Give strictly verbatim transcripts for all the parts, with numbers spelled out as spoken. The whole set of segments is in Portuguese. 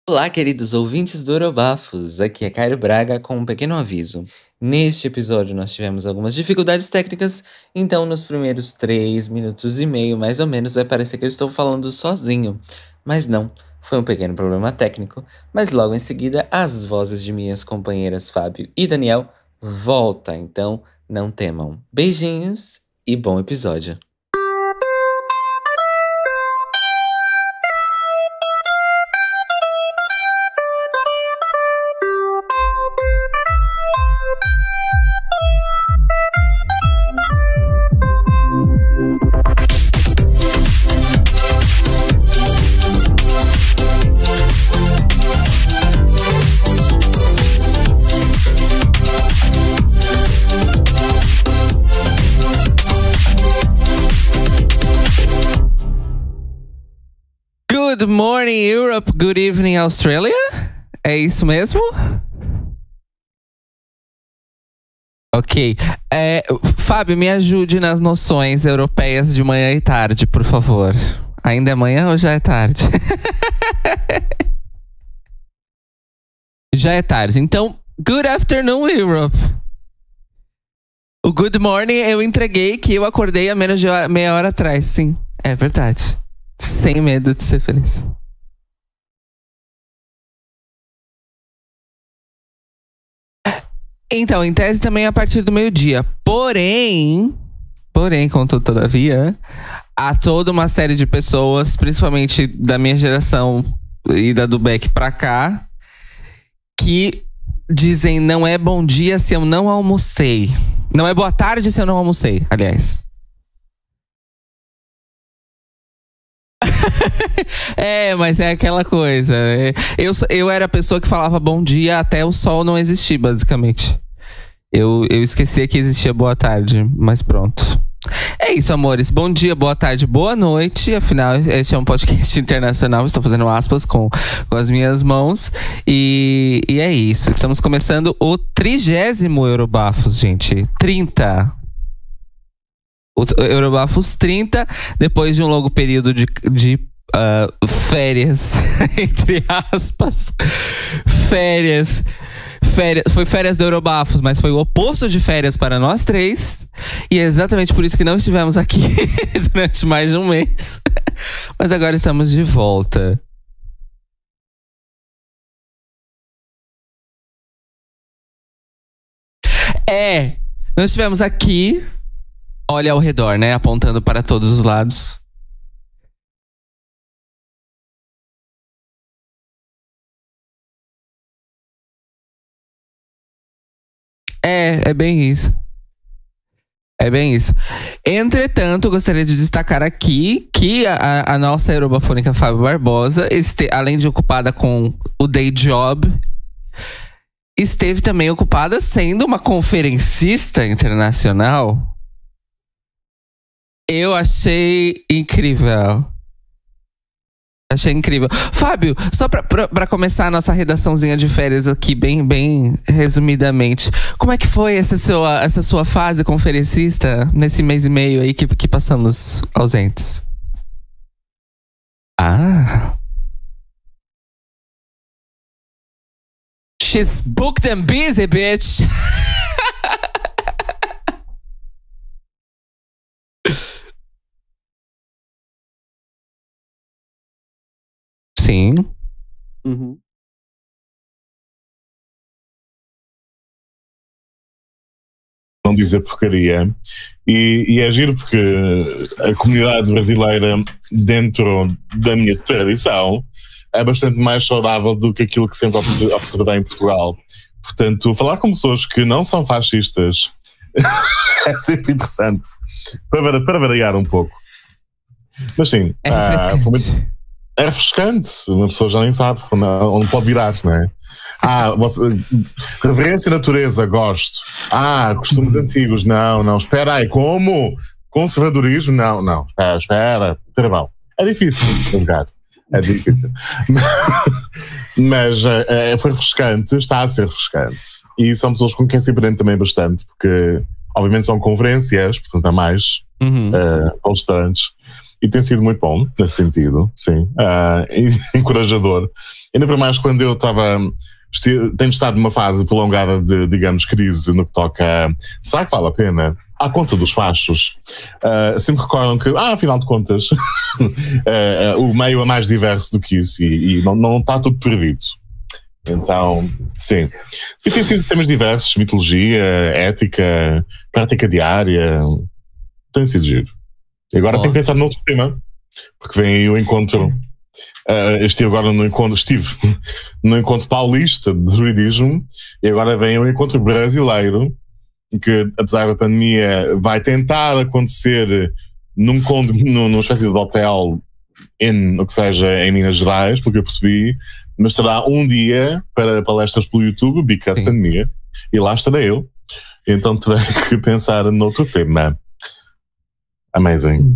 Olá, queridos ouvintes do Eurobafos, aqui é Cairo Braga com um pequeno aviso. Neste episódio nós tivemos algumas dificuldades técnicas, então nos primeiros três minutos e meio, mais ou menos, vai parecer que eu estou falando sozinho. Mas não, foi um pequeno problema técnico, mas logo em seguida as vozes de minhas companheiras Fábio e Daniel voltam, então não temam. Beijinhos e bom episódio. Good morning, Europe. Good evening, Australia. É isso mesmo? Ok. É, Fábio, me ajude nas noções europeias de manhã e tarde, por favor. Ainda é manhã ou já é tarde? Já é tarde. Então, good afternoon, Europe. O good morning eu entreguei que eu acordei há menos de meia hora atrás. Sim, é verdade. Sem medo de ser feliz. Então, em tese também a partir do meio-dia. Porém, porém, contudo, todavia, há toda uma série de pessoas, principalmente da minha geração e da do Beck pra cá, que dizem não é bom dia se eu não almocei. Não é boa tarde se eu não almocei, aliás. É, mas é aquela coisa. Eu, eu era a pessoa que falava bom dia até o sol não existir, basicamente. Eu, eu esquecia que existia boa tarde, mas pronto. É isso, amores. Bom dia, boa tarde, boa noite. Afinal, este é um podcast internacional. Estou fazendo aspas com, com as minhas mãos. E, e é isso. Estamos começando o trigésimo Eurobafos, gente. trinta. O Eurobafos trinta, depois de um longo período de, de uh, férias, entre aspas, férias, férias, foi férias do Eurobafos, mas foi o oposto de férias para nós três, e é exatamente por isso que não estivemos aqui durante mais de um mês, mas agora estamos de volta. É, nós estivemos aqui. Olha ao redor, né? Apontando para todos os lados. É, é bem isso. É bem isso. Entretanto, gostaria de destacar aqui que a, a nossa eurobafônica Fábio Barbosa, este, além de ocupada com o day job, esteve também ocupada sendo uma conferencista internacional. Eu achei incrível. Achei incrível. Fábio, só pra, pra, pra começar a nossa redaçãozinha de férias aqui, bem, bem resumidamente. Como é que foi essa sua, essa sua fase conferencista nesse mês e meio aí que, que passamos ausentes? Ah. She's booked and busy, bitch. Sim. Uhum. Não dizer porcaria. E, e é giro porque a comunidade brasileira, dentro da minha tradição, é bastante mais saudável do que aquilo que sempre observei em Portugal. Portanto, falar com pessoas que não são fascistas é sempre interessante, para, para variar um pouco. Mas sim, é refrescante. Ah, foi muito, é refrescante, uma pessoa já nem sabe onde pode virar, não é? Ah, você, reverência à natureza, gosto. Ah, costumes uhum. antigos, não, não, espera aí, como? Conservadorismo, não, não, espera, espera, travão. É difícil, obrigado. É difícil. Mas é, foi refrescante, está a ser refrescante. E são pessoas com quem se aprende também bastante, porque obviamente são conferências, portanto há mais uhum. uh, palestrantes. e tem sido muito bom nesse sentido, sim, uh, encorajador. Ainda para mais quando eu estava, tenho estado numa fase prolongada de, digamos, crise no que toca, será que vale a pena? À conta dos fachos, uh, sempre recordam que, ah, afinal de contas, uh, uh, o meio é mais diverso do que isso e, e não, não está tudo perdido. Então, sim. E tem sido temas diversos, mitologia, ética, prática diária, tem sido giro. E agora oh. tenho que pensar noutro tema, porque vem aí o encontro, uh, estive agora no encontro, estive no encontro paulista de druidismo e agora vem o encontro brasileiro, que apesar da pandemia vai tentar acontecer num, num, numa espécie de hotel em, o que seja, em Minas Gerais, porque eu percebi, mas será um dia para palestras pelo YouTube, because pandemia, e lá estarei eu. Então terei que pensar noutro tema. Amazing.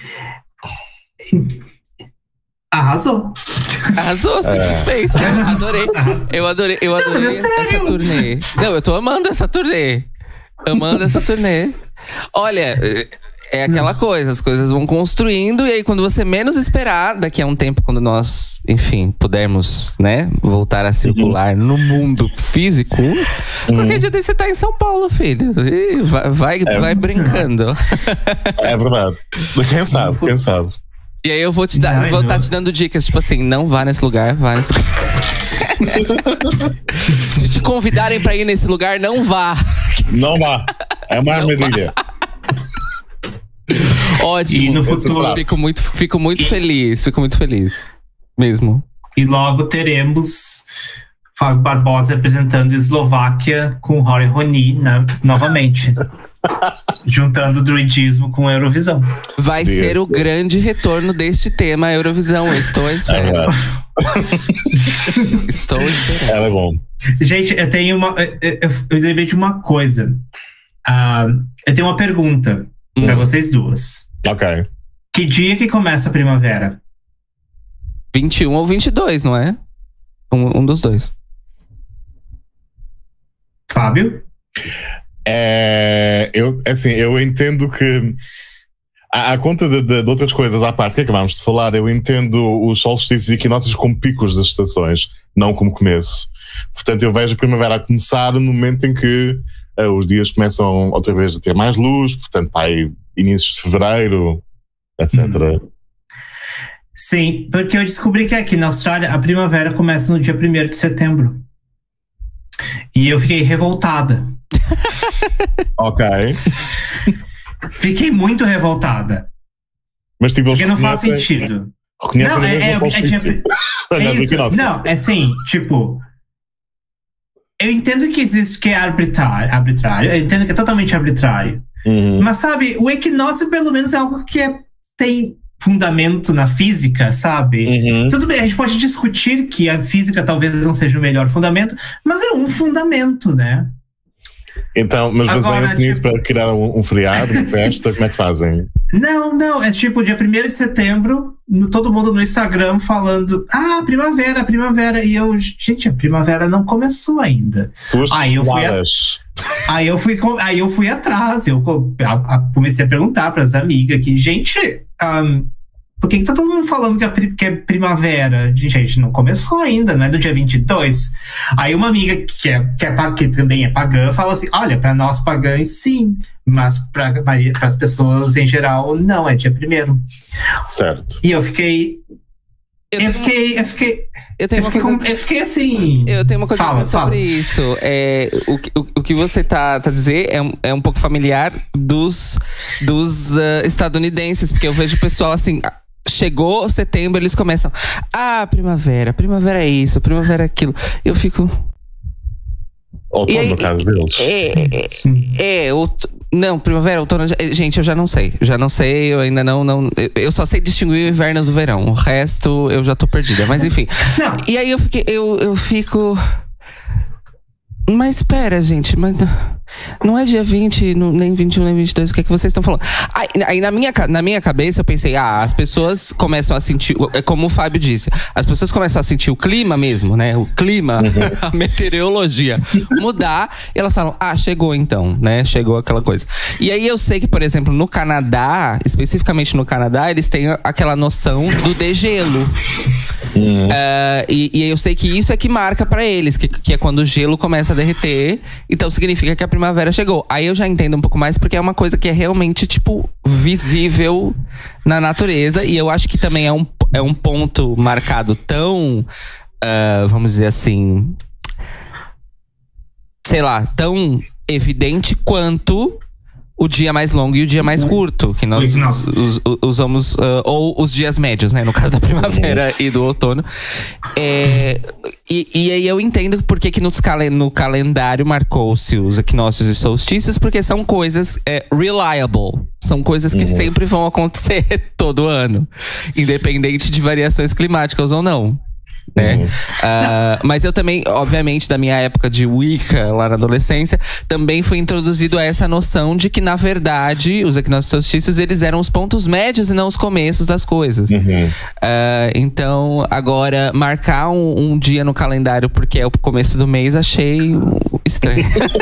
Arrasou. Arrasou, simplesmente. É. Adorei. Eu adorei, eu adorei não, essa turnê. Não, eu tô amando essa turnê. Amando essa turnê. Olha, é aquela coisa, as coisas vão construindo e aí quando você menos esperar, daqui a um tempo, quando nós, enfim, pudermos, né, voltar a circular uhum. no mundo físico, uhum. qualquer dia desse você tá em São Paulo, filho. E vai, vai, é, vai brincando. É verdade. Quem sabe, quem sabe. E aí eu vou te dar, vou estar tá te dando dicas, tipo assim, não vá nesse lugar, vá nesse lugar. Se te convidarem pra ir nesse lugar, não vá. Não vá. É uma armadilha. Ótimo. E no futuro fico muito, fico muito feliz, fico muito feliz. Mesmo. E logo teremos Fábio Barbosa representando Eslováquia com Rory Roni, né, novamente. Juntando o druidismo com a Eurovisão. Vai Deus ser Deus. o grande retorno deste tema, a Eurovisão. Estou esperando. Estou esperando. Ela é bom. Gente, eu tenho uma. Eu, eu, eu lembrei de uma coisa. Uh, eu tenho uma pergunta hum. para vocês duas. Ok. Que dia que começa a primavera? vinte e um ou vinte e dois, não é? Um, um dos dois. Fábio? É, eu, assim, eu entendo que à, à conta de, de, de outras coisas à parte que acabámos de falar, eu entendo os solstícios e equinócios como picos das estações, não como começo. Portanto, eu vejo a primavera a começar no momento em que uh, os dias começam outra vez a ter mais luz, portanto, pá, inícios de fevereiro, etcétera. Hum. Sim, porque eu descobri que aqui na Austrália a primavera começa no dia primeiro de setembro. E eu fiquei revoltada. Ok. Fiquei muito revoltada. Mas tipo, porque não faz sentido. Reconhece não, é, é, é, é isso. Não, é assim, tipo, eu entendo que existe que é arbitrário, arbitrário, eu entendo que é totalmente arbitrário. Uhum. Mas sabe, o equinócio pelo menos é algo que é, tem fundamento na física, sabe? Uhum. Tudo bem, a gente pode discutir que a física talvez não seja o melhor fundamento, mas é um fundamento, né? Então, mas baseiam-se tipo, nisso para criar um, um feriado, uma festa, como é que fazem? Não, não, é tipo dia primeiro de setembro, no, todo mundo no Instagram falando, ah, primavera, primavera, e eu, gente, a primavera não começou ainda. Suas aí eu fui a, aí eu fui aí eu fui atrás, eu comecei a perguntar para as amigas que, gente, um, por que que tá todo mundo falando que é, que é primavera? Gente, não começou ainda, não é do dia vinte e dois. Aí uma amiga que, é, que, é, que também é pagã falou assim, olha, para nós pagãs sim, mas para as pessoas em geral não, é dia primeiro. Certo. E eu fiquei... Eu, eu fiquei... Eu fiquei... Eu, tenho eu, fiquei uma com, eu fiquei assim... Eu tenho uma coisa fala, a dizer sobre fala. isso. É, o, o, o que você tá, tá a dizer é um, é um pouco familiar dos, dos uh, estadunidenses, porque eu vejo o pessoal assim... Chegou setembro, eles começam, ah, primavera, primavera é isso, primavera é aquilo. Eu fico... Outono, aí, no caso deles. É, é, é out... não, primavera, outono, gente, eu já não sei. Já não sei, eu ainda não, não... Eu só sei distinguir o inverno do verão. O resto, eu já tô perdida, mas enfim. Não. E aí eu, fiquei, eu, eu fico... Mas espera, gente, mas... Não é dia vinte, não- nem vinte e um, nem vinte e dois, o que é que vocês estão falando? Aí, aí na, minha, ca- na minha cabeça eu pensei, ah, as pessoas começam a sentir, é como o Fábio disse, as pessoas começam a sentir o clima mesmo, né? O clima, a meteorologia mudar, e elas falam, ah, chegou então, né? Chegou aquela coisa. E aí eu sei que, por exemplo, no Canadá, especificamente no Canadá, eles têm a- aquela noção do degelo. Ah, e, e eu sei que isso é que marca pra eles, que, que é quando o gelo começa a derreter, então significa que a primavera chegou. Aí eu já entendo um pouco mais, porque é uma coisa que é realmente, tipo, visível na natureza. E eu acho que também é um, é um ponto marcado tão, ah, vamos dizer assim, sei lá, tão evidente quanto o dia mais longo e o dia mais curto, que nós Nossa. us- us- usamos, ah, ou os dias médios, né? No caso da primavera e do outono. É, e, e aí eu entendo por que, que nos calen- no calendário marcou-se os equinócios e solstícios, porque são coisas é, reliable. São coisas que sempre vão acontecer todo ano, independente de variações climáticas ou não. Né? Ah, mas eu também, obviamente, da minha época de Wicca, lá na adolescência, também fui introduzido a essa noção de que, na verdade, os equinócios e solstícios, eles eram os pontos médios e não os começos das coisas. Uhum. Ah, então, agora, marcar um, um dia no calendário porque é o começo do mês, achei um, estranho.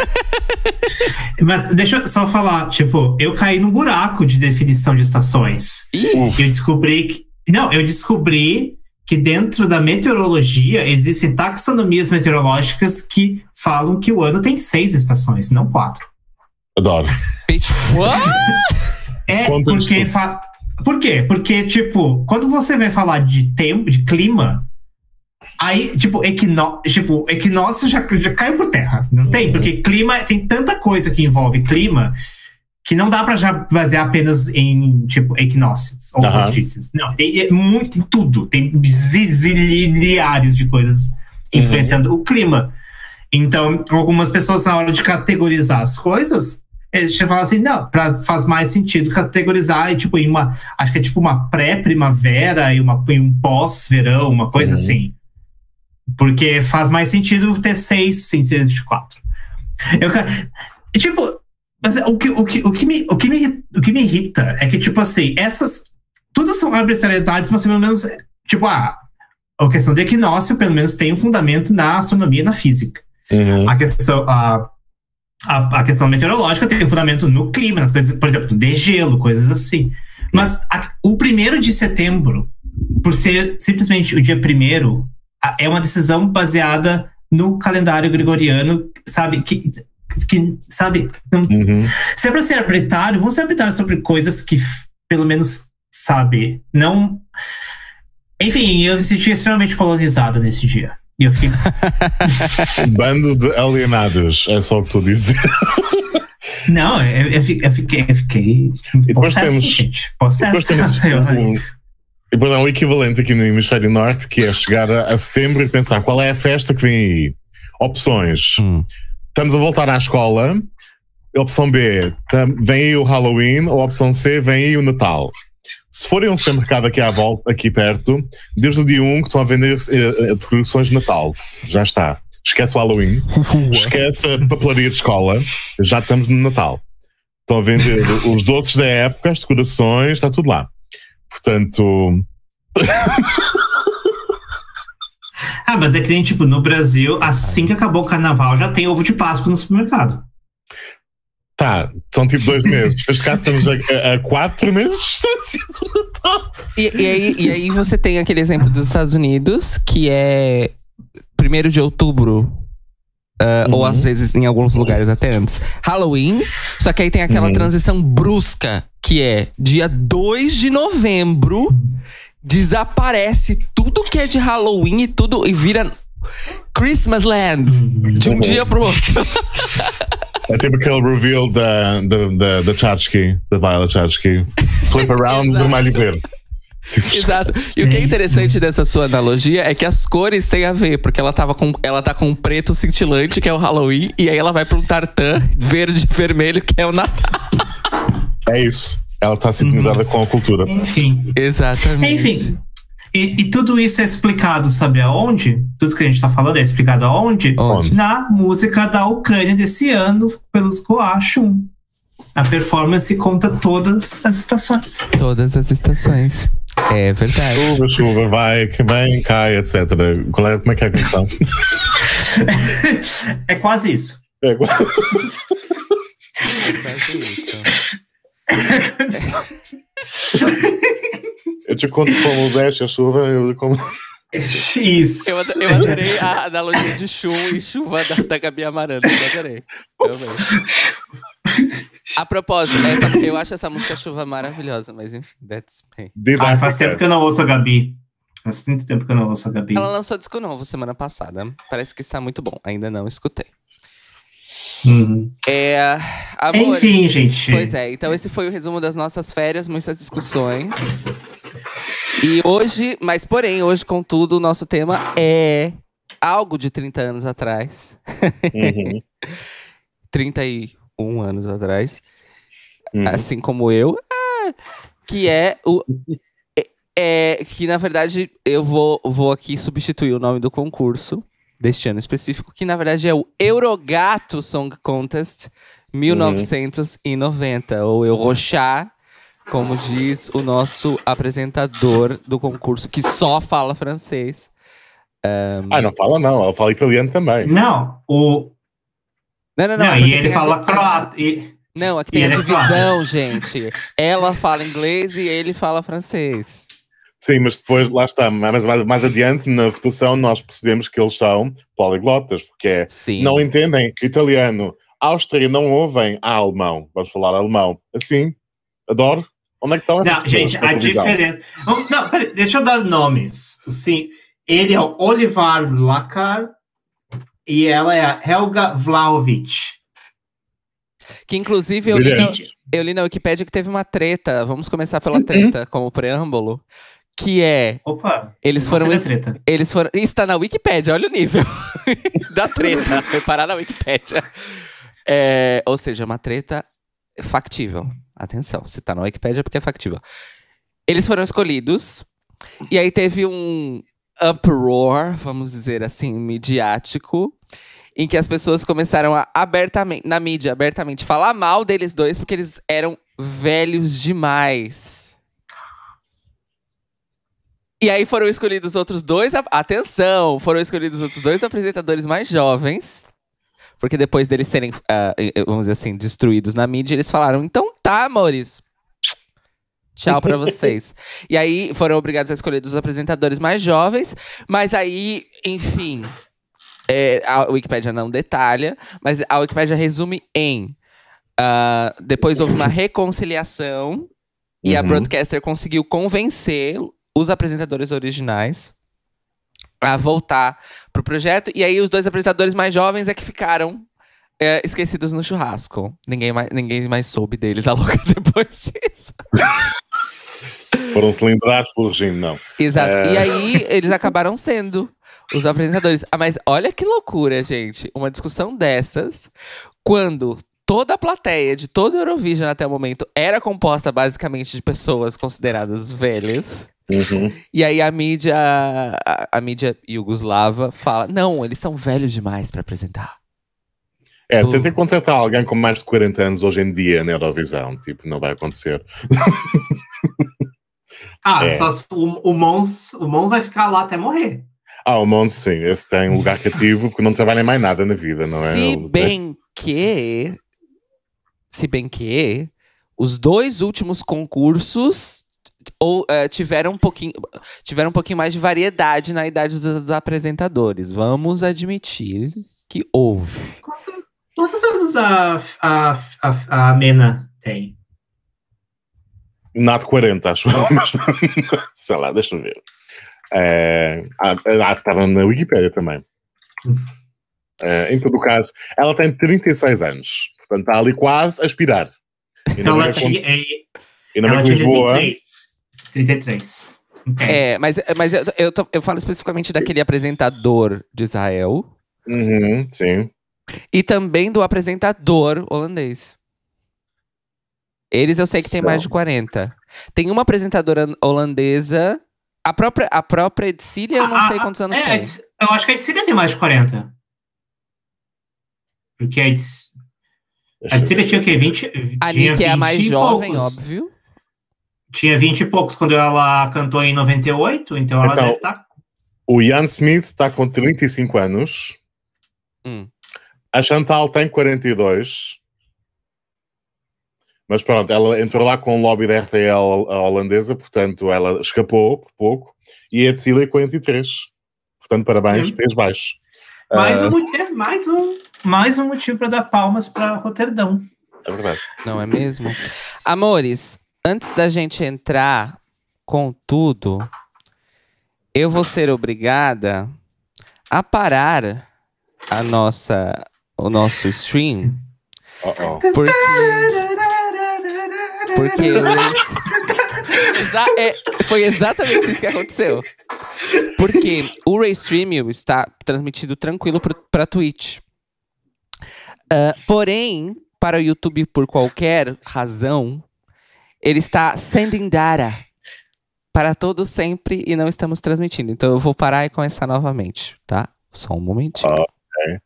Mas deixa eu só falar, tipo, eu caí num buraco de definição de estações. Eu descobri que. Não, eu descobri que dentro da meteorologia existem taxonomias meteorológicas que falam que o ano tem seis estações, não quatro. Adoro. Bitch, what? É Conta porque. isso. Fa... Por quê? Porque, tipo, quando você vai falar de tempo, de clima, aí, tipo, equinó... tipo equinócio já, já caiu por terra. Não tem? Porque clima, tem tanta coisa que envolve clima que não dá pra já basear apenas em, tipo, equinócios ou Aham. solstícios. Não, tem é muito, tem tudo. Tem zi- zilhares de coisas influenciando o clima. Então, algumas pessoas, na hora de categorizar as coisas, eles falam assim, não, pra, faz mais sentido categorizar e, tipo, em uma, acho que é tipo uma pré-primavera e uma, em um pós-verão, uma coisa Uhum. assim. Porque faz mais sentido ter seis sem ser de quatro. Eu, ca- tipo, mas o que, o, que, o, que me, o, que me, o que me irrita é que, tipo assim, essas. Tudo são arbitrariedades, mas pelo menos, tipo, ah, a questão do equinócio, pelo menos, tem um fundamento na astronomia e na física. Uhum. A questão, a, a, a questão meteorológica tem um fundamento no clima, nas coisas, por exemplo, no degelo, coisas assim. Mas a, o primeiro de setembro, por ser simplesmente o dia primeiro, a- é uma decisão baseada no calendário gregoriano, sabe? Que, que sabe? Não, Uhum. se é pra ser arbitrário, vamos ser arbitrários sobre coisas que, pelo menos, sabe, não. Enfim, eu me senti extremamente colonizado nesse dia. E eu fiquei. Bando de alienados, é só o que tu dizes. Não, eu, eu fi- eu fiquei. Eu fiquei depois possesso, temos- gente. Depois Possesso. temos Eu- um, e depois há um equivalente aqui no hemisfério norte, que é chegar a, a setembro e pensar qual é a festa que vem aí. Opções. Hum. Estamos a voltar à escola. Opção B, tam- vem aí o Halloween. Ou opção C, vem aí o Natal. Se forem a um supermercado aqui à volta, aqui perto, desde o dia um que estão a vender eh, eh, decorações de Natal. Já está. Esquece o Halloween. Esquece a papelaria de escola. Já estamos no Natal. Estão a vender os doces da época, as decorações, está tudo lá. Portanto, Ah, mas é que nem, tipo, no Brasil, assim que acabou o carnaval, já tem ovo de Páscoa no supermercado. tá, são tipo dois meses. Neste caso estamos a, a, a quatro meses de distância do Natal. E, e aí, e aí você tem aquele exemplo dos Estados Unidos, que é primeiro de outubro, ah, ou às vezes em alguns lugares até antes, Halloween. Só que aí tem aquela Uhum. transição brusca, que é dia dois de novembro, desaparece tudo que é de Halloween e tudo, e vira Christmas Land, de um Uhum. dia pro outro. É tipo aquele reveal da, da, da, da Tchotchke, da Violet Tchotchke. Flip around, Exato. vermelho e verde. Tipo, Exato. E o que é Sim, interessante dessa sua analogia é que as cores têm a ver, porque ela, tava com, ela tá com um preto cintilante, que é o Halloween, e aí ela vai pra um tartan verde e vermelho, que é o Natal. é isso. Ela está sintonizada com a cultura. Enfim. Exatamente. Enfim. E, e tudo isso é explicado, sabe aonde? Tudo que a gente tá falando é explicado aonde? Onde? Na música da Ucrânia desse ano, pelos Goachum. A performance conta todas as estações. Todas as estações. É verdade. Chuva, chuva, vai, que vem, cai, etcétera. Qual é, como é que é a canção? É quase isso. É igual. Eu te conto como desce a chuva, eu como. Isso. Eu, ado- eu adorei a analogia de chum e chuva da, da Gabi Amaranto. Eu adorei. Também. A propósito, essa- eu acho essa música Chuva maravilhosa, mas enfim, that's me. Did Ah, I faz forget? tempo que eu não ouço a Gabi. Faz muito tempo que eu não ouço a Gabi. Ela lançou disco novo semana passada. Parece que está muito bom. Ainda não escutei. Uhum. É, amores, Enfim, gente. Pois é, então esse foi o resumo das nossas férias, muitas discussões. E hoje, mas porém, hoje, contudo, o nosso tema é algo de trinta anos atrás. Uhum, trinta e um anos atrás. uhum. Assim como eu. ah, que é o. É, é- que na verdade eu vou, vou aqui substituir o nome do concurso deste ano específico, que na verdade é o Eurogato Song Contest mil novecentos e noventa, ou Eurochá, como diz o nosso apresentador do concurso, que só fala francês. Ah, não fala não, ela fala italiano também. Não, o. Não, não, Não, não. é e porque ele tem a fala di- a di- croata. e- Não, aqui E tem a ele é divisão, gente. Ela fala inglês e ele fala francês. Sim, mas depois, lá está, mais, mais, mais adiante, na votação, nós percebemos que eles são poliglotas, porque é, Sim. não entendem italiano. Áustria não ouvem a alemão. Vamos falar alemão. Assim, adoro. Onde é que estão essas Não, pessoas gente, na a televisão? diferença. Não, não, peraí, deixa eu dar nomes. Sim, ele é o Olivar Lakar e ela é a Helga Vlahovic. Que inclusive eu li, na, Brilhante. eu li na Wikipédia que teve uma treta. Vamos começar pela treta, como preâmbulo. Que é. Opa, Eles não foram. sei da es- treta. Eles foram. Isso tá na Wikipédia, olha o nível da treta. Foi parar na Wikipédia. É, ou seja, uma treta factível. Atenção, se tá na Wikipédia é porque é factível. Eles foram escolhidos. E aí teve um uproar, vamos dizer assim, midiático, em que as pessoas começaram a abertamente, na mídia, abertamente, falar mal deles dois porque eles eram velhos demais. E aí foram escolhidos outros dois. ap- Atenção! Foram escolhidos outros dois apresentadores mais jovens. Porque depois deles serem, ah, eh, eh, vamos dizer assim, destruídos na mídia, eles falaram: então tá, amores. Tchau pra vocês. E aí foram obrigados a escolher dos apresentadores mais jovens. Mas aí, enfim. é, a Wikipédia não detalha, mas a Wikipédia resume em. ah, depois houve uma reconciliação. E a Uhum. broadcaster conseguiu convencer os apresentadores originais a voltar pro projeto. E aí os dois apresentadores mais jovens é que ficaram é, esquecidos no churrasco. Ninguém mais, ninguém mais soube deles a louca depois disso. Foram cilindrados pelo regime, não. Exato. É. E aí eles acabaram sendo os apresentadores. Ah, mas olha que loucura, gente. Uma discussão dessas, quando toda a plateia de todo o Eurovision até o momento era composta basicamente de pessoas consideradas velhas. Uhum. E aí a mídia, a, a mídia iugoslava fala: não, eles são velhos demais pra apresentar. É, Uh. tentem contratar alguém com mais de quarenta anos hoje em dia na Eurovisão. Tipo, não vai acontecer. Ah, É. só se o, o Mons, o Mons vai ficar lá até morrer. Ah, o Monte, sim. Esse tem um lugar cativo que não trabalha em mais nada na vida, não é? Se Ele- bem que. Se bem que. Os dois últimos concursos ou, eh, tiveram, um pouquinho, tiveram um pouquinho mais de variedade na idade dos apresentadores. Vamos admitir que houve. Quanto- Quantos anos a, a, a, a Mena tem? Nada de quarenta, acho. Mas, sei lá, deixa eu ver. É, ah, ah, estava na Wikipédia também. É, em todo o caso, ela tem trinta e seis anos. Portanto, está ali quase a aspirar. E Então não ela é tinha, quando- é, e não ela é tinha Lisboa. trinta e três. trinta e três. Ok. É, mas, mas eu, eu, tô- eu falo especificamente daquele apresentador de Israel Uhum, sim. e também do apresentador holandês. Eles eu sei que tem São. mais de quarenta. Tem uma apresentadora holandesa A própria, a própria Edcília, eu não Ah, sei quantos anos é, tem. a Eds- eu acho que a Edcília tem mais de quarenta. Porque a Eds- a Edcília tinha o quê? vinte? A tinha Nick é a mais vinte e jovem, poucos. óbvio. Tinha vinte e poucos quando ela cantou em noventa e oito, então ela Então, deve estar... O Ian Smith está com trinta e cinco anos. Hum. A Chantal tem quarenta e dois. Mas pronto, ela entrou lá com o lobby da R T L a holandesa, portanto ela escapou por pouco. E a Edcília quarenta e três. Portanto, parabéns, Hum. pés baixos. Mais, Ah, um, moti- é, mais, um, mais um motivo para dar palmas para Roterdão. É verdade. Não é mesmo? Amores, antes da gente entrar com tudo, eu vou ser obrigada a parar a nossa, o nosso stream, Oh, oh. porque... Porque o Ray- Exa- é, foi exatamente isso que aconteceu. Porque o Raystream está transmitido tranquilo para Twitch. Uh, porém, para o YouTube, por qualquer razão, ele está sending data para todo sempre e não estamos transmitindo. Então eu vou parar e começar novamente, tá? Só um momentinho. Ok.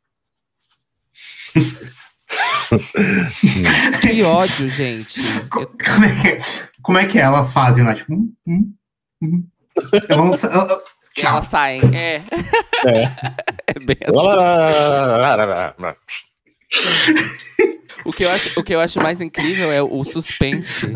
Que ódio, gente. Co- Como é, que, é- como é que é? Elas fazem lá? Tipo, hum, hum, hum. Então, vamos, eu- eu- E tchau. elas saem. É. É. É bem assim. O que, eu acho, o que eu acho mais incrível é o suspense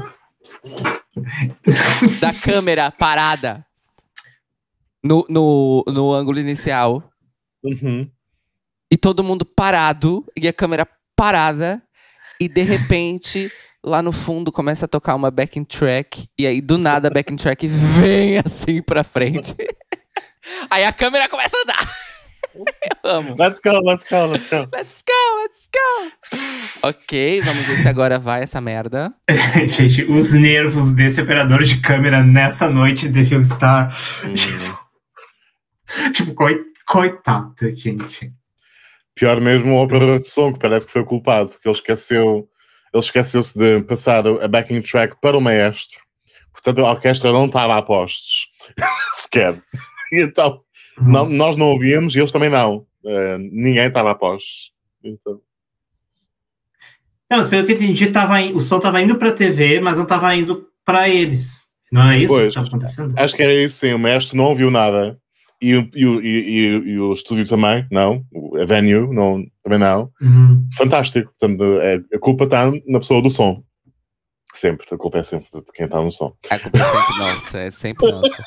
da câmera parada no, no, no ângulo inicial. Uhum. E todo mundo parado, e a câmera parada, e de repente, lá no fundo, começa a tocar uma backing track, e aí do nada a backing track vem assim pra frente. Aí a câmera começa a andar. Eu amo. Let's go, let's go, let's go. Let's go, let's go. Ok, vamos ver se agora vai essa merda. Gente, os nervos desse operador de câmera nessa noite de Filmstar. Hum. Tipo, coi- coitado, gente. Pior mesmo o operador de som, que parece que foi o culpado, porque ele esqueceu, ele esqueceu-se de passar a backing track para o maestro. Portanto, a orquestra não estava a postos. Sequer. E então, não- Nossa. nós não ouvíamos e eles também não. Uh, ninguém estava a postos. Então, Não, mas pelo que eu entendi, tava, in- o som tava indo pra T V, mas não tava indo pra eles. Não é isso Pois. que tava acontecendo? acho que era isso, sim. O maestro não ouviu nada. E o, e o, e, e- e o estúdio também, não. O- A venue, não, também não. Uhum. Fantástico. Portanto, é, a culpa está na pessoa do som. Sempre. A culpa é sempre de quem está no som. A culpa é sempre nossa, é sempre nossa.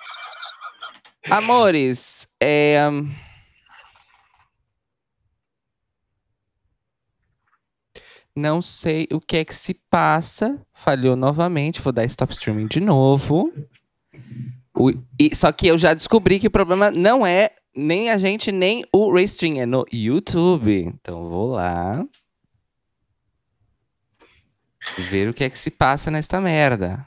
Amores, é... não sei o que é que se passa. Falhou novamente. Vou dar stop streaming de novo. O- e- só que eu já descobri que o problema não é nem a gente, nem o Raystream. É no YouTube. Então vou lá. Ver o que é que se passa nesta merda.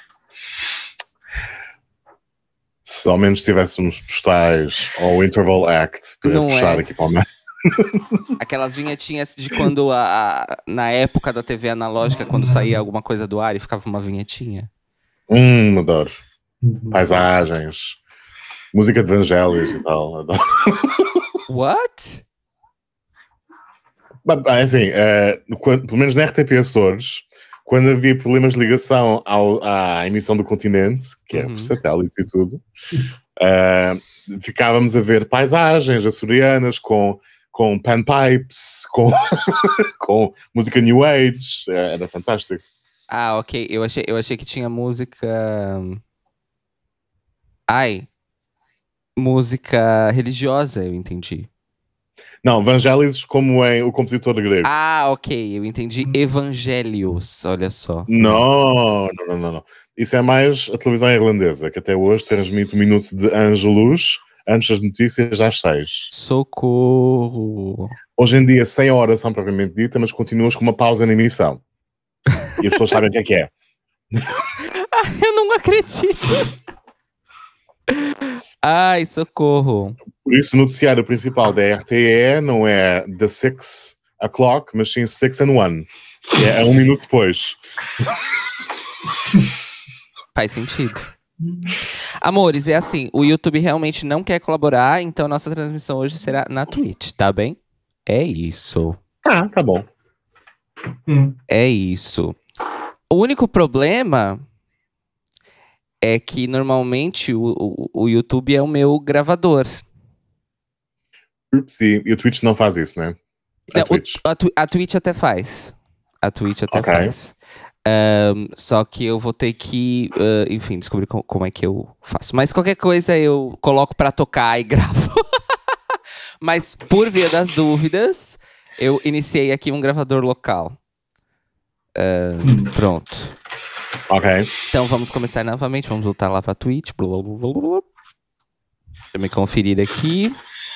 Se ao menos tivéssemos postais ou Interval Act para Não puxar é. aqui para o meio. Aquelas vinhetinhas de quando a, a- na época da T V analógica, quando saía alguma coisa do ar e ficava uma vinhetinha. Hum, adoro. Uhum. Paisagens, música de Evangelhos e tal. Adoro. What? Mas, é assim, é, quando- pelo menos na R T P Açores, quando havia problemas de ligação ao- à emissão do Continente, que é Uhum. por satélite e tudo, é, ficávamos a ver paisagens açorianas com, com panpipes, com, com música New Age. É, era fantástico. Ah, ok. Eu achei, eu achei que tinha música. Ai. Música religiosa, eu entendi. Não, Vangelis como é o compositor grego. Ah, ok. Eu entendi Evangelhos. Olha só. Não, não, não, não, não. Isso é mais a televisão irlandesa, que até hoje transmite um minuto de Angelus antes das notícias às seis. Socorro. Hoje em dia, sem a oração propriamente dita, mas continuas com uma pausa na emissão. E as pessoas sabem o que é que é. Ai, eu não acredito. Ai, socorro. Por isso, o noticiário principal da R T E não é The Six O'Clock, mas sim Six and One. É, é um minuto depois. Faz sentido. Amores, é assim, o YouTube realmente não quer colaborar, então nossa transmissão hoje será na Twitch, tá bem? É isso. Ah, tá bom. Hum. É isso. O único problema é que normalmente o, o, o YouTube é o meu gravador. Ups, e e o Twitch não faz isso, né? A Não, o- Twitch. a, Twi- a Twitch até faz. A Twitch até Ok. faz. Ahn, só que eu vou ter que, ah, enfim, descobrir co- como é que eu faço. Mas qualquer coisa eu coloco pra tocar e gravo. Mas por via das dúvidas, eu iniciei aqui um gravador local. Ahn, pronto. Ok. Então vamos começar novamente. Vamos voltar lá pra Twitch. Blá, blá, blá, blá, blá. Deixa eu me conferir aqui.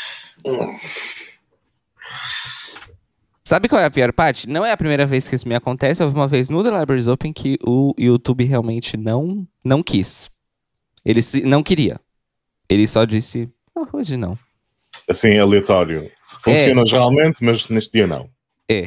Sabe qual é a pior parte? Não é a primeira vez que isso me acontece. Houve uma vez no The Libraries Open que o YouTube realmente não, não quis. Ele se- não queria. Ele só disse, "Ah, hoje não." Assim, aleatório. Funciona geralmente, mas neste dia não. É.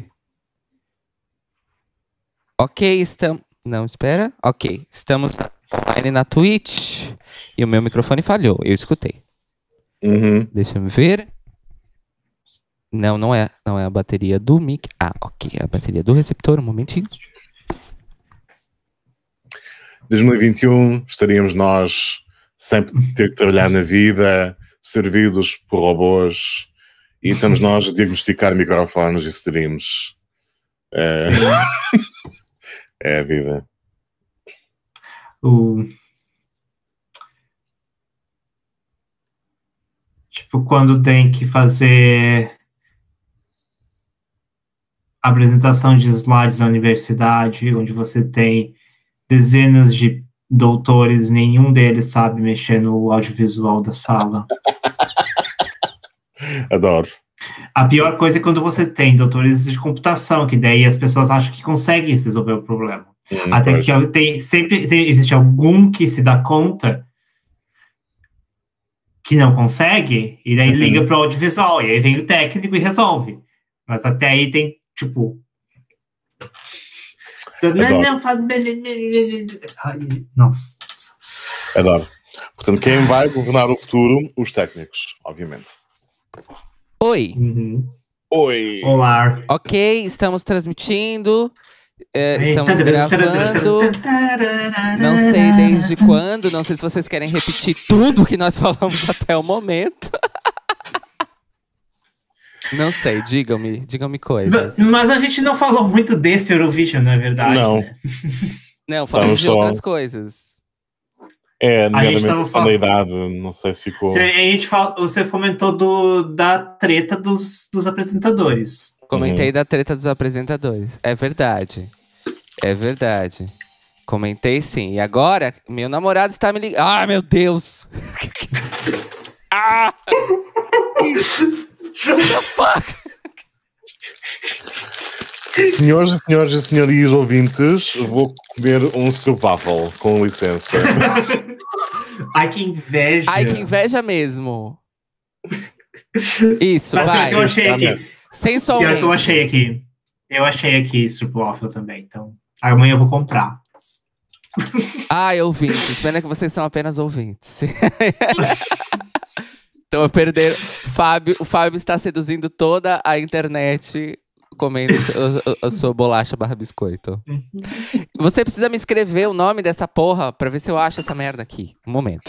Ok, estamos... Não, espera. Ok, estamos online na Twitch. E o meu microfone falhou. Eu escutei. Uhum. Deixa eu ver. Não, não é, não é a bateria do mic. Ah, ok. É a bateria do receptor. Um momentinho. dois mil e vinte e um estaríamos nós sempre a ter que trabalhar na vida, servidos por robôs, e estamos nós a diagnosticar microfones e streams. É, é a vida. O... Tipo, quando tem que fazer apresentação de slides na universidade, onde você tem dezenas de doutores, nenhum deles sabe mexer no audiovisual da sala. Adoro. A pior coisa é quando você tem doutores de computação, que daí as pessoas acham que conseguem resolver o problema. Hum, Até pois. que tem, sempre existe algum que se dá conta que não consegue, e daí Uhum. liga para o audiovisual, e aí vem o técnico e resolve. Mas até aí tem, tipo... Não, não, faz... Ai, nossa. Adoro. Portanto, quem vai governar o futuro? Os técnicos, obviamente. Oi. Uhum. Oi! Olá. Ok, estamos transmitindo. É, estamos Aí, gravando. Não sei desde quando. Não sei se vocês querem repetir tudo que nós falamos até o momento. Não sei, digam-me, digam-me coisas. Mas a gente não falou muito desse Eurovision, não é verdade? Não. Né? Não, falamos Estamos de só- outras coisas. É, A gente nomeadamente tava a falando- idade, não sei se ficou. Você, a gente fala, você comentou do, da treta dos, dos apresentadores. Comentei da treta dos apresentadores. É verdade. É verdade. Comentei sim. E agora, meu namorado está me ligando. Ah, meu Deus! Ah! What the fuck? Senhores e senhores e senhorias ouvintes, vou comer um survival, com licença. Ai, que inveja. Ai, que inveja mesmo. Isso, Mas pior vai. que eu achei aqui. Pior Sensualmente. que eu achei aqui. Eu achei aqui Stroopwafel também, então. Amanhã eu vou comprar. Ai, ouvintes. Pena que vocês são apenas ouvintes. Então eu perder. Fábio, o Fábio está seduzindo toda a internet comendo a, a, a sua bolacha barra biscoito. Você precisa me escrever o nome dessa porra pra ver se eu acho essa merda aqui. Um momento.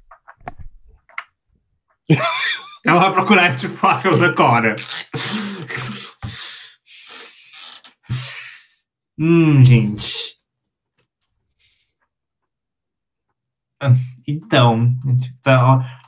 Ela vai procurar Stroopwafel agora. Hum, gente. Ah, Então, então, ó.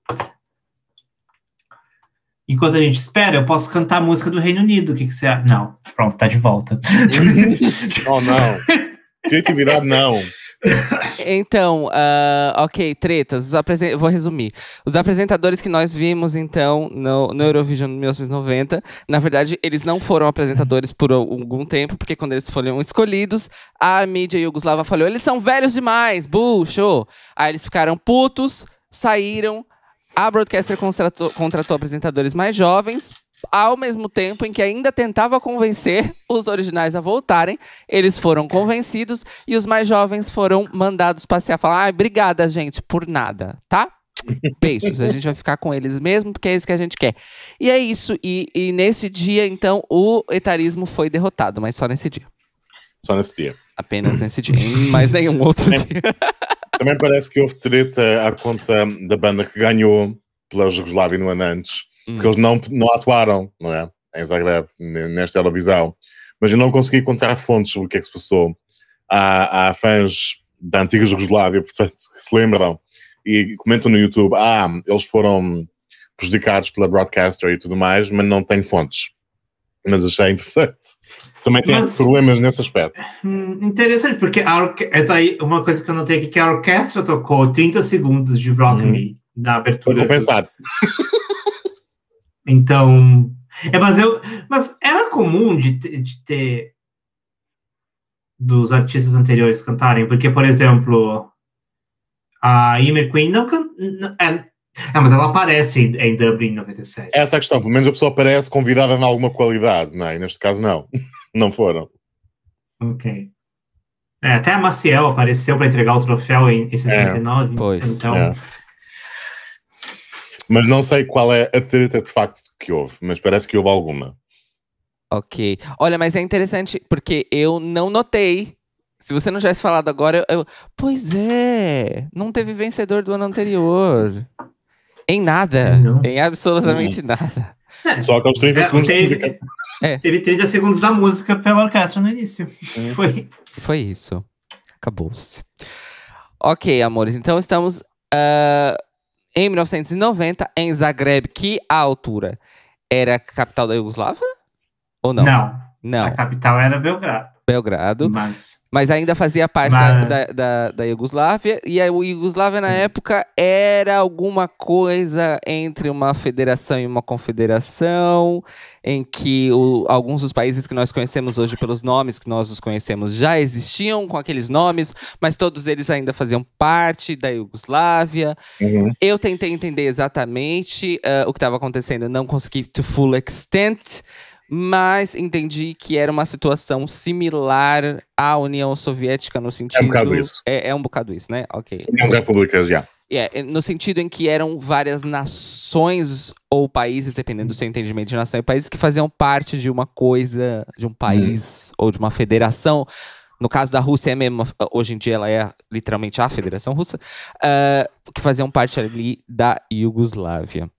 Enquanto a gente espera, eu posso cantar a música do Reino Unido. O que, que você acha? Não, pronto, tá de volta. Oh, não. Criatividade, não. Então, ah, ok, tretas. Os apresen- Vou resumir. Os apresentadores que nós vimos, então, no, no Eurovision mil novecentos e noventa, na verdade, eles não foram apresentadores por algum tempo, porque quando eles foram escolhidos, a mídia iugoslava falou, eles são velhos demais, bucho! Aí eles ficaram putos, saíram, a Broadcaster contratou, contratou apresentadores mais jovens, ao mesmo tempo em que ainda tentava convencer os originais a voltarem, eles foram convencidos e os mais jovens foram mandados passear. Falar, ah, obrigada, gente, por nada, tá? Beijos, a gente vai ficar com eles mesmo, porque é isso que a gente quer. E é isso, e, e nesse dia, então, o etarismo foi derrotado, mas só nesse dia. Só nesse dia. Apenas nesse dia, em mais nenhum outro dia. Também parece que houve treta à conta da banda que ganhou pela Jugoslávia no ano antes, hum. porque eles não, não atuaram, não é? Em Zagreb, nesta Eurovisão. Mas eu não consegui encontrar fontes sobre o que é que se passou. Há, há fãs da antiga Jugoslávia, portanto, que se lembram e comentam no YouTube, ah, eles foram prejudicados pela broadcaster e tudo mais, mas não tem fontes. Mas achei interessante. Também tem mas, problemas nesse aspecto. Interessante, porque a orque- é daí uma coisa que eu notei aqui, que a orquestra tocou trinta segundos de Rock hum. Me na abertura. Vou pensar. Do... Então... É, mas, eu, mas era comum de, de ter dos artistas anteriores cantarem, porque, por exemplo, a Ymir Queen não canta... É, é, mas ela aparece em, em Dublin noventa e sete. Essa é a questão, pelo menos a pessoa aparece convidada em alguma qualidade, não é? E neste caso não, não foram. Ok. É, até a Maciel apareceu para entregar o troféu em, em sessenta e nove. É, pois. Então... É. Mas não sei qual é a treta de facto que houve, mas parece que houve alguma. Ok. Olha, mas é interessante porque eu não notei. Se você não tivesse falado agora, eu, eu... Pois é, não teve vencedor do ano anterior. Em nada. Não. Em absolutamente não. nada. É. Só aqueles trinta é, segundos teve, de música. É. Teve trinta segundos da música pela orquestra no início. Hum. Foi. Foi isso. Acabou-se. Ok, amores. Então estamos... Uh... Em mil novecentos e noventa, em Zagreb, que à altura era a capital da Iugoslávia? Ou não? Não. Não. A capital era Belgrado. Belgrado. Mas, mas ainda fazia parte mas... da, da, da, da Iugoslávia. E a Iugoslávia, na Sim. época, era alguma coisa entre uma federação e uma confederação, em que o, alguns dos países que nós conhecemos hoje pelos nomes que nós os conhecemos já existiam com aqueles nomes, mas todos eles ainda faziam parte da Iugoslávia. Uhum. Eu tentei entender exatamente uh, o que estava acontecendo, não consegui to full extent, mas entendi que era uma situação similar à União Soviética no sentido... É um bocado isso. É, é um bocado isso, né? Ok. União Repúblicas, já. É, no sentido em que eram várias nações ou países, dependendo do seu entendimento de nação e países, que faziam parte de uma coisa, de um país hum. ou de uma federação. No caso da Rússia, é mesmo, hoje em dia ela é literalmente a Federação Russa, uh, que faziam parte ali da Iugoslávia.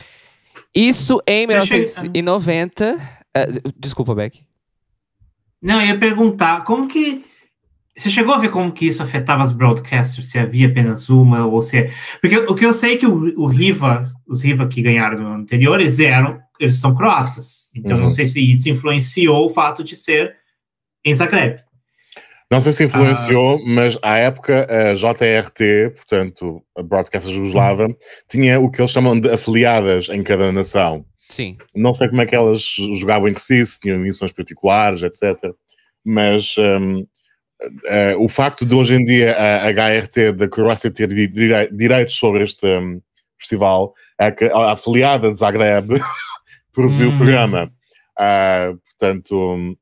Isso em mil novecentos e noventa... Uh, desculpa, Beck. Não, eu ia perguntar, como que... Você chegou a ver como que isso afetava as broadcasters? Se havia apenas uma, ou se... Porque o que eu sei é que o, o Riva, os Riva que ganharam no anterior, eles eram, eles são croatas. Então uhum. não sei se isso influenciou o fato de ser em Zagreb. Não sei se influenciou, ah. mas à época a J R T, portanto, a Broadcaster Jugoslava, uhum. tinha o que eles chamam de afiliadas em cada nação. Sim. Não sei como é que elas jogavam entre si, se tinham missões particulares, etcétera. Mas um, uh, o facto de hoje em dia a, a H R T da Croácia ter direi direitos sobre este um, festival, é que a afiliada de Zagreb produziu uhum. o programa. Uh, portanto,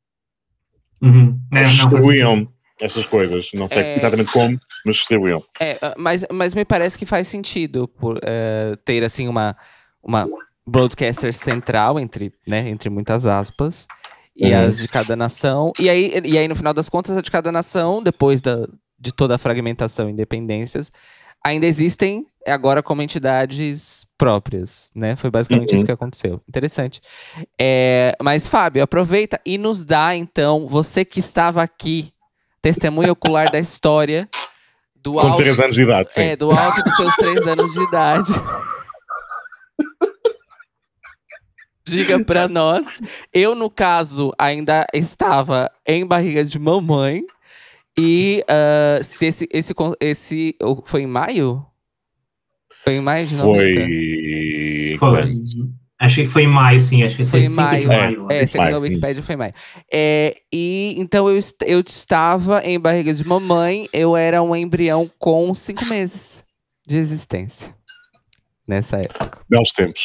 uhum. é, distribuíam essas coisas. Não sei é... exatamente como, mas distribuíam. É, mas, mas me parece que faz sentido por uh, ter assim uma... uma... broadcaster central, entre, né, entre muitas aspas, e uhum. as de cada nação. E aí, e aí, no final das contas, a de cada nação, depois da, de toda a fragmentação e independências, ainda existem agora como entidades próprias, né? Foi basicamente uhum. isso que aconteceu. Interessante. É, mas, Fábio, aproveita e nos dá, então, você que estava aqui, testemunha ocular da história, do Com alto... três anos de idade, sim. É, do alto dos seus três anos de idade. Diga pra nós. Eu, no caso, ainda estava em barriga de mamãe. E uh, se esse, esse, esse... Foi em maio? Foi em maio de noventa? Foi... foi. Acho que foi em maio, sim. Acho que foi em maio. De maio. É, é segundo a Wikipedia foi em maio. É, e então eu, eu estava em barriga de mamãe. Eu era um embrião com cinco meses de existência. Nessa época. Belos tempos.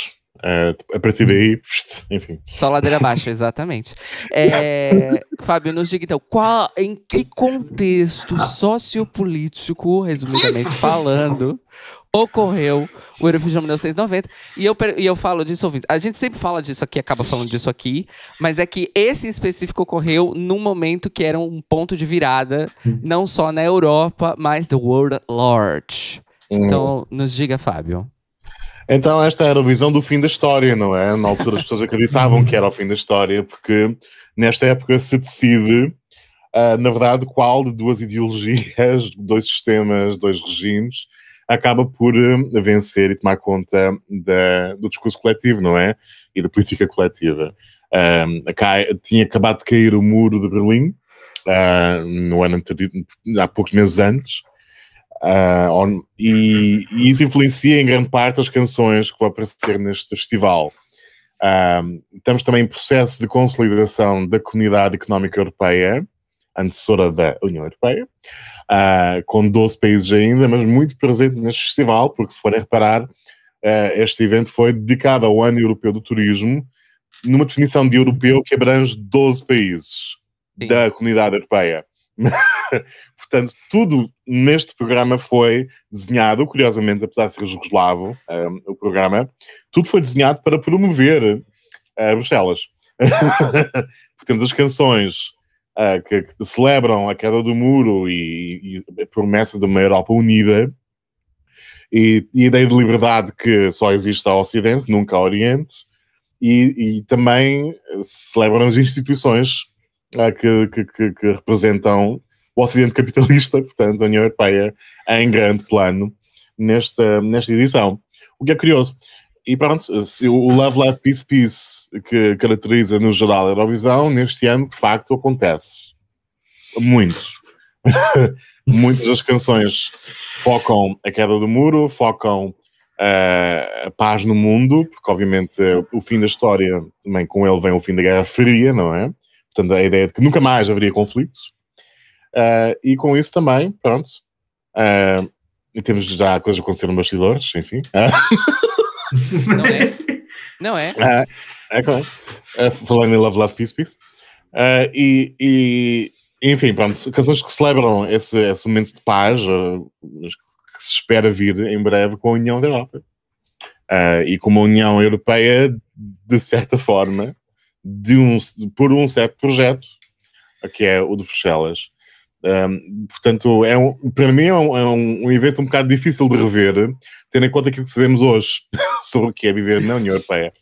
Uh, a partir daí, enfim. Só ladeira abaixo, exatamente. É, Fábio, nos diga então, qual, em que contexto sociopolítico, resumidamente falando, ocorreu o Eurovision mil novecentos e noventa? E eu, e eu falo disso, ouvindo. A gente sempre fala disso aqui, acaba falando disso aqui, mas é que esse em específico ocorreu num momento que era um ponto de virada, não só na Europa, mas the world at large. Hum. Então, nos diga, Fábio. Então esta era a visão do fim da história, não é? Na altura as pessoas acreditavam que era o fim da história, porque nesta época se decide, uh, na verdade, qual de duas ideologias, dois sistemas, dois regimes, acaba por uh, vencer e tomar conta da, do discurso coletivo, não é? E da política coletiva. Uh, cai, tinha acabado de cair o muro de Berlim, uh, no ano anterior, há poucos meses antes, Uh, on, e, e isso influencia em grande parte as canções que vão aparecer neste festival. Uh, estamos também em processo de consolidação da Comunidade Económica Europeia, antecessora da União Europeia, uh, com doze países ainda, mas muito presente neste festival, porque se forem reparar, uh, este evento foi dedicado ao Ano Europeu do Turismo, numa definição de europeu que abrange doze países Sim. da Comunidade Europeia. Portanto, tudo neste programa foi desenhado, curiosamente, apesar de ser jugoslavo, um, o programa, tudo foi desenhado para promover uh, Bruxelas. Temos as canções uh, que, que celebram a queda do muro e, e a promessa de uma Europa unida, e, e a ideia de liberdade que só existe ao Ocidente, nunca ao Oriente, e, e também celebram as instituições Que, que, que, que representam o Ocidente capitalista, portanto, a União Europeia em grande plano nesta, nesta edição. O que é curioso. E pronto, se o Love, Life, Peace, Peace que caracteriza no geral a Eurovisão, neste ano, de facto, acontece. Muito. Muitas das canções focam a queda do muro, focam uh, a paz no mundo, porque obviamente o fim da história, também com ele vem o fim da Guerra Fria, não é? Portanto, a ideia de que nunca mais haveria conflitos. Uh, e com isso também, pronto, uh, e temos já coisas a acontecer nos bastidores, enfim. Uh. Não é? Não é? Uh, é claro. Uh, falando em Love, Love, Peace, Peace. Uh, e, e, enfim, pronto, canções que celebram esse, esse momento de paz, uh, que se espera vir em breve com a União da Europa. Uh, e com uma União Europeia, de certa forma, De um, por um certo projeto, que é o de Bruxelas. Um, portanto, é um, para mim é, um, é um, um evento um bocado difícil de rever, tendo em conta aquilo que sabemos hoje sobre o que é viver na União Europeia.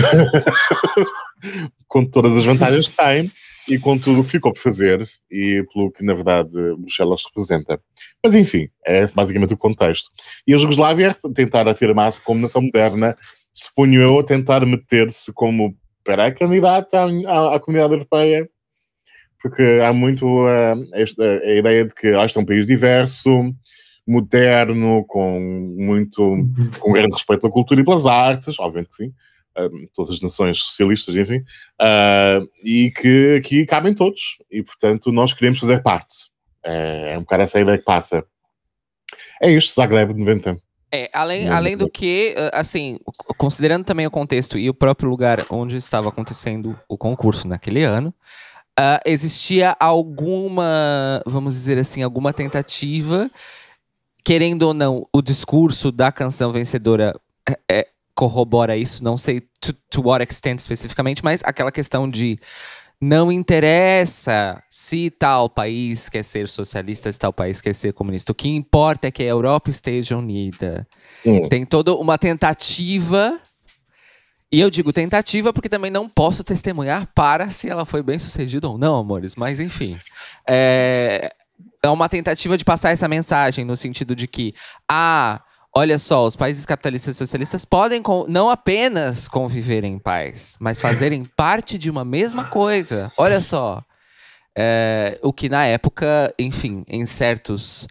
Com todas as vantagens que tem e com tudo o que ficou por fazer e pelo que, na verdade, Bruxelas representa. Mas, enfim, é basicamente o contexto. E a Jugoslávia tentar afirmar-se como nação moderna, suponho eu, a tentar meter-se como para a candidata à, à, à Comunidade Europeia, porque há muito uh, esta, a ideia de que este é um país diverso, moderno, com muito, uhum. com grande respeito pela cultura e pelas artes, obviamente que sim, uh, todas as nações socialistas, enfim, uh, e que aqui cabem todos, e portanto nós queremos fazer parte. É, é um bocado essa a ideia que passa. É isto, Zagreb noventa. É, além, além do que, assim, considerando também o contexto e o próprio lugar onde estava acontecendo o concurso naquele ano, uh, existia alguma, vamos dizer assim, alguma tentativa, querendo ou não, o discurso da canção vencedora é, é, corrobora isso, não sei to, to what extent especificamente, mas aquela questão de não interessa se tal país quer ser socialista, se tal país quer ser comunista. O que importa é que a Europa esteja unida. Hum. Tem toda uma tentativa, e eu digo tentativa porque também não posso testemunhar para se ela foi bem sucedida ou não, amores. Mas enfim, é, é uma tentativa de passar essa mensagem no sentido de que, ah, olha só, os países capitalistas e socialistas podem não apenas conviver em paz, mas fazerem parte de uma mesma coisa. Olha só. É, o que na época, enfim, em certos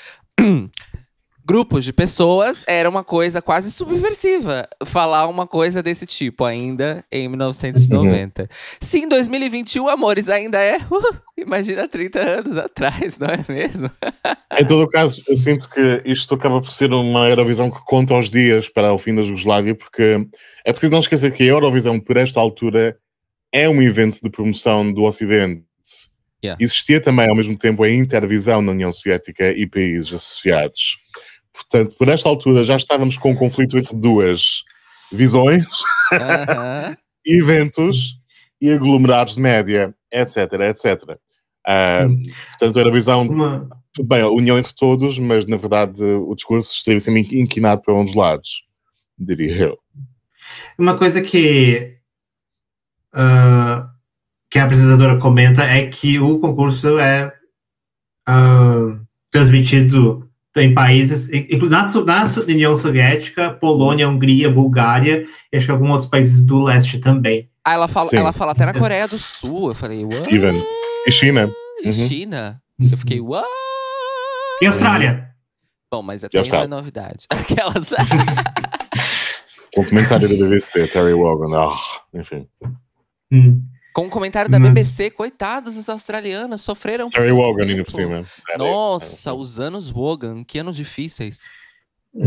grupos de pessoas, era uma coisa quase subversiva falar uma coisa desse tipo ainda em mil novecentos e noventa. Uhum. Se em dois mil e vinte e um, amores, ainda é, uh, imagina trinta anos atrás, não é mesmo? Em todo o caso, eu sinto que isto acaba por ser uma Eurovisão que conta os dias para o fim da Jugoslávia, porque É preciso não esquecer que a Eurovisão, por esta altura, é um evento de promoção do Ocidente. Yeah. Existia também, ao mesmo tempo, a Intervisão na União Soviética e países associados. Portanto, por esta altura, já estávamos com um conflito entre duas visões, Uh-huh. eventos e aglomerados de média, etc, etcétera. Uh, portanto, a Eurovisão, Uma, bem, a união entre todos, mas, na verdade, o discurso esteve sempre inquinado para um dos lados, diria eu. uma coisa que, ah, que a apresentadora comenta é que o concurso é ah, transmitido em países, inclu- na, Su- na Su- União Soviética, Polônia, Hungria, Bulgária e acho que alguns outros países do leste também. Ah, ela fala, Sim. ela fala até na Coreia do Sul. Eu falei, what? Even. E China. E Uhum. China? Eu fiquei, what? E Austrália? Bom, mas E até ainda é Austrália. novidade. Aquelas. Com o comentário da B B C, Terry Wogan. Ah, enfim. Hum. Com o comentário da Mas- B B C, coitados os australianos, sofreram por Terry tanto Wogan ainda tempo. por cima. Era- Nossa, os anos Wogan, que anos difíceis. Hum.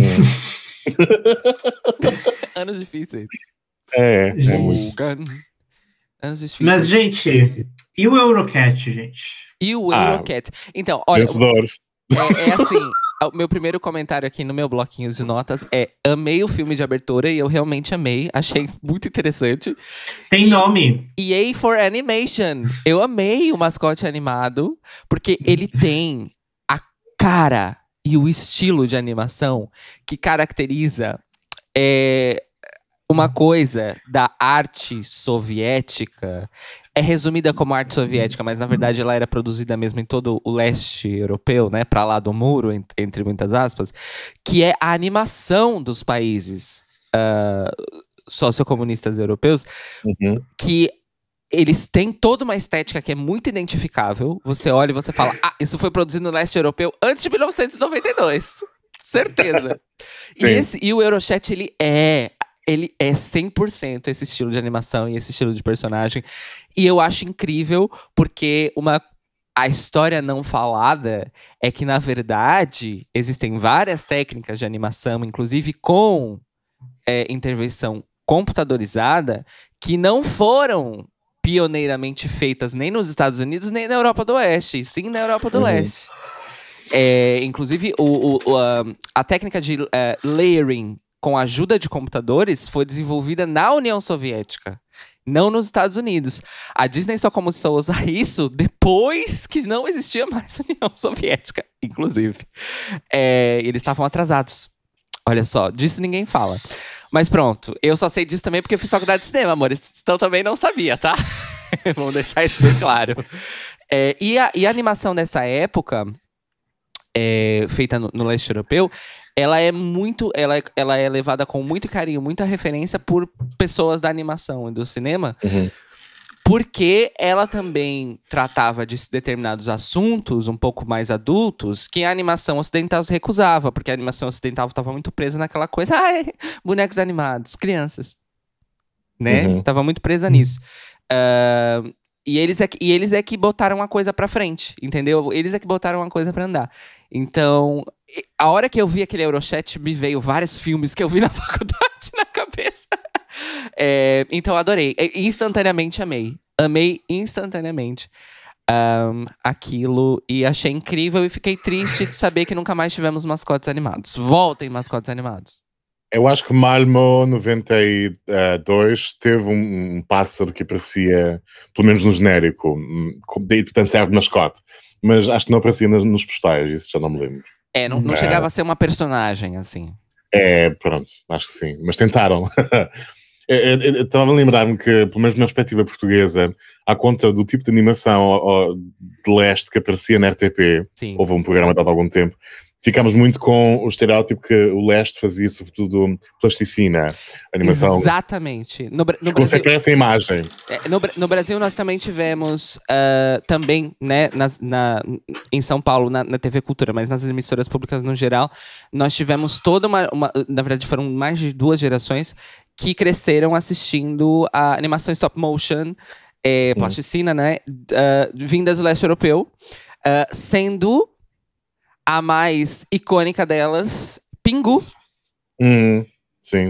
Anos difíceis. É, é muito. Wogan. Anos difíceis. Mas, gente, e o Eurocat, gente? E o Ah, Eurocat. Então, olha, Vencedor. é, é assim, o meu primeiro comentário aqui no meu bloquinho de notas é: amei o filme de abertura e eu realmente amei, achei muito interessante. Tem E- nome. E A for Animation. Eu amei o mascote animado, porque ele tem a cara e o estilo de animação que caracteriza é, uma coisa da arte soviética. É resumida como arte soviética, mas na verdade ela era produzida mesmo em todo o leste europeu, né? Pra lá do muro, ent- entre muitas aspas. Que é a animação dos países ah, sociocomunistas europeus, Uhum. que eles têm toda uma estética que é muito identificável. Você olha e você fala, ah, isso foi produzido no leste europeu antes de mil novecentos e noventa e dois. Certeza. e, Sim. esse, e o Eurochat, ele é... Ele é cem por cento esse estilo de animação e esse estilo de personagem. E eu acho incrível, porque uma... A história não falada é que, na verdade, existem várias técnicas de animação, inclusive com é, intervenção computadorizada, que não foram pioneiramente feitas nem nos Estados Unidos, nem na Europa do Oeste, e sim na Europa do Uhum. Leste. É, inclusive, o, o- o, a, a técnica de é, layering com a ajuda de computadores foi desenvolvida na União Soviética, não nos Estados Unidos. A Disney só começou a usar isso depois que não existia mais a União Soviética, inclusive. É, eles estavam atrasados. Olha só, disso ninguém fala. Mas pronto, eu só sei disso também porque eu fiz faculdade de cinema, amor. Então também não sabia, tá? Vamos deixar isso bem claro. É, e, a, e a animação dessa época, é, feita no, no leste europeu, ela é muito. Ela, é- ela é levada com muito carinho, muita referência por pessoas da animação e do cinema. Uhum. Porque ela também tratava de determinados assuntos um pouco mais adultos que a animação ocidental se recusava, porque a animação ocidental estava muito presa naquela coisa, ai, bonecos animados, crianças, né? Uhum. Tava muito presa nisso. Ah, e, eles é que, e eles é que botaram a coisa pra frente, entendeu? Eles é que botaram a coisa pra andar. Então, e- a hora que eu vi aquele Eurochat, me veio vários filmes que eu vi na faculdade na cabeça. É, então eu adorei. E instantaneamente amei. Amei instantaneamente ahn, aquilo. E achei incrível. E fiquei triste de saber que nunca mais tivemos mascotes animados. Voltem, mascotes animados. Eu acho que Malmo noventa e dois teve um, um pássaro que aparecia, pelo menos no genérico, hum, com- daí portanto serve de mascote, mas acho que não aparecia nos, nos postais, isso já não me lembro. É, não, não É. chegava a ser uma personagem, assim. É, pronto, acho que sim, mas tentaram. Eu- eu- eu Estava a lembrar-me que, pelo menos na perspectiva portuguesa, à conta do tipo de animação ó, ó, de leste que aparecia na R T P, Sim. houve um programa dado há algum tempo, ficámos muito com o estereótipo que o leste fazia, sobretudo, plasticina, animação. Exatamente. No, Bra- no Ficou Brasil, sempre essa imagem. é, no, Bra- no Brasil, nós também tivemos, ah, também, né, nas- na, em São Paulo, na, na T V Cultura, mas nas emissoras públicas no geral, nós tivemos toda uma, uma. Na verdade, foram mais de duas gerações que cresceram assistindo a animação stop motion, é, plasticina, né, ah, vindas do leste europeu, ah, sendo a mais icônica delas, Pingu. Hum, sim.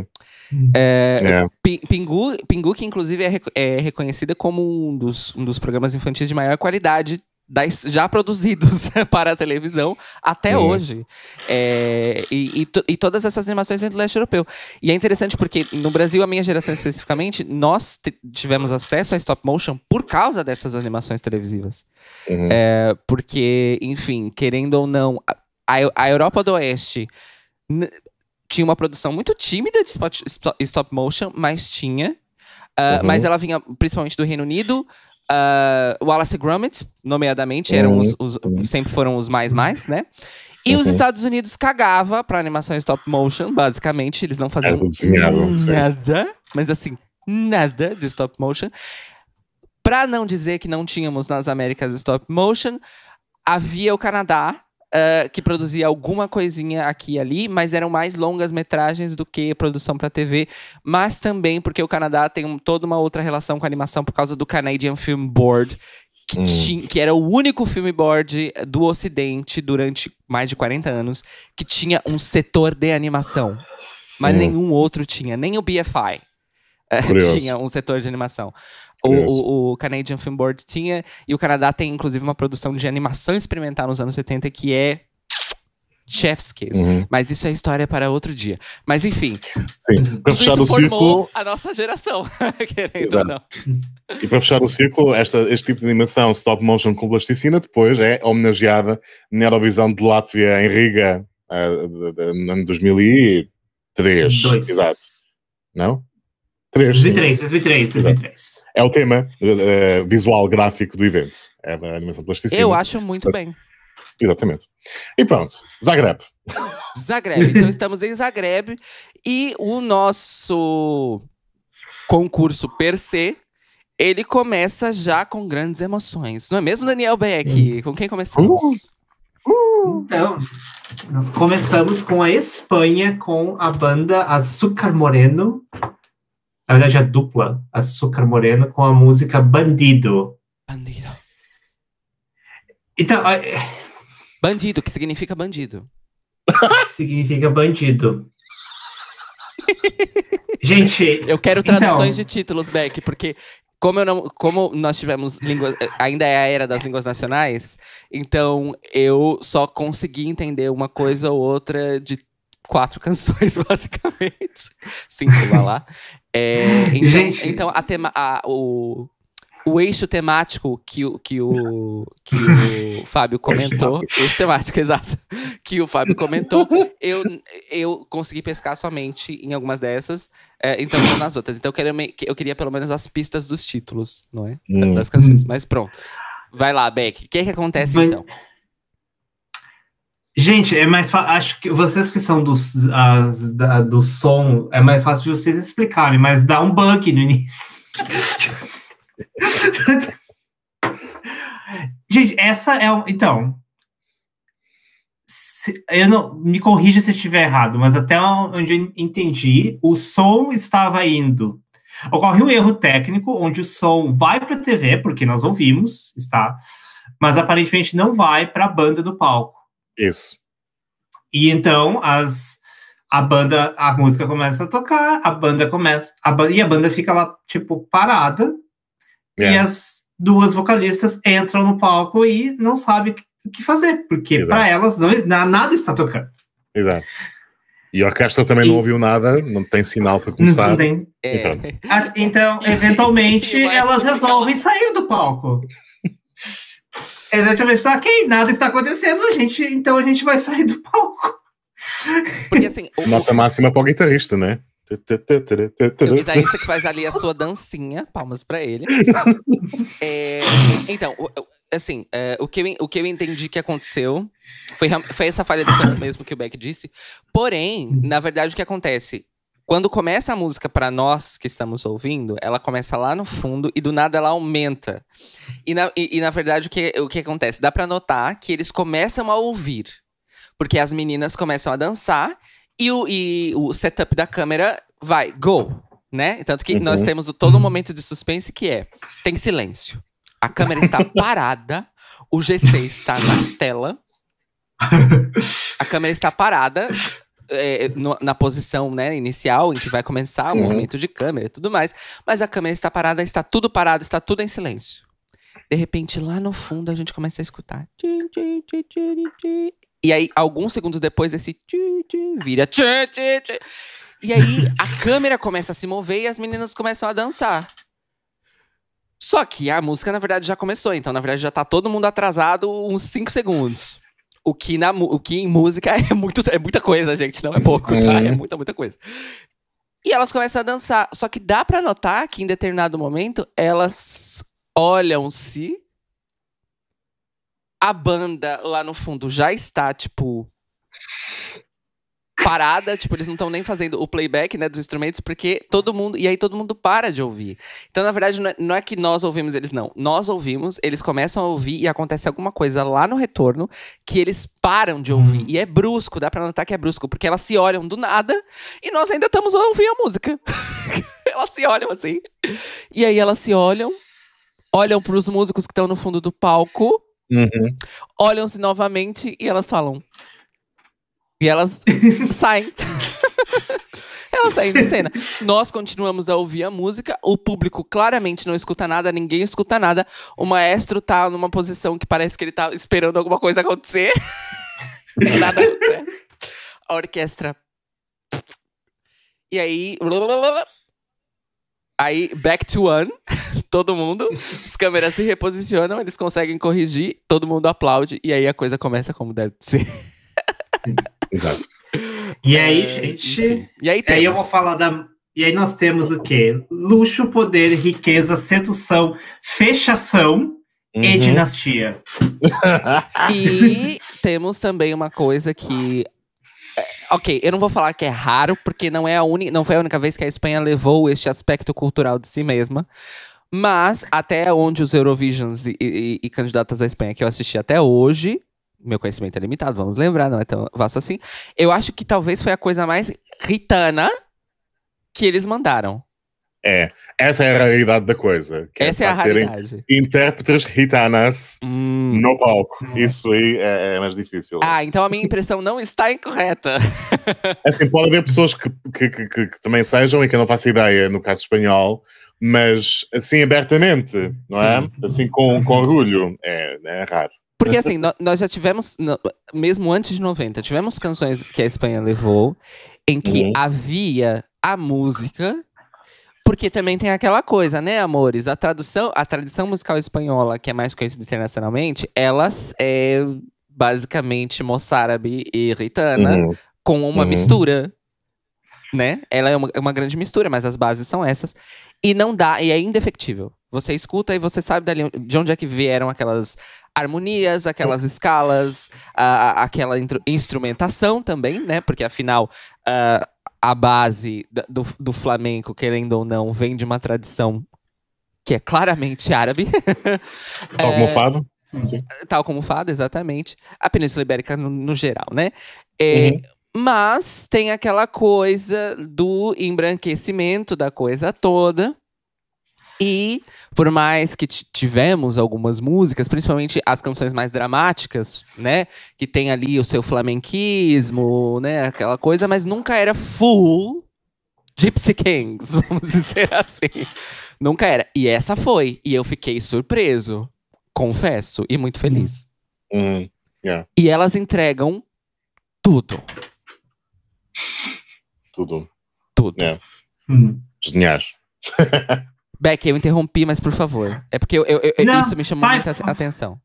É, É. Pi- Pingu, Pingu, que inclusive é, reco- é reconhecida como um dos, um dos programas infantis de maior qualidade das, já produzidos para a televisão até Uhum. hoje. É, e, e, to- e todas essas animações vêm do leste europeu. E é interessante porque no Brasil, a minha geração especificamente, nós t- tivemos acesso a stop motion por causa dessas animações televisivas. Uhum. É, porque, enfim, querendo ou não, a, a- a Europa do Oeste n- tinha uma produção muito tímida de spot- spo- stop motion, mas tinha. Ah, Uhum. Mas ela vinha principalmente do Reino Unido. Uh, Wallace e Gromit, nomeadamente, eram Uhum. os, os- sempre foram os mais mais, né? E os Uhum. Estados Unidos cagava pra animação stop motion, basicamente. Eles não faziam tudo desenhado, sim. nada, mas assim, nada de stop motion. Pra não dizer que não tínhamos nas Américas stop motion, havia o Canadá, uh, que produzia alguma coisinha aqui e ali, mas eram mais longas metragens do que produção pra T V, mas também porque o Canadá tem um- toda uma outra relação com a animação por causa do Canadian Film Board, que, Hum. tinha, que era o único filme board do Ocidente durante mais de quarenta anos que tinha um setor de animação. Mas Hum. nenhum outro tinha, nem o B F I eh, Curioso. tinha um setor de animação. O, Curioso. o, o Canadian Film Board tinha, e o Canadá tem inclusive uma produção de animação experimental nos anos setenta que é chef's kiss. Uhum. Mas isso é história para outro dia. Mas enfim, Sim. Para tudo fechar isso o formou círculo, a nossa geração, querendo Exato. ou não. e para fechar o círculo, esta, este tipo de animação stop motion com plasticina depois é homenageada na Eurovisão de Látvia em Riga, ah, de- de- no ano dois mil e três. Dois. Exato. Não? Três. dois mil e três, dois mil e três, dois mil e três. É o tema eh, visual gráfico do evento. É a animação de plasticina. Eu acho muito bem. Exatamente. E pronto. Zagreb. Zagreb. Então estamos em Zagreb e o nosso concurso per se, ele começa já com grandes emoções. Não é mesmo, Daniel Beck? Com quem começamos? Então, nós começamos com a Espanha, com a banda Azúcar Moreno. Na verdade, a dupla Azúcar Moreno, com a música Bandido. Bandido. Então, é, Bandido, que significa bandido. significa bandido. Gente, Eu quero traduções Então. de títulos, Beck, porque como, eu não, como nós tivemos língua, ainda é a era das línguas nacionais, então eu só consegui entender uma coisa ou outra de quatro canções, basicamente. Cinco, vai lá. É, então, Gente. então a tema, a- o, o eixo temático que o, que o, que o Fábio comentou, o eixo temático, exato, que o Fábio comentou, eu, eu consegui pescar somente em algumas dessas, é, então não nas outras. Então eu queria, me- eu queria pelo menos as pistas dos títulos, não é? Hum. Das canções, mas pronto. Vai lá, Beck. O que é que acontece Ban- então? gente, é mais fácil. Acho que vocês que são dos, as, da- do som, é mais fácil de vocês explicarem, mas dá um bug no início. Gente, essa é. o- Então. se- eu não. Me corrija se eu estiver errado, mas até onde eu entendi, o som estava indo. Ocorre um erro técnico, onde o som vai para a T V, porque nós ouvimos, está, mas aparentemente não vai para a banda do palco. Isso. E então as, a banda, a música começa a tocar, a banda começa, a, ba- e a banda fica lá, tipo, parada, e Yeah. as duas vocalistas entram no palco e não sabem o que- o que fazer, porque Exato. para elas não, na- nada está tocando. Exato. E a orquestra também E- não ouviu nada, não tem sinal para Não, começar. não tem- É, pronto. Ah, então, eventualmente, E o elas Michael fica resolvem sair do palco. Exatamente, ok, nada está acontecendo, a gente, então a gente vai sair do palco. porque assim, o, Nota máxima para o guitarrista, né? o guitarrista que faz ali a sua dancinha, palmas pra ele. É, então, o- o- assim, é, o, que eu, en- o que eu entendi que aconteceu foi, real- foi essa falha de som mesmo que o Beck disse. Porém, na verdade, o que acontece? Quando começa a música pra nós que estamos ouvindo, ela começa lá no fundo e do nada ela aumenta. E na, e, e, na verdade, o que, o que acontece? Dá pra notar que eles começam a ouvir. Porque as meninas começam a dançar e o, e o setup da câmera vai, go, né? Tanto que Uhum. nós temos o, todo um momento de suspense que é, tem silêncio. A câmera está parada, o G C está na tela, a câmera está parada, é, no, na posição, né, inicial, em que vai começar o Uhum. movimento de câmera e tudo mais. Mas a câmera está parada, está tudo parado, está tudo em silêncio. De repente, lá no fundo, a gente começa a escutar. Tchim, tchim, tchim, tchim, tchim. E aí, alguns segundos depois, esse tchim, tchim, vira tchim, tchim, tchim. E aí, a câmera começa a se mover e as meninas começam a dançar. Só que a música, na verdade, já começou. Então, na verdade, já tá todo mundo atrasado uns cinco segundos. O que, na, o que em música é, muito, é muita coisa, gente. Não é pouco, tá? É muita, muita coisa. E elas começam a dançar. Só que dá pra notar que, em determinado momento, elas olham-se. A banda lá no fundo já está, tipo... parada, tipo, eles não estão nem fazendo o playback, né, dos instrumentos, porque todo mundo, e aí todo mundo para de ouvir. Então, na verdade, não é, não é que nós ouvimos eles, não. Nós ouvimos, eles começam a ouvir e acontece alguma coisa lá no retorno que eles param de ouvir. Hum. E é brusco, dá pra notar que é brusco, porque elas se olham do nada e nós ainda estamos a ouvir a música. Elas se olham assim. E aí elas se olham, olham pros músicos que estão no fundo do palco, Uhum. olham-se novamente e elas falam... E elas saem. Elas saem de cena. Nós continuamos a ouvir a música. O público claramente não escuta nada. Ninguém escuta nada. O maestro tá numa posição que parece que ele tá esperando alguma coisa acontecer. Nada acontece. A orquestra... E aí... Aí, back to one. Todo mundo. As câmeras se reposicionam. Eles conseguem corrigir. Todo mundo aplaude. E aí a coisa começa como deve ser. Exato. E aí, É, gente. enfim. E aí, Aí eu vou temos- falar da. E aí nós temos o quê? Luxo, poder, riqueza, sedução, fechação e Uhum. dinastia. E temos também uma coisa que... é, ok, eu não vou falar que é raro, porque não, é a uni... não foi a única vez que a Espanha levou este aspecto cultural de si mesma. Mas, até onde os Eurovisions e, e, e candidatas da Espanha que eu assisti até hoje... Meu conhecimento é limitado, vamos lembrar, não é tão vasto assim. Eu acho que talvez foi a coisa mais ritana que eles mandaram. É, essa é a realidade da coisa. que Essa é a de facto terem raridade. Intérpretes gitanas Hum. no palco. Isso aí é, é mais difícil. Ah, então a minha impressão não está incorreta. Assim, pode haver pessoas que, que, que, que- que também sejam e que eu não faço ideia no caso espanhol, mas assim abertamente, não é? Sim. Assim com, com orgulho, é, é raro. Porque assim, nó- nós já tivemos, no- mesmo antes de noventa, tivemos canções que a Espanha levou em que Uhum. havia a música, porque também tem aquela coisa, né, amores? A tradução, a tradição musical espanhola, que é mais conhecida internacionalmente, ela é basicamente moçárabe e ritana Uhum. com uma Uhum. mistura, né? Ela é uma, é uma grande mistura, mas as bases são essas. E não dá, e é indefectível. Você escuta e você sabe dali, de onde é que vieram aquelas harmonias, aquelas escalas, a, a- aquela intro- instrumentação também, né? Porque afinal, ah, a base da- do, do flamenco, querendo ou não, vem de uma tradição que é claramente árabe. Tal como o fado? Tal como o fado, exatamente. A Península Ibérica no, no geral, né? É, Uhum. Mas tem aquela coisa do embranquecimento da coisa toda. E por mais que t- tivemos algumas músicas, principalmente as canções mais dramáticas, né? Que tem ali o seu flamenquismo, né? Aquela coisa, mas nunca era full Gypsy Kings, vamos dizer assim. Nunca era. E essa foi. E eu fiquei surpreso, confesso, e muito feliz. Uhum. Yeah, E elas entregam tudo. tudo. Tudo. Yeah. Hum. Geniais. Beck, eu interrompi, mas por favor. É porque eu, eu- eu- Não, isso me chamou vai, muita fa- atenção.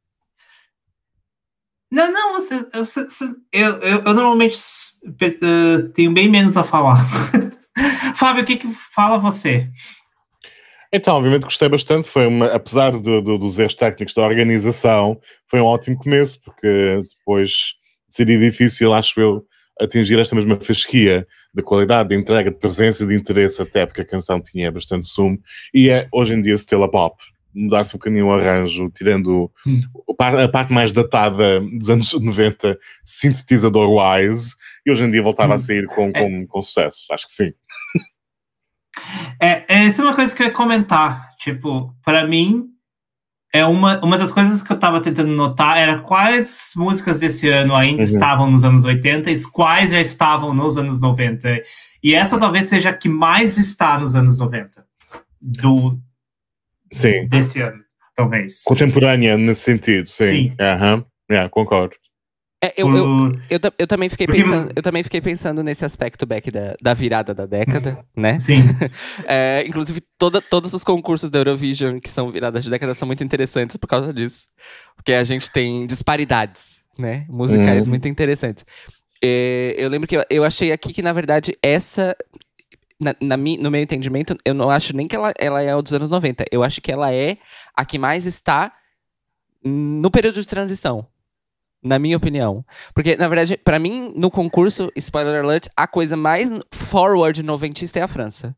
Não, não, você, você- você- eu, eu, eu normalmente s- per- eh, tenho bem menos a falar. Fábio, o que que fala você? Então, obviamente gostei bastante, foi uma, apesar do- do- dos erros técnicos da organização, foi um ótimo começo, porque depois seria difícil, acho eu, atingir esta mesma fasquia de qualidade, de entrega, de presença e de interesse, até porque a canção tinha bastante sumo, e é hoje em dia Stella Pop. Mudasse um bocadinho o arranjo, tirando Hum. o par- a parte mais datada dos anos noventa, sintetizador Wise, e hoje em dia voltava Hum. a sair com, com, com sucesso, acho que sim. É, essa é uma coisa que eu ia comentar. Tipo, para mim, É uma, uma das coisas que eu tava tentando notar era quais músicas desse ano ainda Uhum. estavam nos anos oitenta e quais já estavam nos anos noventa. E essa talvez seja a que mais está nos anos noventa. Do, Sim. Desse ano, talvez. Contemporânea nesse sentido, sim. Sim. Aham. Yeah, concordo. É, eu, eu, Por- eu, ta- eu também fiquei Porque- pensando, eu também fiquei pensando nesse aspecto back da, da virada da década, né? Sim. É, inclusive, toda, todos os concursos da Eurovision que são viradas de década são muito interessantes por causa disso. Porque a gente tem disparidades, né? Musicais Uhum. muito interessantes. É, eu lembro que eu, eu achei aqui que, na verdade, essa. Na, na mi- no meu entendimento, eu não acho nem que ela, ela é a dos anos noventa. Eu acho que ela é a que mais está no período de transição. Na minha opinião. Porque, na verdade, pra mim, no concurso, spoiler alert, a coisa mais forward noventista é a França.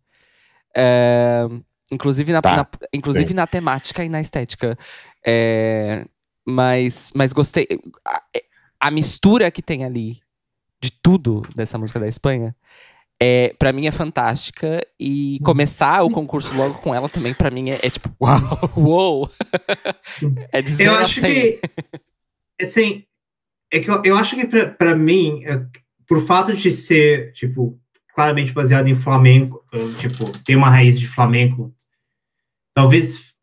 É, inclusive na, Tá, na- inclusive sim. na temática e na estética. É, mas, mas gostei. A, a mistura que tem ali de tudo dessa música da Espanha, é, pra mim é fantástica. E começar o concurso logo com ela também, pra mim, é, é tipo, uau, uou! É de Eu zero a acho cem. que, assim, é que eu, eu acho que pra, pra mim, é, por fato de ser, tipo, claramente baseado em flamenco, eh, tipo, tem uma raiz de flamenco, talvez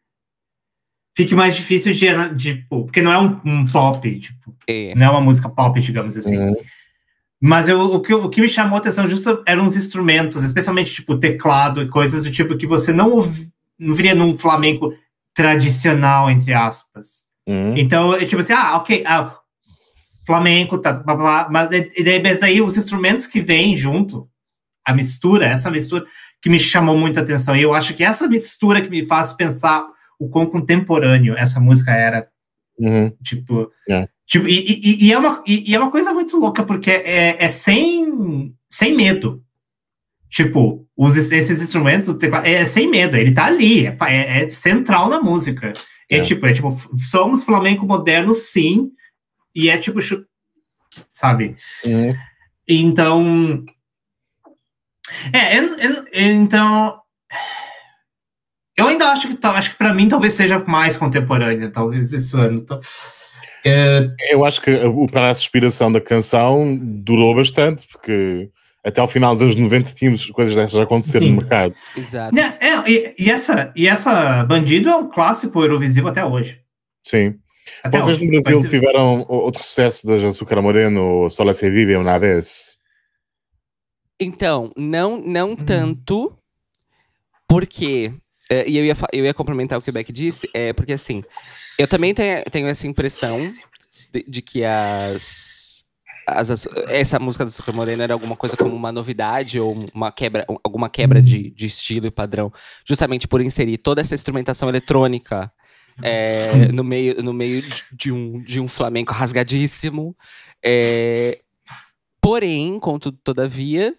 fique mais difícil de, ana- de tipo, porque não é um, um pop, tipo, É. não é uma música pop, digamos assim. Uhum. Mas eu, o, que, o que me chamou a atenção justo eram os instrumentos, especialmente, tipo, teclado e coisas do tipo que você não, ouvi, não viria num flamenco tradicional, entre aspas. Uhum. Então, é tipo assim, ah, ok, ah, flamenco, tá, blá, blá, blá, mas, e daí, mas aí os instrumentos que vêm junto, a mistura, essa mistura que me chamou muita atenção. E eu acho que essa mistura que me faz pensar o quão contemporâneo essa música era, Uhum. tipo... É. tipo e, e, e, é uma, e, e é uma coisa muito louca, porque é, é sem, sem medo. Tipo, os, esses instrumentos, o teclado, é sem medo, ele tá ali, é, é, é central na música. É, É. tipo, é tipo, somos flamenco moderno, sim, e é tipo, chu- sabe? Uhum. Então, é, eu- eu- então, eu ainda acho que, tal- acho que para mim talvez seja mais contemporânea, talvez esse ano. Então, é, Eu acho que o prazo de expiração da canção durou bastante, porque até ao final dos anos noventa tínhamos coisas dessas a acontecer Sim. no mercado. Exato. né, é, e, e essa, e essa Bandido é um clássico eurovisivo até hoje. Sim. Até Vocês hoje. no Brasil Mas- tiveram o- outro sucesso das Açúcar Moreno, Solo se vive uma vez? Então, não, não Uhum. tanto, porque. é, e eu ia, fa- eu ia complementar o que o Beck disse, é porque assim, eu também tenho, tenho essa impressão de, de que as, as, açu- essa música da Açúcar Moreno era alguma coisa como uma novidade ou uma quebra, alguma quebra de, de estilo e padrão, justamente por inserir toda essa instrumentação eletrônica é, no meio, no meio de, de um, de um flamenco rasgadíssimo. É, porém, contudo, todavia,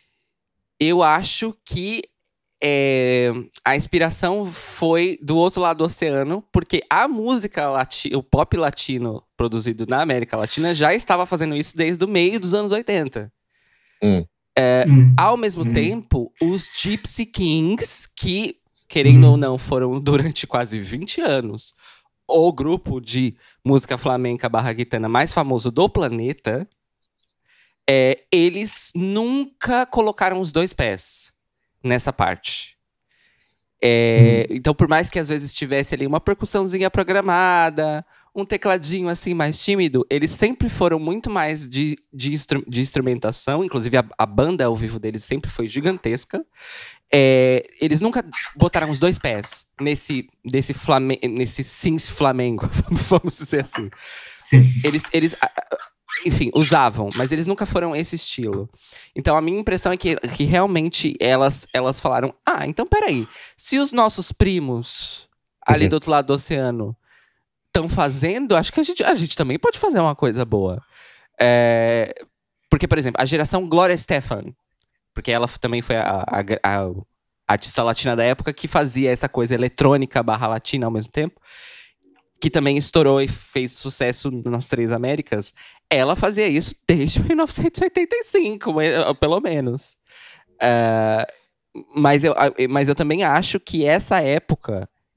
eu acho que é, a inspiração foi do outro lado do oceano, porque a música latina, o pop latino produzido na América Latina já estava fazendo isso desde o meio dos anos oitenta. Hum. Ao mesmo Hum. tempo, os Gypsy Kings, que, querendo Hum. ou não, foram durante quase vinte anos o grupo de música flamenca barra guitarra mais famoso do planeta, é, eles nunca colocaram os dois pés nessa parte. É, então, por mais que às vezes tivesse ali uma percussãozinha programada, um tecladinho assim mais tímido, eles sempre foram muito mais de, de, instru- de instrumentação. Inclusive, a, a banda ao vivo deles sempre foi gigantesca. É, eles nunca botaram os dois pés nesse, nesse, flame, nesse Sims Flamengo, vamos dizer assim. Sim. Eles, eles, a- a- enfim, usavam, mas eles nunca foram esse estilo. Então a minha impressão é que, que realmente elas, elas falaram: ah, então peraí, se os nossos primos ali Uhum. do outro lado do oceano estão fazendo, acho que a gente, a gente também pode fazer uma coisa boa. É, porque, por exemplo, a geração Gloria Estefan, porque ela também foi a, a- a- a artista latina da época que fazia essa coisa eletrônica barra latina ao mesmo tempo, que também estourou e fez sucesso nas três Américas. Ela fazia isso desde mil novecentos e oitenta e cinco, mas, eh, pelo menos. Ah, mas, eu, ah, mas eu também acho que essa época,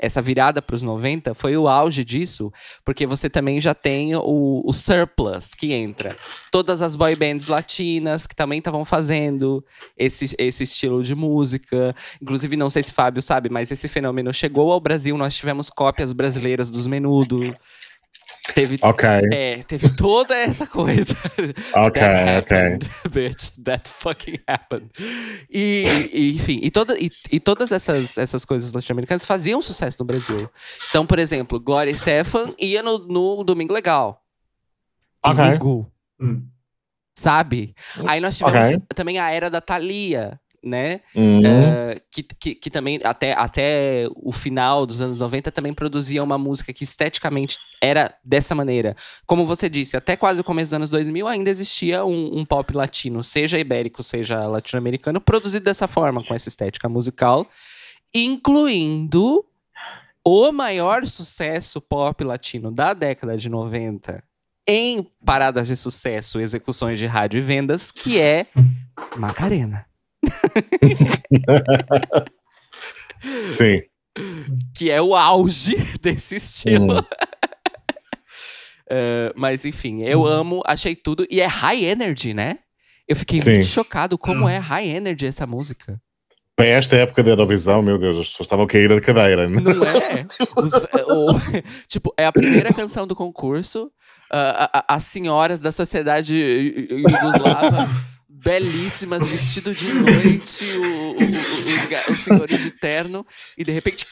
essa virada para os noventa foi o auge disso, porque você também já tem o, o surplus que entra. Todas as boy bands latinas que também estavam fazendo esse, esse estilo de música. Inclusive, não sei se Fábio sabe, mas esse fenômeno chegou ao Brasil, nós tivemos cópias brasileiras dos Menudo. Teve, Ok. é, teve toda essa coisa. Ok, That happened, ok. bitch. That fucking happened. E, e, enfim, e, toda, e, e todas essas, essas coisas latino-americanas faziam sucesso no Brasil. Então, por exemplo, Gloria Estefan ia no, no Domingo Legal. Ok. Domingo. Hum. Sabe? Aí nós tivemos Ok. t- também a era da Thalia, né? Uhum. Uh, que, que, que também, até, até o final dos anos noventa, também produzia uma música que esteticamente era dessa maneira. Como você disse, até quase o começo dos anos dois mil ainda existia um, um pop latino, seja ibérico, seja latino-americano, produzido dessa forma, com essa estética musical, incluindo o maior sucesso pop latino da década de noventa em paradas de sucesso, execuções de rádio e vendas, que é Macarena. Sim. Que é o auge desse estilo. Uhum. Uh, mas enfim, eu amo, achei tudo. E é high energy, né? Eu fiquei Sim. muito chocado como Hum. é high energy essa música. Para esta época da Eurovisão, meu Deus, as pessoas estavam a cair da cadeira. Não é? Os- o- tipo, é a primeira canção do concurso. uh, a- a- as senhoras da sociedade iugoslava, belíssimas, vestido de noite, o- o- o- os, ga- os senhores de terno, e de repente.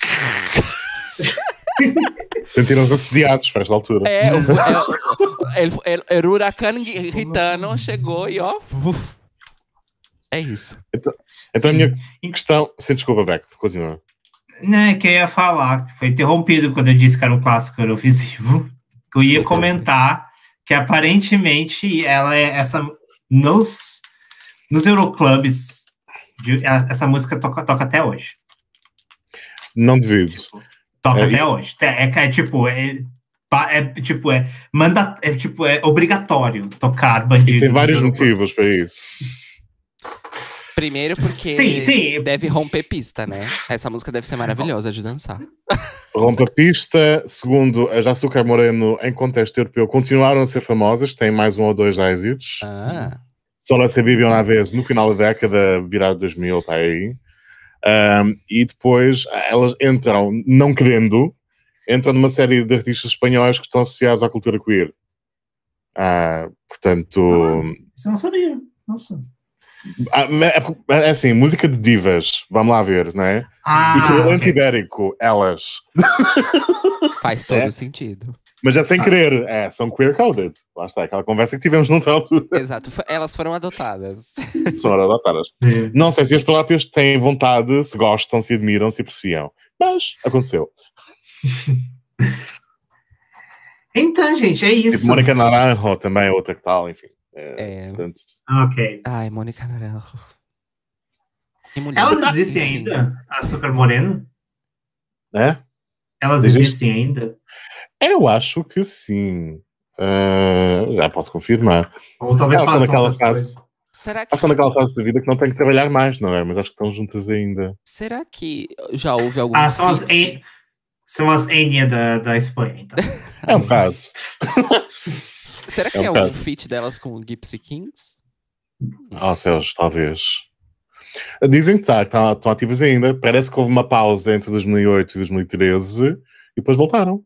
Sentiram-se assediados para esta altura. É, o, é, o, el, el, el huracán gitano chegou e ó. Uf. É isso. Então a minha questão. Sem desculpa, Beck, continua. Né, que eu ia falar, que foi interrompido quando eu disse que era um clássico eurovisivo. Que eu ia Desculpa. comentar que aparentemente ela é essa. Nos, nos Euroclubs, de- a- essa música toca, toca até hoje. Não devido. Toca É até isso. hoje. É, é, é tipo, é, pa- é tipo, é, manda, é tipo, é obrigatório tocar Bandido. E tem nos vários Euroclubs. motivos para isso. Primeiro porque Sim, sim. deve romper pista, né? Essa música deve ser maravilhosa de dançar. Rompa pista. Segundo, as Açúcar Moreno, em contexto europeu, continuaram a ser famosas. Têm mais um ou dois êxitos. Ah, Só lá se viviam na vez no final da década, virado dois mil, para aí. Um, e depois elas entram, não querendo, entram numa série de artistas espanhóis que estão associados à cultura queer. Ah, portanto, Isso eu não sabia. Nossa. ah, é, é assim, música de divas, vamos lá ver, não é? Ah, Equivalente ok. ibérico, elas. faz todo É. sentido. Mas já sem Ah, querer, é, são queer-coded. Lá está, aquela conversa que tivemos noutra altura. Exato. F- Elas foram adotadas. São adotadas. É. Não sei se as próprias têm vontade, se gostam, se admiram, se apreciam. Mas aconteceu. Então, gente, é Tipo, isso. Mônica Naranjo também é outra que tal, enfim. É, É. portanto, Ok. Ai, Mônica Naranjo. Que mulher. Elas existem Enfim. ainda? A Super Moreno? é? Elas Existe? existem ainda? Eu acho que sim. Ah, já pode confirmar. Ou talvez Elas estão façam naquela outras fase, coisas. Será que, elas estão naquela fase da vida que não têm que trabalhar mais, não é? Mas acho que estão juntas ainda. será que já houve algum Ah, são as, feat? En- são as Enya da, da Espanha, então. É um bocado. Será que É um é algum bocado. feat delas com o Gypsy Kings? Oh, céus, talvez. Dizem que tá, que tá- estão ativas ainda. Parece que houve uma pausa entre dois mil e oito e dois mil e treze e depois voltaram.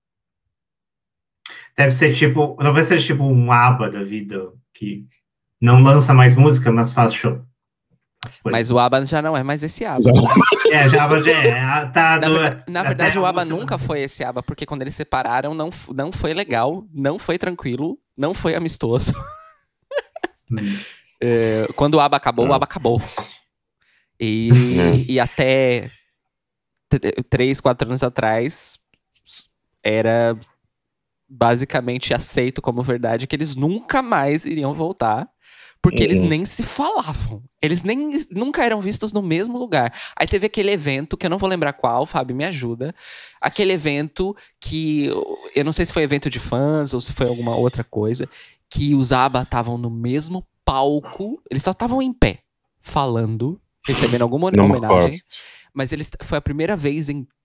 Deve ser tipo, talvez seja tipo um ABBA da vida, que não lança mais música, mas faz show. Faz coisas. Mas o ABBA já não é mais esse ABBA. É, já, já é, tá Na, do- verda- na verdade, até o ABBA algumas nunca semanas. foi esse ABBA, porque quando eles separaram, não, f- não foi legal, não foi tranquilo, não foi amistoso. Hum. É, quando o ABBA acabou, o Ah. ABBA acabou. E, É. e até t- três, quatro anos atrás, era basicamente aceito como verdade que eles nunca mais iriam voltar, porque eles Uhum. nem se falavam. Eles nem nunca eram vistos no mesmo lugar. Aí teve aquele evento, que eu não vou lembrar qual, Fábio, me ajuda. Aquele evento que, eu não sei se foi evento de fãs ou se foi alguma outra coisa, que os ABBA estavam no mesmo palco, eles só estavam em pé, falando, recebendo alguma Não me homenagem. recordo. Mas eles, foi a primeira vez em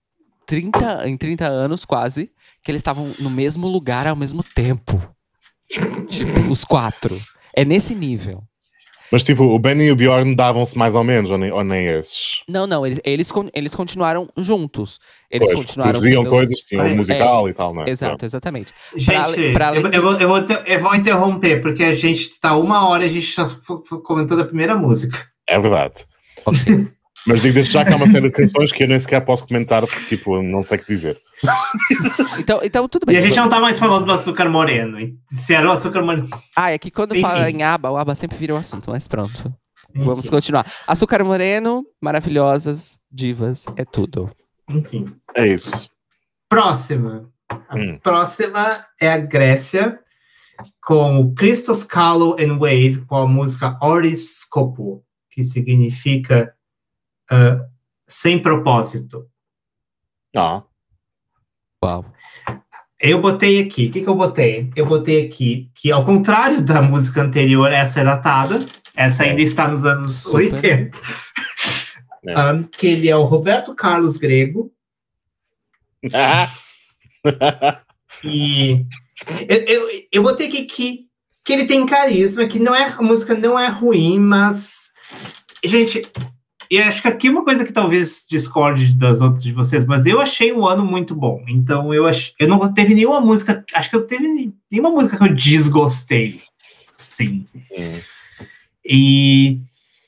trinta, em trinta anos quase, que eles estavam no mesmo lugar ao mesmo tempo. Tipo, os quatro. É nesse nível. Mas tipo, o Benny e o Bjorn davam-se mais ou menos, ou nem, ou nem esses? Não, não, eles, eles, eles continuaram juntos. Eles Pois, continuaram produziam sendo... coisas, tinham É, um musical e tal, né? Exato, exatamente. Gente, Pra ale- pra além eu, de- eu, vou, eu, vou, ter- eu vou interromper, porque a gente tá uma hora e a gente só f- f- comentou da primeira música. É verdade. Ok. Mas digo desde já que há uma série de canções que eu nem sequer posso comentar, porque tipo, não sei o que dizer. Então, então, tudo bem. E a gente não tá mais falando do açúcar moreno. hein? Se era o açúcar moreno. Ah, é que quando Enfim. fala em aba, o aba sempre vira o assunto, mas pronto. Vamos Enfim, continuar. Açúcar Moreno, maravilhosas, divas, é tudo. enfim. É isso. Próxima. A Hum. próxima é a Grécia, com o Christos Kahlo and Wave, com a música Oris Skopo, que significa ah, sem propósito. Ah, Uau. Eu botei aqui, o que, que eu botei? Eu botei aqui que, ao contrário da música anterior, essa é datada, essa ainda está nos anos Super. oitenta, É. um, que ele é o Roberto Carlos Grego, e eu, eu, eu botei aqui que, que ele tem carisma, que não é, a música não é ruim, mas, gente, eu acho que aqui é uma coisa que talvez discorde das outras de vocês, mas eu achei o ano muito bom. Então eu ach... eu não teve nenhuma música, acho que eu teve nenhuma música que eu desgostei. Sim. Hum. E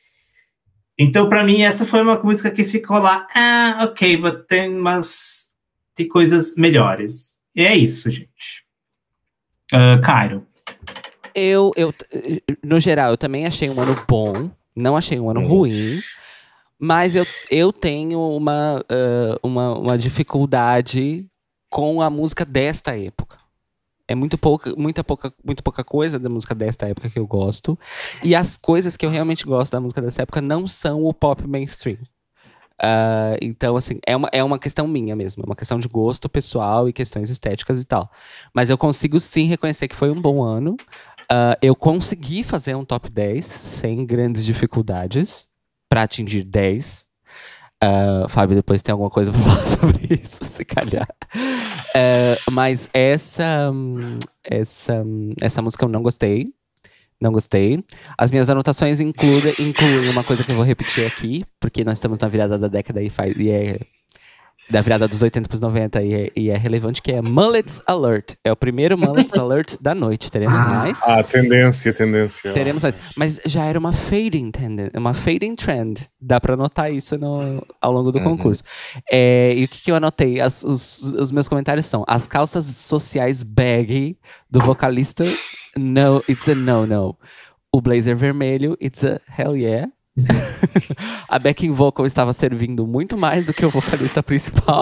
então para mim essa foi uma música que ficou lá, ah, ok, mas tem umas tem coisas melhores. E é isso, gente. Uh, Cairo. Eu, eu, no geral, eu também achei um ano bom. Não achei um ano Hum. ruim. Mas eu, eu tenho uma, uh, uma, uma dificuldade com a música desta época. É muito pouca, muita pouca, muito pouca coisa da música desta época que eu gosto. E as coisas que eu realmente gosto da música dessa época não são o pop mainstream. Uh, então, assim, é uma, é uma questão minha mesmo. É uma questão de gosto pessoal e questões estéticas e tal. Mas eu consigo sim reconhecer que foi um bom ano. Uh, eu consegui fazer um top dez sem grandes dificuldades para atingir dez. Uh, Fábio, depois tem alguma coisa pra falar sobre isso, se calhar. Uh, mas essa, hum, essa, hum, essa música eu não gostei. Não gostei. As minhas anotações incluem, incluem uma coisa que eu vou repetir aqui, porque nós estamos na virada da década e, faz, e é da virada dos oitenta para os noventa e é, e é relevante, que é Mullets Alert. É o primeiro Mullets Alert da noite. Teremos Ah. mais? Ah, tendência, tendência. Teremos mais. Mas já era uma fading trend. Uma fading trend. Dá pra anotar isso no, ao longo do Uhum. concurso. É, e o que, que eu anotei? As- os, os meus comentários são: as calças sociais baggy do vocalista, no, it's a no-no. O blazer vermelho, it's a hell yeah. A backing vocal estava servindo muito mais do que o vocalista principal.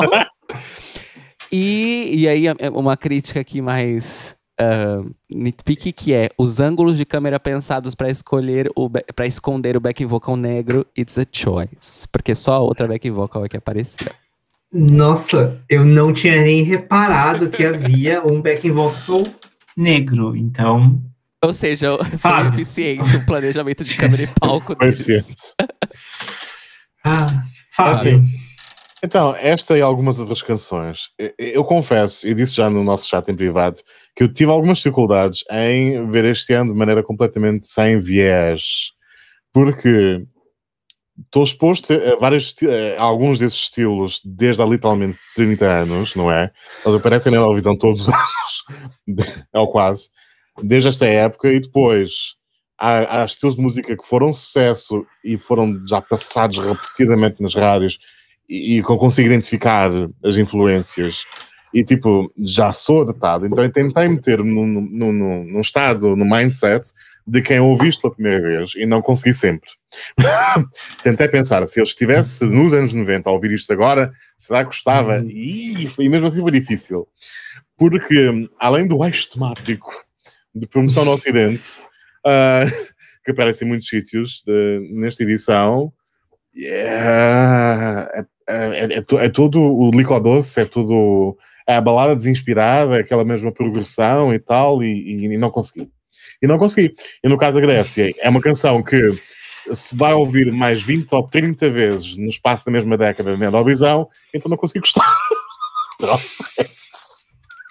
E, e aí, uma crítica aqui mais uh, nitpicky, que é os ângulos de câmera pensados para escolher o para esconder o backing vocal negro, it's a choice. Porque só a outra backing vocal é que aparecia. Nossa, eu não tinha nem reparado que havia um backing vocal negro, então... Ou seja, foi Fábio. eficiente o planejamento de câmera e palco Foi deles. eficiente. Ah, Fábio. Assim, então, esta e algumas outras canções, eu, eu confesso, e disse já no nosso chat em privado, que eu tive algumas dificuldades em ver este ano de maneira completamente sem viés, porque estou exposto a, vários, esti- a alguns desses estilos desde há literalmente trinta anos, não é? Eles aparecem na Eurovisão todos os anos, ou quase, desde esta época, e depois há, há estilos de música que foram sucesso e foram já passados repetidamente nas rádios e, e que eu consigo identificar as influências e tipo, já sou adaptado, então eu tentei meter num, num, num, num estado, no mindset de quem ouvi isto pela primeira vez e não consegui sempre. Tentei pensar, se eu estivesse nos anos noventa a ouvir isto agora, será que gostava? E, e mesmo assim foi difícil, porque além do eixo temático de promoção no Ocidente, uh, que aparece em muitos sítios de, nesta edição, yeah, é, é, é, é todo o licor doce, é tudo é a balada desinspirada, aquela mesma progressão e tal, e, e, e não consegui. E não consegui. E no caso da Grécia, é uma canção que se vai ouvir mais vinte ou trinta vezes no espaço da mesma década na Eurovisão, então não consegui gostar. Pronto, é isso.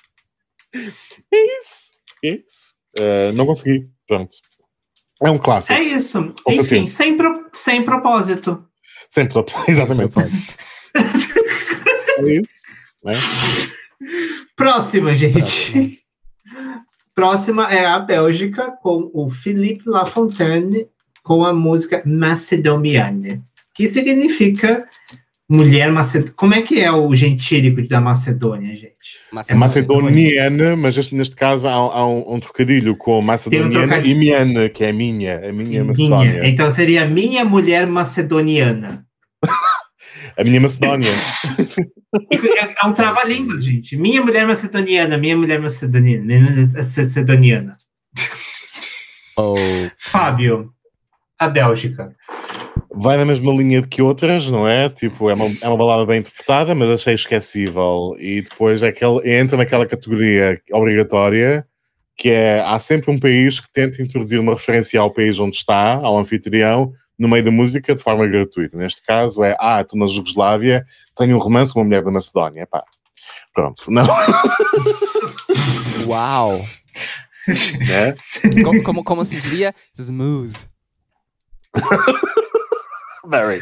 É isso. É isso. Uh, não consegui. Pronto. É um clássico. É isso. Enfim, sem, pro, sem propósito. Sem propósito. Exatamente. Sem propósito. É isso. Né? Próxima, gente. Próxima. Próxima é a Bélgica, com o Philippe Lafontaine, com a música Macedoniana, que significa mulher macedônia. Como é que é o gentílico da Macedônia, gente? É macedoniana, mas este, neste caso há, há um, um trocadilho com macedoniana um e miana, que é minha, a minha Macedônia. Minha. Então seria minha mulher macedoniana. A minha Macedônia. É um trava-línguas, gente. Minha mulher macedoniana, minha mulher macedoniana, minha macedoniana. Oh. Fábio, a Bélgica. Vai na mesma linha de que outras, não é? Tipo, é uma, é uma balada bem interpretada, mas achei esquecível. E depois é aquele, entra naquela categoria obrigatória, que é, há sempre um país que tenta introduzir uma referência ao país onde está, ao anfitrião, no meio da música, de forma gratuita. Neste caso é, ah, estou na Jugoslávia, tenho um romance com uma mulher da Macedónia. Pá, pronto. Não. Uau! É? Como, como, como se diria? Smooth. Very.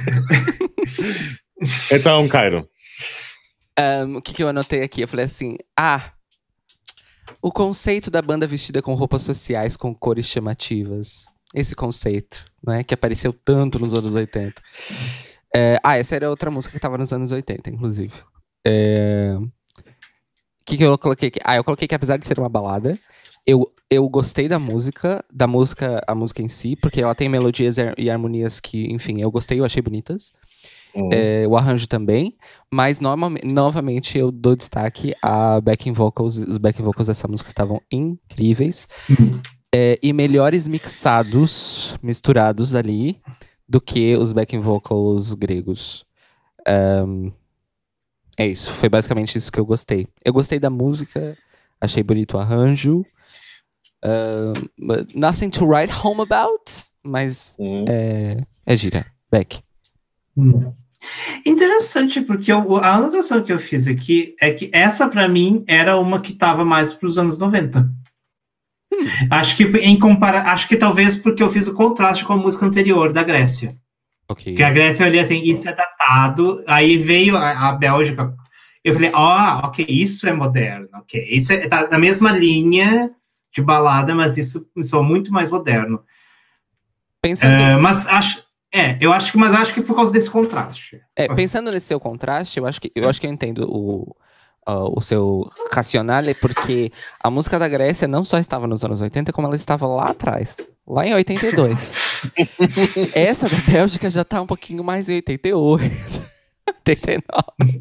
Então, Cairo. Um, o que, que eu anotei aqui? Eu falei assim, ah, o conceito da banda vestida com roupas sociais com cores chamativas. Esse conceito, né? Que apareceu tanto nos anos oitenta. É, ah, essa era outra música que tava nos anos oitenta, inclusive. É, o que, que eu coloquei aqui? Ah, eu coloquei que apesar de ser uma balada, eu, eu gostei da música, da música, a música em si, porque ela tem melodias e harmonias que, enfim, eu gostei, eu achei bonitas. Uhum. É, o arranjo também, mas novamente, novamente eu dou destaque a backing vocals. Os backing vocals dessa música estavam incríveis. Uhum. É, e melhores mixados, misturados ali, do que os backing vocals gregos. Um, é isso, foi basicamente isso que eu gostei. Eu gostei da música, achei bonito o arranjo. Uh, nothing to write home about, mas hum. é, é gira. Beck. Hum. Interessante, porque eu, a anotação que eu fiz aqui é que essa, pra mim, era uma que tava mais pros anos noventa. Hum. Acho que em compara... acho que talvez porque eu fiz o contraste com a música anterior da Grécia. Okay. Porque a Grécia eu olhei assim, isso é datado, aí veio a, a Bélgica, eu falei, ah, oh, ok, isso é moderno, ok, isso é, tá na mesma linha de balada, mas isso, isso é muito mais moderno. Pensando... Uh, mas acho, é, eu acho que, mas acho que por causa desse contraste. É, pensando nesse seu contraste, eu acho que eu acho que eu entendo o Uh, o seu racional, é porque a música da Grécia não só estava nos anos oitenta, como ela estava lá atrás, lá em oitenta e dois. Essa da Bélgica já tá um pouquinho mais em oitenta e oito, oitenta e nove.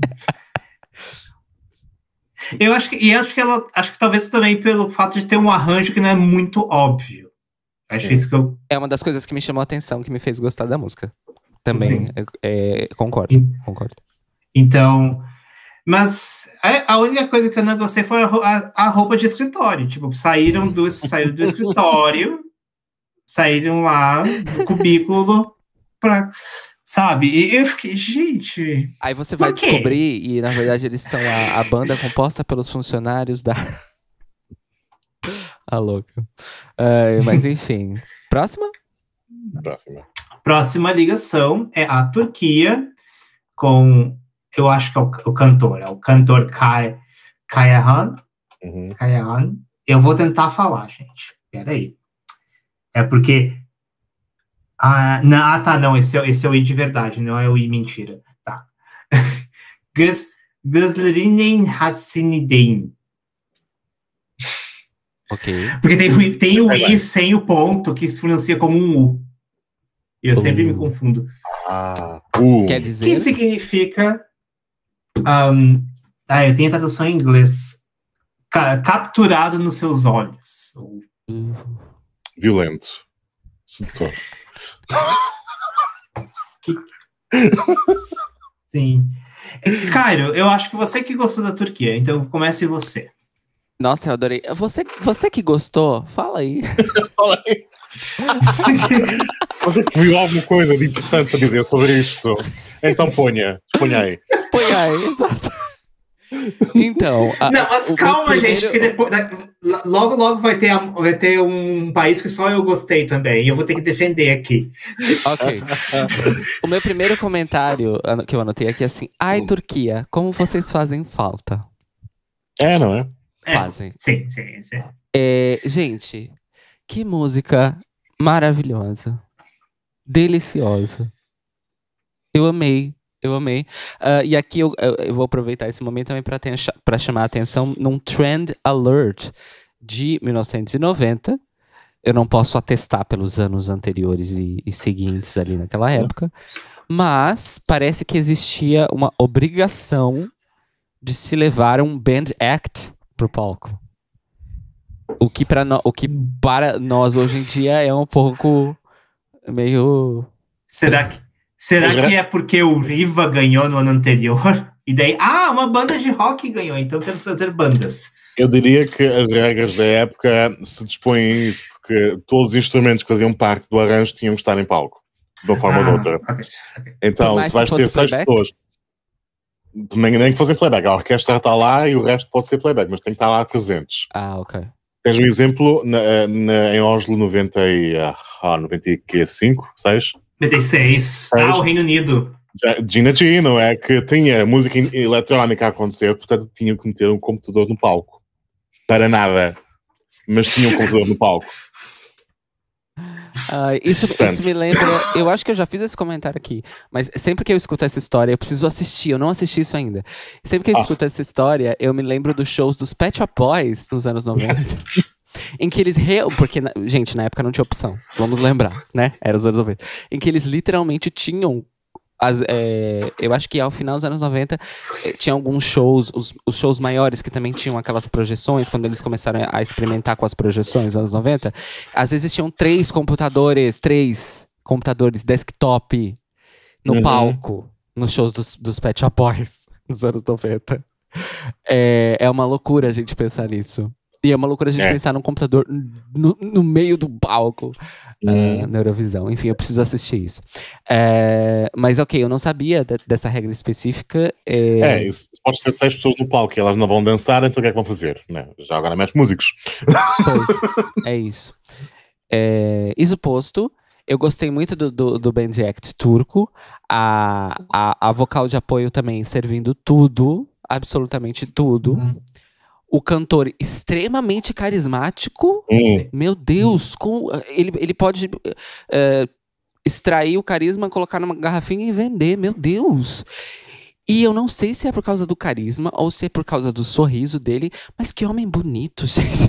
Eu acho que, e acho que ela, acho que talvez também pelo fato de ter um arranjo que não é muito óbvio. Acho é. isso que eu... É uma das coisas que me chamou a atenção, que me fez gostar da música. Também, é, é, concordo, e, concordo. Então... Mas a única coisa que eu não gostei foi a, a roupa de escritório. Tipo, saíram do, saíram do escritório, saíram lá do cubículo pra... Sabe? E eu fiquei, gente... Aí você vai okay. descobrir, e na verdade eles são a, a banda composta pelos funcionários da... Ah, louco. Uh, mas enfim. Próxima? Próxima. Próxima ligação é a Turquia com... Eu acho que é o, o cantor, é o cantor Kay, Kayahan. Uhum. Kayahan. Eu vou tentar falar, gente. Peraí. É porque... Ah, não, ah tá, não. Esse é, esse é o I de verdade, não é o I mentira. Tá. Gözlerinin Hasinidein. Ok. Porque tem, tem o I sem o ponto, que se pronuncia como um U. Eu uh. sempre me confundo. Ah, uh. Quer dizer? Que significa... Um, ah, eu tenho a tradução em inglês. Ca- capturado nos seus olhos. Uh. Violento. Sedutor. Que... Sim. Cairo, eu acho que você que gostou da Turquia, então comece você. Nossa, eu adorei. Você, você que gostou, fala aí. Fala aí. Você que viu alguma coisa de interessante a dizer sobre isto, então ponha, ponha aí. Põe aí, exato. Então. A, não, mas o calma, primeiro... gente, porque depois, logo, logo vai ter, vai ter um país que só eu gostei também, e eu vou ter que defender aqui. Ok. O meu primeiro comentário que eu anotei aqui é assim: ai, Turquia, como vocês fazem falta? É, não é? Fazem. É, sim, sim, sim. É, gente, que música maravilhosa. Deliciosa. Eu amei. Eu amei. Uh, e aqui eu, eu, eu vou aproveitar esse momento também para chamar a atenção num Trend Alert de mil novecentos e noventa. Eu não posso atestar pelos anos anteriores e, e seguintes ali naquela época. Mas parece que existia uma obrigação de se levar um band act pro palco. O que, pra no, o que para nós hoje em dia é um pouco meio... Será que... Será que é porque o Riva ganhou no ano anterior? E daí, ah, uma banda de rock ganhou, então temos que fazer bandas. Eu diria que as regras da época se dispõem a isso, porque todos os instrumentos que faziam parte do arranjo tinham que estar em palco, de uma forma ah, ou de outra. Okay, okay. Então, se vais ter seis pessoas, nem, nem que fossem playback, a orquestra está lá e o resto pode ser playback, mas tem que estar lá presentes. Ah, ok. Tens um exemplo na, na, em Oslo noventa e, ah, noventa e cinco, seis? noventa e seis. Ah, o Reino Unido. Gina G, não é? Que tinha música eletrónica a acontecer, portanto tinham que meter um computador no palco. Para nada. Mas tinha um computador no palco. Uh, isso, isso me lembra... Eu acho que eu já fiz esse comentário aqui, mas sempre que eu escuto essa história, eu preciso assistir, eu não assisti isso ainda. Sempre que eu ah. escuto essa história, eu me lembro dos shows dos Pet Shop Boys nos anos noventa. Em que eles... Re... Porque, gente, na época não tinha opção. Vamos lembrar, né? Era os anos noventa. Em que eles literalmente tinham... As, é, eu acho que ao final dos anos noventa eh, tinha alguns shows, os, os shows maiores que também tinham aquelas projeções, quando eles começaram a experimentar com as projeções nos anos noventa, às vezes tinham três computadores, três computadores desktop no uhum. palco, nos shows dos, dos Pet Shop Boys nos anos noventa. É, é uma loucura a gente pensar nisso. E é uma loucura a gente é. pensar num computador no, no meio do palco hum. uh, na Eurovisão. Enfim, eu preciso assistir isso. Uh, mas ok, eu não sabia de, dessa regra específica. É, é isso. Pode ter seis pessoas no palco e elas não vão dançar, então o que é que vão fazer? Não, já agora mexe músicos. Pois, é isso. É, isso posto, eu gostei muito do, do, do Band Act turco. A, a, a vocal de apoio também servindo tudo, absolutamente tudo. Hum. O cantor extremamente carismático. Hum. Meu Deus, com, ele, ele pode uh, extrair o carisma, colocar numa garrafinha e vender. Meu Deus. E eu não sei se é por causa do carisma ou se é por causa do sorriso dele, mas que homem bonito, gente.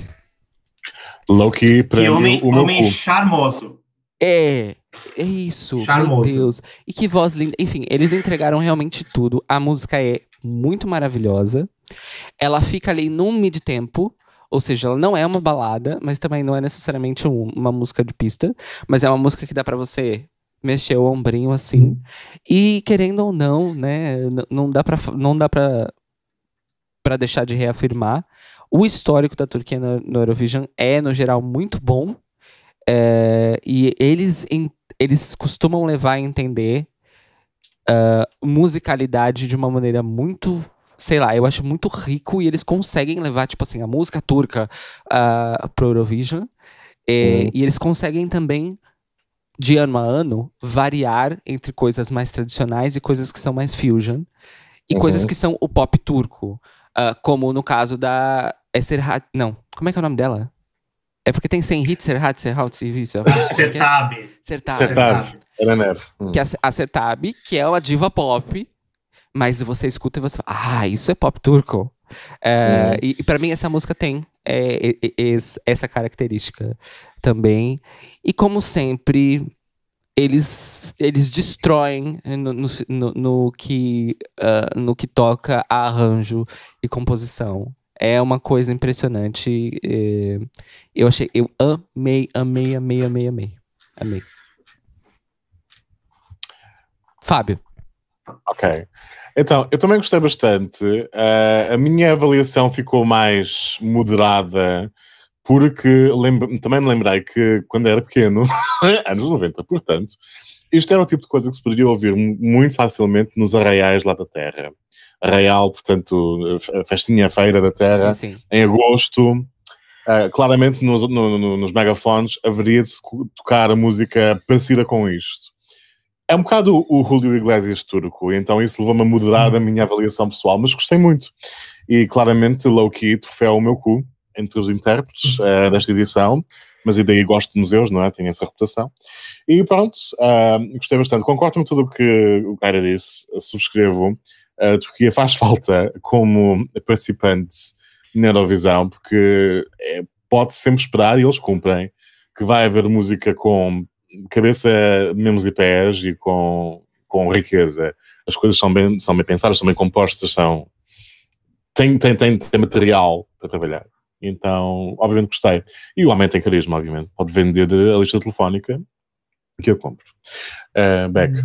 Loki, pra que mim, homem, o meu homem cu. charmoso. É, é isso. Charmoso. Meu Deus. E que voz linda. Enfim, eles entregaram realmente tudo. A música é muito maravilhosa. Ela fica ali num mid-tempo, ou seja, ela não é uma balada, mas também não é necessariamente um, uma música de pista, mas é uma música que dá pra você mexer o ombrinho assim, e querendo ou não, né, n- não dá pra, não dá pra, pra deixar de reafirmar, o histórico da Turquia no, no Eurovision é, no geral, muito bom, é, e eles, em, eles costumam levar a entender uh, musicalidade de uma maneira muito... sei lá, eu acho muito rico e eles conseguem levar, tipo assim, a música turca uh, pro Eurovision. E, hum. e eles conseguem também, de ano a ano, variar entre coisas mais tradicionais e coisas que são mais fusion. E uhum. coisas que são o pop turco. Uh, como no caso da Eserhat... Não, como é que é o nome dela? É porque tem cem hits, Serhat, Serhat, Serhat... Sertab. Sertab. Sertab. Que é a Sertab, que é uma diva pop... Mas você escuta e você fala, ah, isso é pop turco. É, hum. E, e pra mim essa música tem é, é, é, essa característica também. E como sempre, eles, eles destroem no, no, no, no, que, uh, no que toca a arranjo e composição. É uma coisa impressionante. É, eu achei, eu amei, amei, amei, amei, amei. Amei. Fábio. Ok. Então, eu também gostei bastante. Uh, a minha avaliação ficou mais moderada, porque lembra- também me lembrei que quando era pequeno, anos noventa, portanto, isto era o tipo de coisa que se poderia ouvir muito facilmente nos arraiais lá da terra. Arraial, portanto, a festinha, a feira da terra, sim, sim. em agosto. Uh, claramente nos, no, no, nos megafones haveria de se tocar a música parecida com isto. É um bocado o, o Julio Iglesias turco, então isso levou-me a moderar a minha avaliação pessoal, mas gostei muito. E claramente, low-key, troféu o meu cu entre os intérpretes uh, desta edição, mas e daí gosto de museus, não é? Tenho essa reputação. E pronto, uh, gostei bastante. Concordo com tudo o que o Kyra disse, subscrevo. A Turquia faz falta como participante na Eurovisão, porque é, pode sempre esperar, e eles cumprem, que vai haver música com cabeça, membros e pés e com, com riqueza. As coisas são bem, são bem pensadas, são bem compostas, são... Tem, tem, tem, tem material para trabalhar. Então, obviamente gostei. E o homem tem carisma, obviamente. Pode vender a lista telefónica que eu compro. Uh, Beck.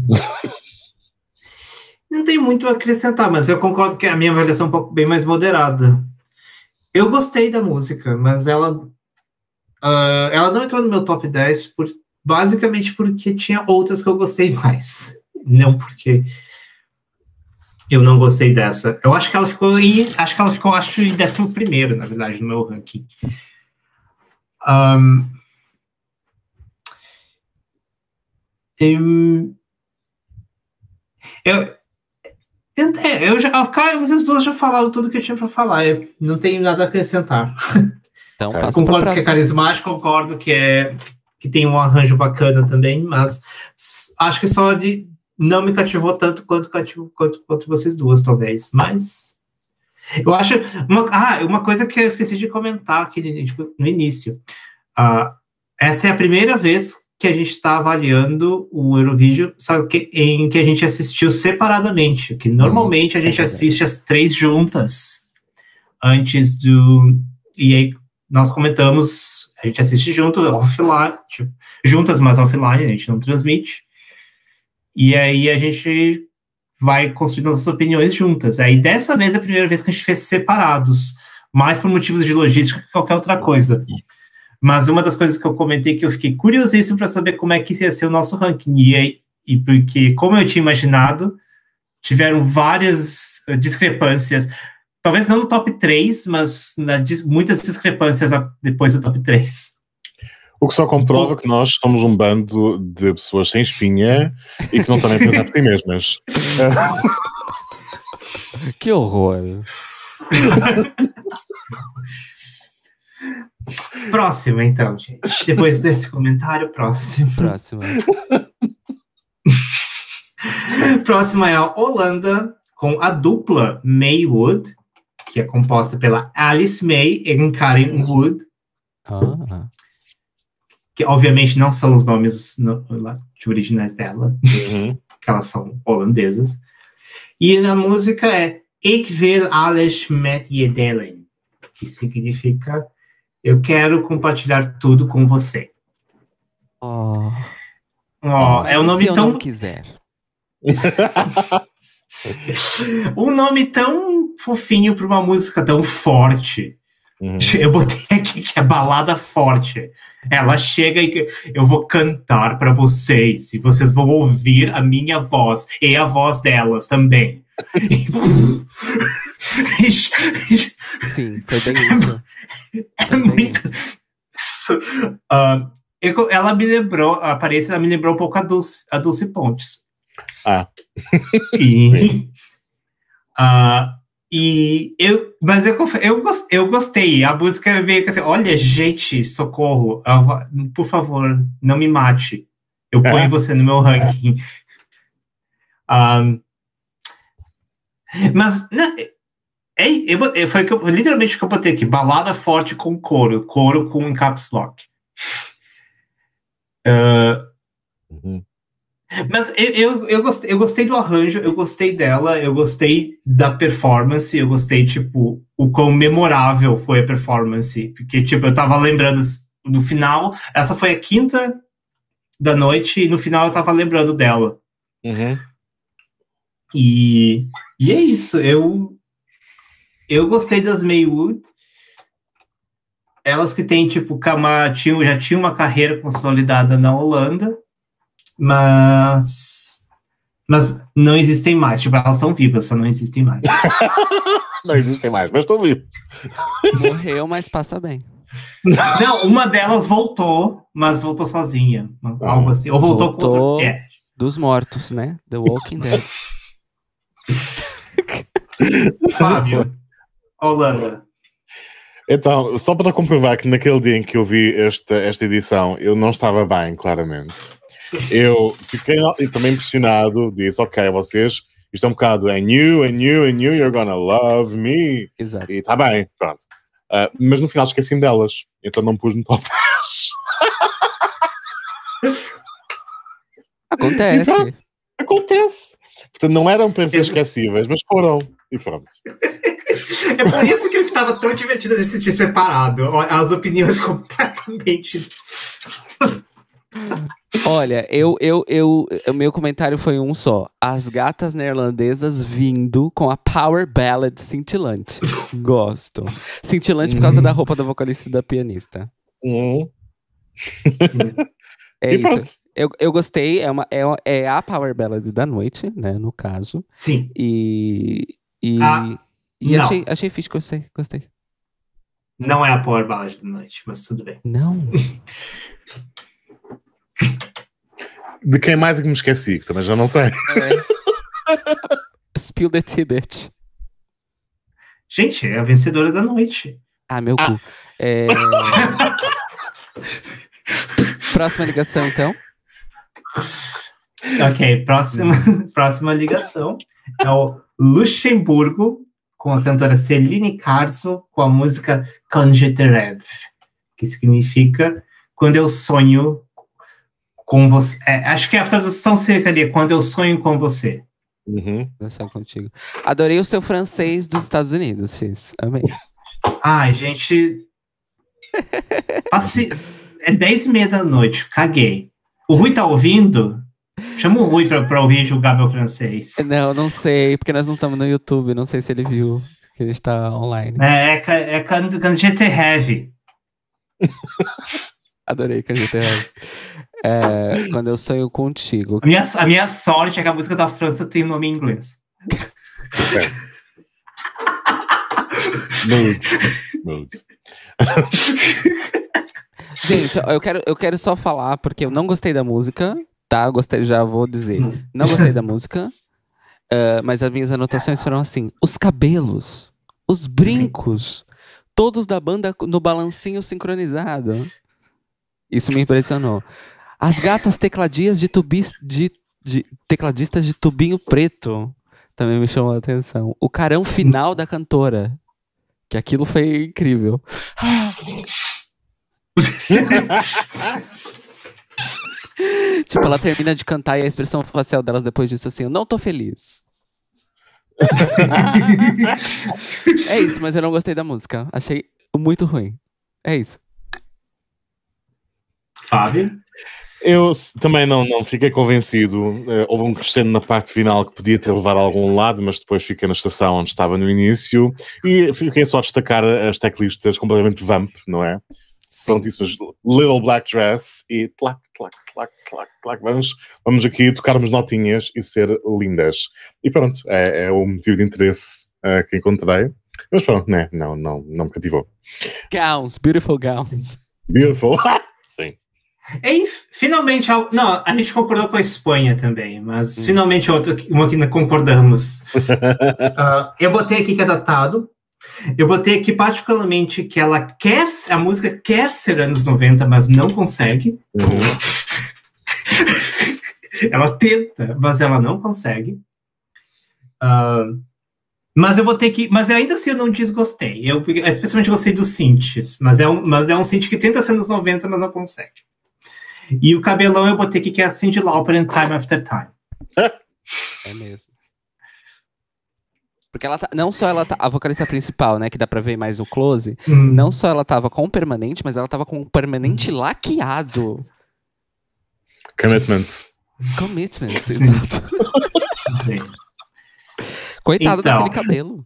Não tem muito a acrescentar, mas eu concordo que a minha avaliação é um pouco bem mais moderada. Eu gostei da música, mas ela, uh, ela não entrou no meu top dez, por, basicamente porque tinha outras que eu gostei mais. Não porque eu não gostei dessa. Eu acho que ela ficou em, acho que ela ficou, acho, em décimo primeiro, na verdade, no meu ranking. Um, eu, eu É, eu já, cara, vocês duas já falaram tudo que eu tinha para falar. Eu não tenho nada a acrescentar. Então, é, concordo que é carismático, concordo que, é, que tem um arranjo bacana também, mas acho que só de, não me cativou tanto quanto, cativou, quanto, quanto vocês duas, talvez. Mas eu acho... Uma, ah, uma coisa que eu esqueci de comentar aqui tipo, no início. Uh, essa é a primeira vez que a gente está avaliando o Eurovision, só que, em que a gente assistiu separadamente, que normalmente a gente assiste as três juntas antes do... E aí nós comentamos, a gente assiste junto, offline, tipo, juntas, mas offline, a gente não transmite. E aí a gente vai construindo nossas opiniões juntas. Aí dessa vez é a primeira vez que a gente fez separados, mais por motivos de logística que qualquer outra coisa. Mas uma das coisas que eu comentei que eu fiquei curiosíssimo para saber como é que ia ser o nosso ranking. E, e porque, como eu tinha imaginado, tiveram várias discrepâncias. Talvez não no top três, mas na, muitas discrepâncias depois do top três. O que só comprova que nós somos um bando de pessoas sem espinha e que não sabem pensar por si mesmas. Que horror! Próximo, então, gente. Depois desse comentário, próximo. Próximo. Próximo é a Holanda, com a dupla Maywood, que é composta pela Alice May e Karen Wood. Ah. Que obviamente não são os nomes no, originais dela, uhum. que elas são holandesas. E na música é Ik wil alles met je delen, que significa eu quero compartilhar tudo com você. Oh. Oh, é um nome se eu tão... não quiser. Um nome tão fofinho para uma música tão forte. Uhum. Eu botei aqui que é balada forte. Ela chega e eu vou cantar para vocês e vocês vão ouvir a minha voz e a voz delas também. Sim, foi bem isso. É foi muito... bem isso. Uh, eu, ela me lembrou, a aparência ela me lembrou um pouco a Dulce, a Dulce Pontes. Ah. E, uh, e eu, mas eu, eu, eu gostei. A música veio assim: olha, gente, socorro, por favor, não me mate. Eu ponho é. você no meu ranking. Um, mas não, é, eu, foi que eu, literalmente o que eu botei aqui: balada forte com coro, coro com caps lock. Uh, uhum. Mas eu, eu, eu, gostei, eu gostei do arranjo, eu gostei dela, eu gostei da performance, eu gostei, tipo, o quão memorável foi a performance. Porque, tipo, eu tava lembrando no final, essa foi a quinta da noite, e no final eu tava lembrando dela. Uhum. E, e é isso, eu, eu gostei das Maywood. Elas que têm, tipo, uma, tinham, já tinham uma carreira consolidada na Holanda. Mas. Mas não existem mais. Tipo, elas estão vivas, só não existem mais. Não existem mais, mas estão vivos. Morreu, mas passa bem. Não, uma delas voltou, mas voltou sozinha. Algo assim. Ou voltou, Voltou com outro. É. dos mortos, né? The Walking Dead. Fábio. Holanda. Então, só para comprovar que naquele dia em que eu vi esta, esta edição, eu não estava bem, claramente. Eu fiquei também impressionado, disse, ok, vocês, isto é um bocado and you, and you, and you, you're gonna love me. Exato. E está bem, pronto. Uh, mas no final esqueci-me delas, então não pus no top dez. Acontece. Pronto, acontece. Portanto, não eram para ser esquecíveis, mas foram. E pronto. É por isso que eu estava tão divertido de assistir separado. As opiniões completamente. Olha, eu, eu, eu, o meu comentário foi um só. As gatas neerlandesas vindo com a power ballad cintilante. Gosto. Cintilante por causa da roupa da vocalista e da pianista. Uhum. É E isso. pronto. Eu, eu gostei, é, uma, é, é a power ballad da noite, né, no caso. Sim. E, e, Ah, e não. achei, achei fixe, gostei, gostei. Não é a power ballad da noite, mas tudo bem. Não. De quem mais é que me esqueci? Que também já não sei. Spill the tea, bitch. Gente, é a vencedora da noite. Ah, meu Ah. cu. É... Próxima ligação, então. Ok, próxima, próxima ligação é o Luxemburgo com a cantora Celine Carso com a música Quand je te rêve, que significa quando eu sonho com você. É, acho que a tradução seria quando eu sonho com você. Uhum. Eu só contigo. Adorei o seu francês dos Estados Unidos, Cis. Amei. Ai, gente. Passe... É dez e meia da noite, caguei. O Rui tá ouvindo? Chama o Rui pra, pra ouvir e julgar meu francês. Não, não sei, porque nós não estamos no YouTube. Não sei se ele viu que ele está online. É, é, ca- é quando, quando je te rêve. Adorei que a gente é, quando eu sonho contigo. A minha, a minha sorte é que a música da França tem nome em inglês. Mood. Mood. Gente, eu quero, eu quero só falar, porque eu não gostei da música, tá? Gostei, já vou dizer. Não gostei da música, uh, mas as minhas anotações foram assim: os cabelos, os brincos, todos da banda no balancinho sincronizado. Isso me impressionou. As gatas tecladistas de, tubis, de, de tecladistas de tubinho preto também me chamou a atenção. O carão final da cantora, que aquilo foi incrível. Tipo, ela termina de cantar e a expressão facial dela depois disso assim: eu não tô feliz. É isso, mas eu não gostei da música. Achei muito ruim. É isso. Fábio? Eu s- também não, não fiquei convencido. Eh, houve um crescendo na parte final que podia ter levado a algum lado, mas depois fiquei na estação onde estava no início. E fiquei só a destacar as teclistas completamente vamp, não é? Sim. Prontíssimas. Little Black Dress e tlac, tlac, tlac, tlac, tlac. Vamos, vamos aqui tocarmos notinhas e ser lindas. E pronto, é, é o motivo de interesse eh, que encontrei. Mas pronto, né? não, não, não me cativou. Gowns, beautiful gowns. Beautiful. Sim. E finalmente, al- não, a gente concordou com a Espanha também, mas finalmente outra, que- uma que não concordamos. Ah, eu botei aqui que é datado. Eu botei aqui particularmente que ela quer, a música quer ser anos noventa, mas não consegue. Uhum. Ela tenta, mas ela não consegue. Ah, mas eu botei aqui, mas ainda assim eu não desgostei. Eu especialmente gostei dos synths, mas é um, mas é um synth que tenta ser anos noventa, mas não consegue. E o cabelão eu botei aqui que é a Cyndi Lauper em Time After Time. É mesmo. Porque ela tá, não só ela tá, a vocalista principal, né, que dá pra ver mais o close, Hum. não só ela tava com o permanente, mas ela tava com o permanente laqueado. Commitment. Commitment, exato. Sim. Coitado Então. daquele cabelo.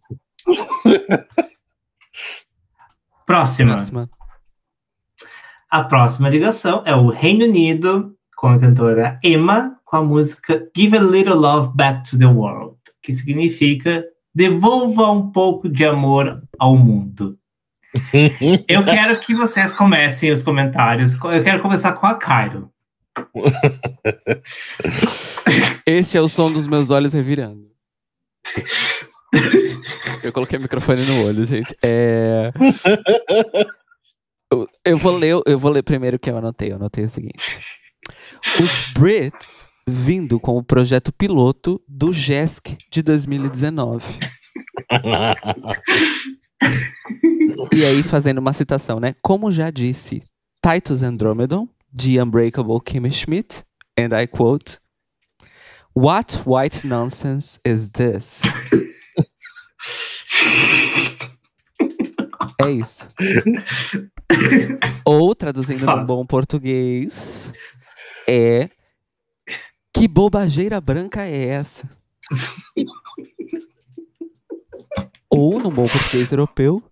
Próxima. Próxima. A próxima ligação é o Reino Unido com a cantora Emma, com a música Give a Little Love Back to the World, que significa devolva um pouco de amor ao mundo. Eu quero que vocês comecem os comentários. Eu quero começar com a Cairo. Esse é o som dos meus olhos revirando. Eu coloquei o microfone no olho, gente. É... Eu, eu, vou ler, eu vou ler primeiro o que eu anotei. Eu anotei o seguinte. Os Brits vindo com o projeto piloto do G E S C de dois mil e dezenove. E aí, fazendo uma citação, né? Como já disse Titus Andromedon, de Unbreakable Kimmy Schmidt, and I quote, "What white nonsense is this?" É isso. Ou, traduzindo num bom português, é: que bobageira branca é essa? Ou, num bom português europeu,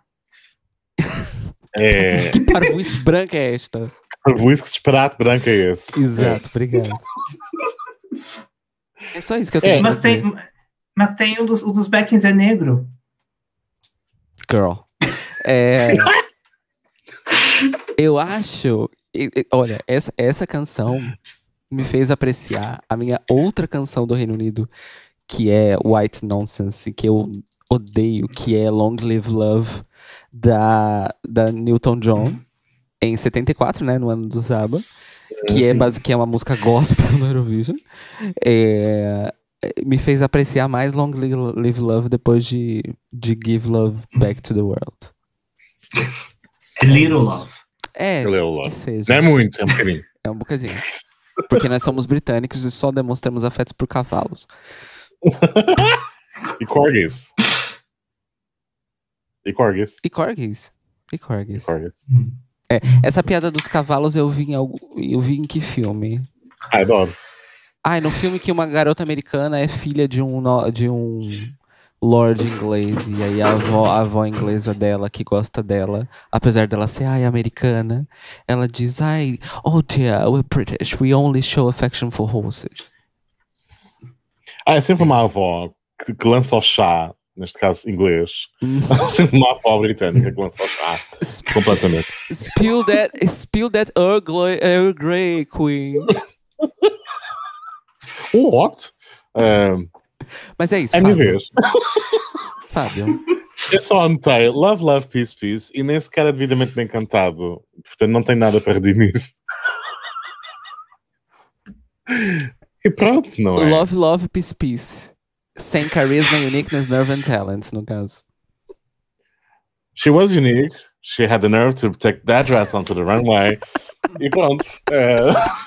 É... que parvoíce branca é esta? Parvoíce, que disparate branco é esse? Exato, obrigado. É só isso que eu tenho É, pra mas, dizer. tem, mas tem um dos, um dos backings é negro. Girl. É... Eu acho... e- e- Olha, essa, essa canção me fez apreciar a minha outra canção do Reino Unido, que é White Nonsense, que eu odeio, que é Long Live Love, da, da Newton John, em setenta e quatro, né, no ano do Zaba, que é, Sim. basi- que é uma música gospel no Eurovision. É, me fez apreciar mais Long Live Live Love depois de, de Give Love Back to the World. Little Love. É, Little Love. que seja. Não é muito, é um bocadinho. É um bocadinho. Porque nós somos britânicos e só demonstramos afetos por cavalos. E corgis. E corgis. E corgis. E corgis. E corgis. É, essa piada dos cavalos eu vi em algum, eu vi em que filme? Ah, adoro. Ah, no filme que uma garota americana é filha de um, no- de um lord inglês. E aí a avó, a avó inglesa dela, que gosta dela, apesar dela ser, ai, americana, ela diz, ai, oh dear, we're British, we only show affection for horses. Ah, é sempre uma avó que, que lança o chá, neste caso inglês. Hum. Sempre uma avó britânica que lança o chá. Completamente. Spill that, spill that Earl Grey, Earl Grey, Queen. What? Um, Mas é isso, é a minha Fábio. vez. Fábio. Eu só anotei Love, Love, Peace, Peace e nem sequer é devidamente bem cantado. Portanto, não tem nada para redimir. E pronto, não é? Love, love, peace, peace. Sem carisma, uniqueness, nerve and talent, no caso. She was unique. She had the nerve to take that dress onto the runway. E pronto. É...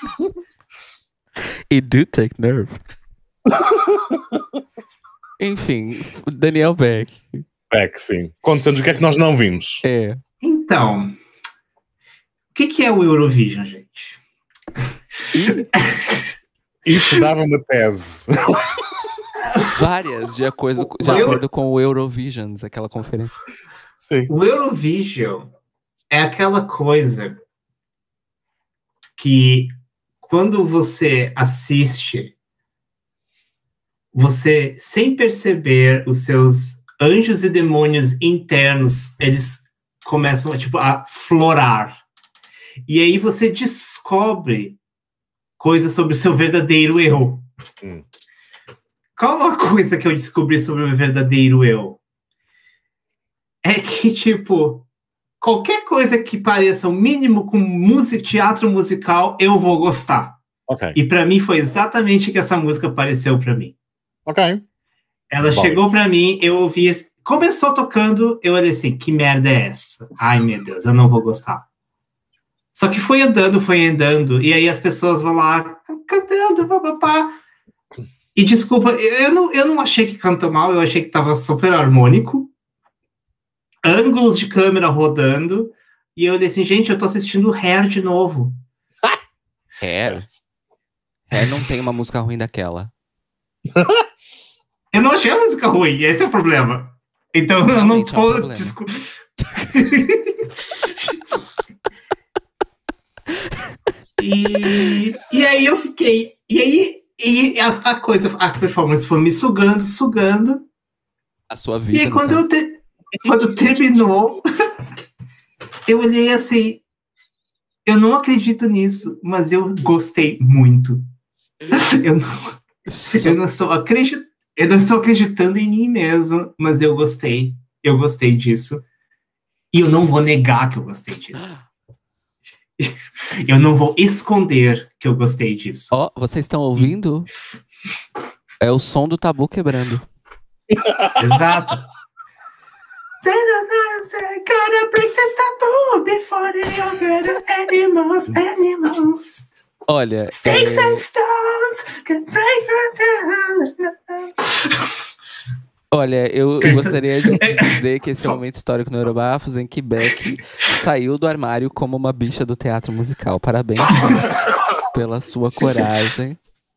It do take nerve. Enfim, Daniel Beck. É que sim. Conta-nos o que é que nós não vimos. É. Então, o que, que é o Eurovision, gente? Isso dava uma tese. Várias, de acordo, de Eu- acordo com o Eurovisions, aquela conferência. Sim. O Eurovision é aquela coisa que quando você assiste, você, sem perceber, os seus anjos e demônios internos, eles começam a, tipo, a florar. E aí você descobre coisas sobre o seu verdadeiro eu. Hum. Qual a coisa que eu descobri sobre o meu verdadeiro eu? É que, tipo, qualquer coisa que pareça o mínimo com música, teatro musical, eu vou gostar. Ok. E pra mim foi exatamente o que essa música pareceu pra mim. Ok. Ela Bom. chegou pra mim, eu ouvi, esse- começou tocando, eu olhei assim, que merda é essa? Ai, meu Deus, eu não vou gostar. Só que foi andando, foi andando, e aí as pessoas vão lá cantando, papapá. E desculpa, eu não, eu não achei que cantou mal, eu achei que tava super harmônico. Ângulos de câmera rodando, e eu olhei assim, gente, eu tô assistindo Hair de novo. Hair. Hair não tem uma música ruim daquela. Eu não achei a música ruim, esse é o problema. Então eu não Realmente é um tô. problema. Desculpa. E, e aí eu fiquei. E aí e a, a coisa, a performance foi me sugando, sugando. A sua vida. E aí quando, eu te, quando terminou, eu olhei assim. Eu não acredito nisso, mas eu gostei muito. Eu não, eu não estou acreditando. Eu não estou acreditando em mim mesmo, mas eu gostei. Eu gostei disso. E eu não vou negar que eu gostei disso. Eu não vou esconder que eu gostei disso. Ó, oh, vocês estão ouvindo? É o som do tabu quebrando. Exato. Gotta break the taboo before they are better animals, animals. Olha, Sticks é... and stones can break the down. Olha, eu gostaria de dizer que esse é um momento histórico no Eurobafos em que Beck saiu do armário como uma bicha do teatro musical. Parabéns, Cris, pela sua coragem.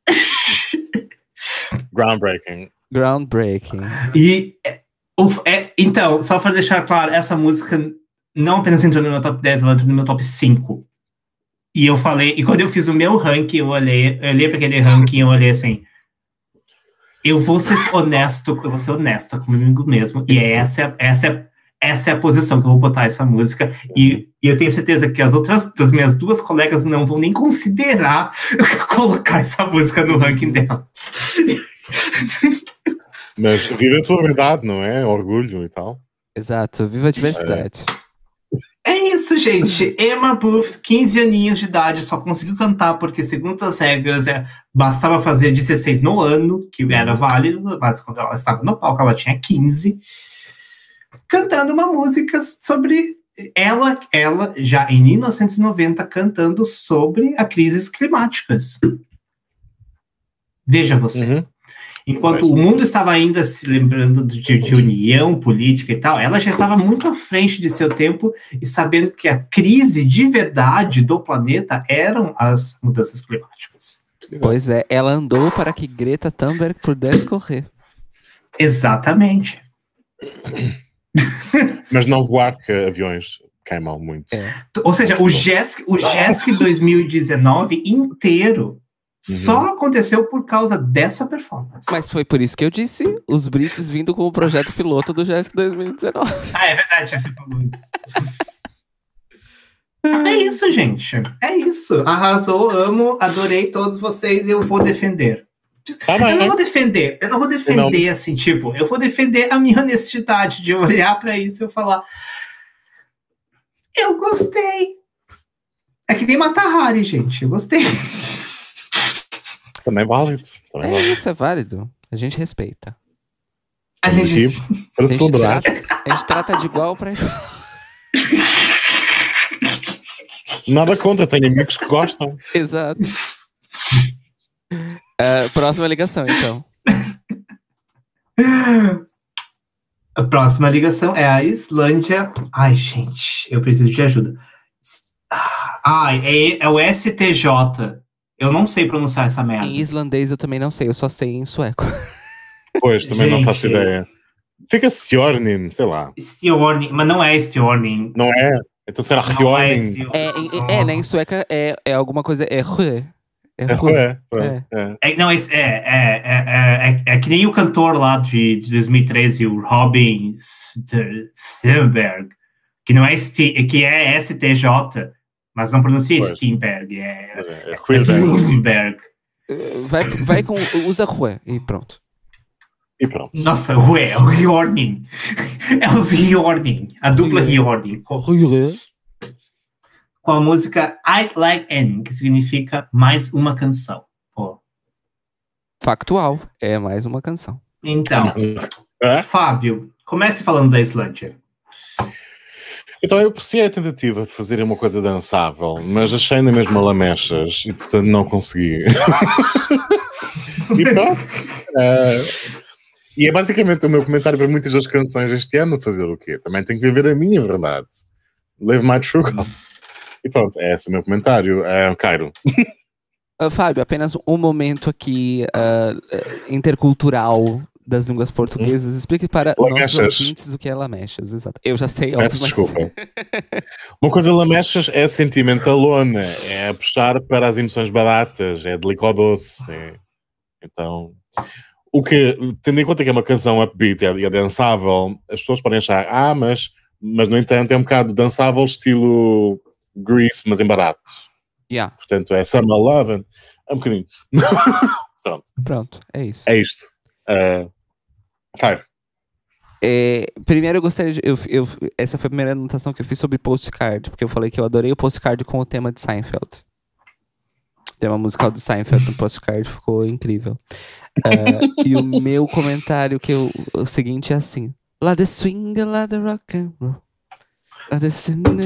Groundbreaking. Groundbreaking. E, uf, é, então, só para deixar claro, essa música não apenas entrou no meu top dez, ela entrou no meu top cinco. E eu falei, e quando eu fiz o meu ranking, eu olhei, eu olhei para aquele ranking e eu olhei assim, eu vou ser honesto, eu vou ser honesto comigo mesmo, e essa, essa, essa é a posição que eu vou botar essa música, e, e eu tenho certeza que as outras, das minhas duas colegas não vão nem considerar colocar essa música no ranking delas. Mas viva a tua verdade, não é? Orgulho e tal. Exato, viva a diversidade. É isso, gente. Emma Booth, quinze aninhos de idade, só conseguiu cantar porque, segundo as regras, é, bastava fazer dezesseis no ano, que era válido, mas quando ela estava no palco, ela tinha quinze. Cantando uma música sobre ela, ela já em mil novecentos e noventa, cantando sobre as crises climáticas. Veja você. Uhum. Enquanto o mundo estava ainda se lembrando de, de união política e tal, ela já estava muito à frente de seu tempo e sabendo que a crise de verdade do planeta eram as mudanças climáticas. Pois é, ela andou para que Greta Thunberg pudesse correr. Exatamente. Mas não voar, porque aviões queimam muito. É. Ou seja, o GESC, o GESC dois mil e dezenove inteiro Uhum. só aconteceu por causa dessa performance. Mas foi por isso que eu disse, os Brits vindo com o projeto piloto do GESC dois mil e dezenove. Ah, é verdade, você falou. É isso, gente. É isso. Arrasou, amo, adorei todos vocês e eu vou defender. Tá bem, eu não vou defender, eu não vou defender não. assim, tipo, eu vou defender a minha honestidade de olhar pra isso e eu falar eu gostei. É que nem Mata Hari, gente, eu gostei. Também é válido. Também é válido. Isso, é válido. A gente respeita. A gente, para a gente, trata, a gente trata de igual pra igual. Nada contra, tenho amigos que gostam. Exato. Uh, próxima ligação, então. A próxima ligação é a Islândia. Ai, gente, eu preciso de ajuda. Ai, é, é o S T J. Eu não sei pronunciar essa merda. Em islandês eu também não sei, eu só sei em sueco. Pois, também gente, não faço ideia. Fica Stjornin, sei lá. Stjornin, mas não é Stjornin. Não é? Então será Hjornin? É, é, é, né, em sueca é, é alguma coisa, é rö. É rö. É, é, é. é, não, é, é, é, é, é que nem o cantor lá de, de dois mil e treze, o Robin Sternberg, que não é, que é S T J. Mas não pronuncia Steenberg, é, é, é vai, vai com, usa Rue e pronto. E pronto. Nossa, Rue, é o Hjorning. É os Hjorning, a dupla Hjorning. Com, com a música I'd Like N, que significa mais uma canção. Pô. Factual, é mais uma canção. Então, é? Fábio, comece falando da Islândia. Então eu apreciei a tentativa de fazer uma coisa dançável, mas achei na mesma lamechas e portanto não consegui. E pronto. Uh, e é basicamente o meu comentário para muitas das canções este ano, fazer o quê? Também tenho que viver a minha verdade. Live my true colors. E pronto, é esse o meu comentário. Uh, Cairo. Uh, Fábio, apenas um momento aqui uh, intercultural das línguas portuguesas, explique para Lamechas. nossos ouvintes o que é lamechas. Exato. Eu já sei, óbvio, Peço mas... desculpa. Uma coisa lamechas é sentimentalona, é puxar para as emoções baratas, é delicado-doce. É... Então, o que, tendo em conta que é uma canção upbeat e é, e é dançável, as pessoas podem achar, ah, mas, mas no entanto é um bocado dançável estilo Grease, mas em barato. Yeah. Portanto, é Summer Love, é um bocadinho. Pronto. Pronto, é isso. É isto. Uh, Caio. É, primeiro eu gostaria de. Eu, eu, essa foi a primeira anotação que eu fiz sobre postcard, porque eu falei que eu adorei o postcard com o tema de Seinfeld. O tema musical do Seinfeld no postcard ficou incrível. Uh, e o meu comentário, que eu, o seguinte é assim: lá de swing, lá de rock and roll. Lá de...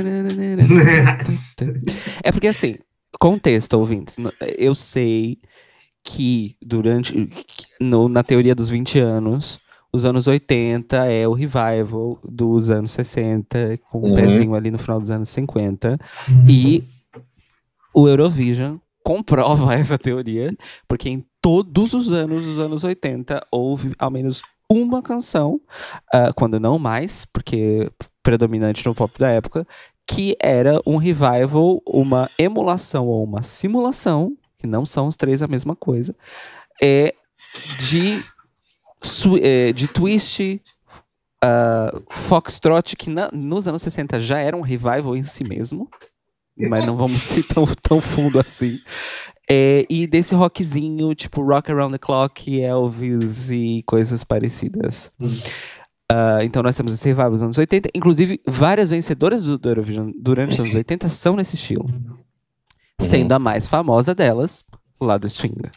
É porque assim, contexto, ouvintes, eu sei que durante. No, na teoria dos vinte anos. Os anos oitenta é o revival dos anos sessenta, com um uhum. pezinho ali no final dos anos cinquenta. Uhum. E o Eurovision comprova essa teoria, porque em todos os anos dos anos oitenta houve ao menos uma canção, uh, quando não mais, porque predominante no pop da época, que era um revival, uma emulação ou uma simulação, que não são os três a mesma coisa, é de... de twist, uh, foxtrot, que na, nos anos sessenta já era um revival em si mesmo, mas não vamos ir tão, tão fundo assim, é, e desse rockzinho tipo Rock Around the Clock, Elvis e coisas parecidas. hum. Uh, então nós temos esse revival dos anos oitenta, inclusive várias vencedoras do, do Eurovision durante os anos oitenta são nesse estilo, sendo a mais famosa delas lá do Swing.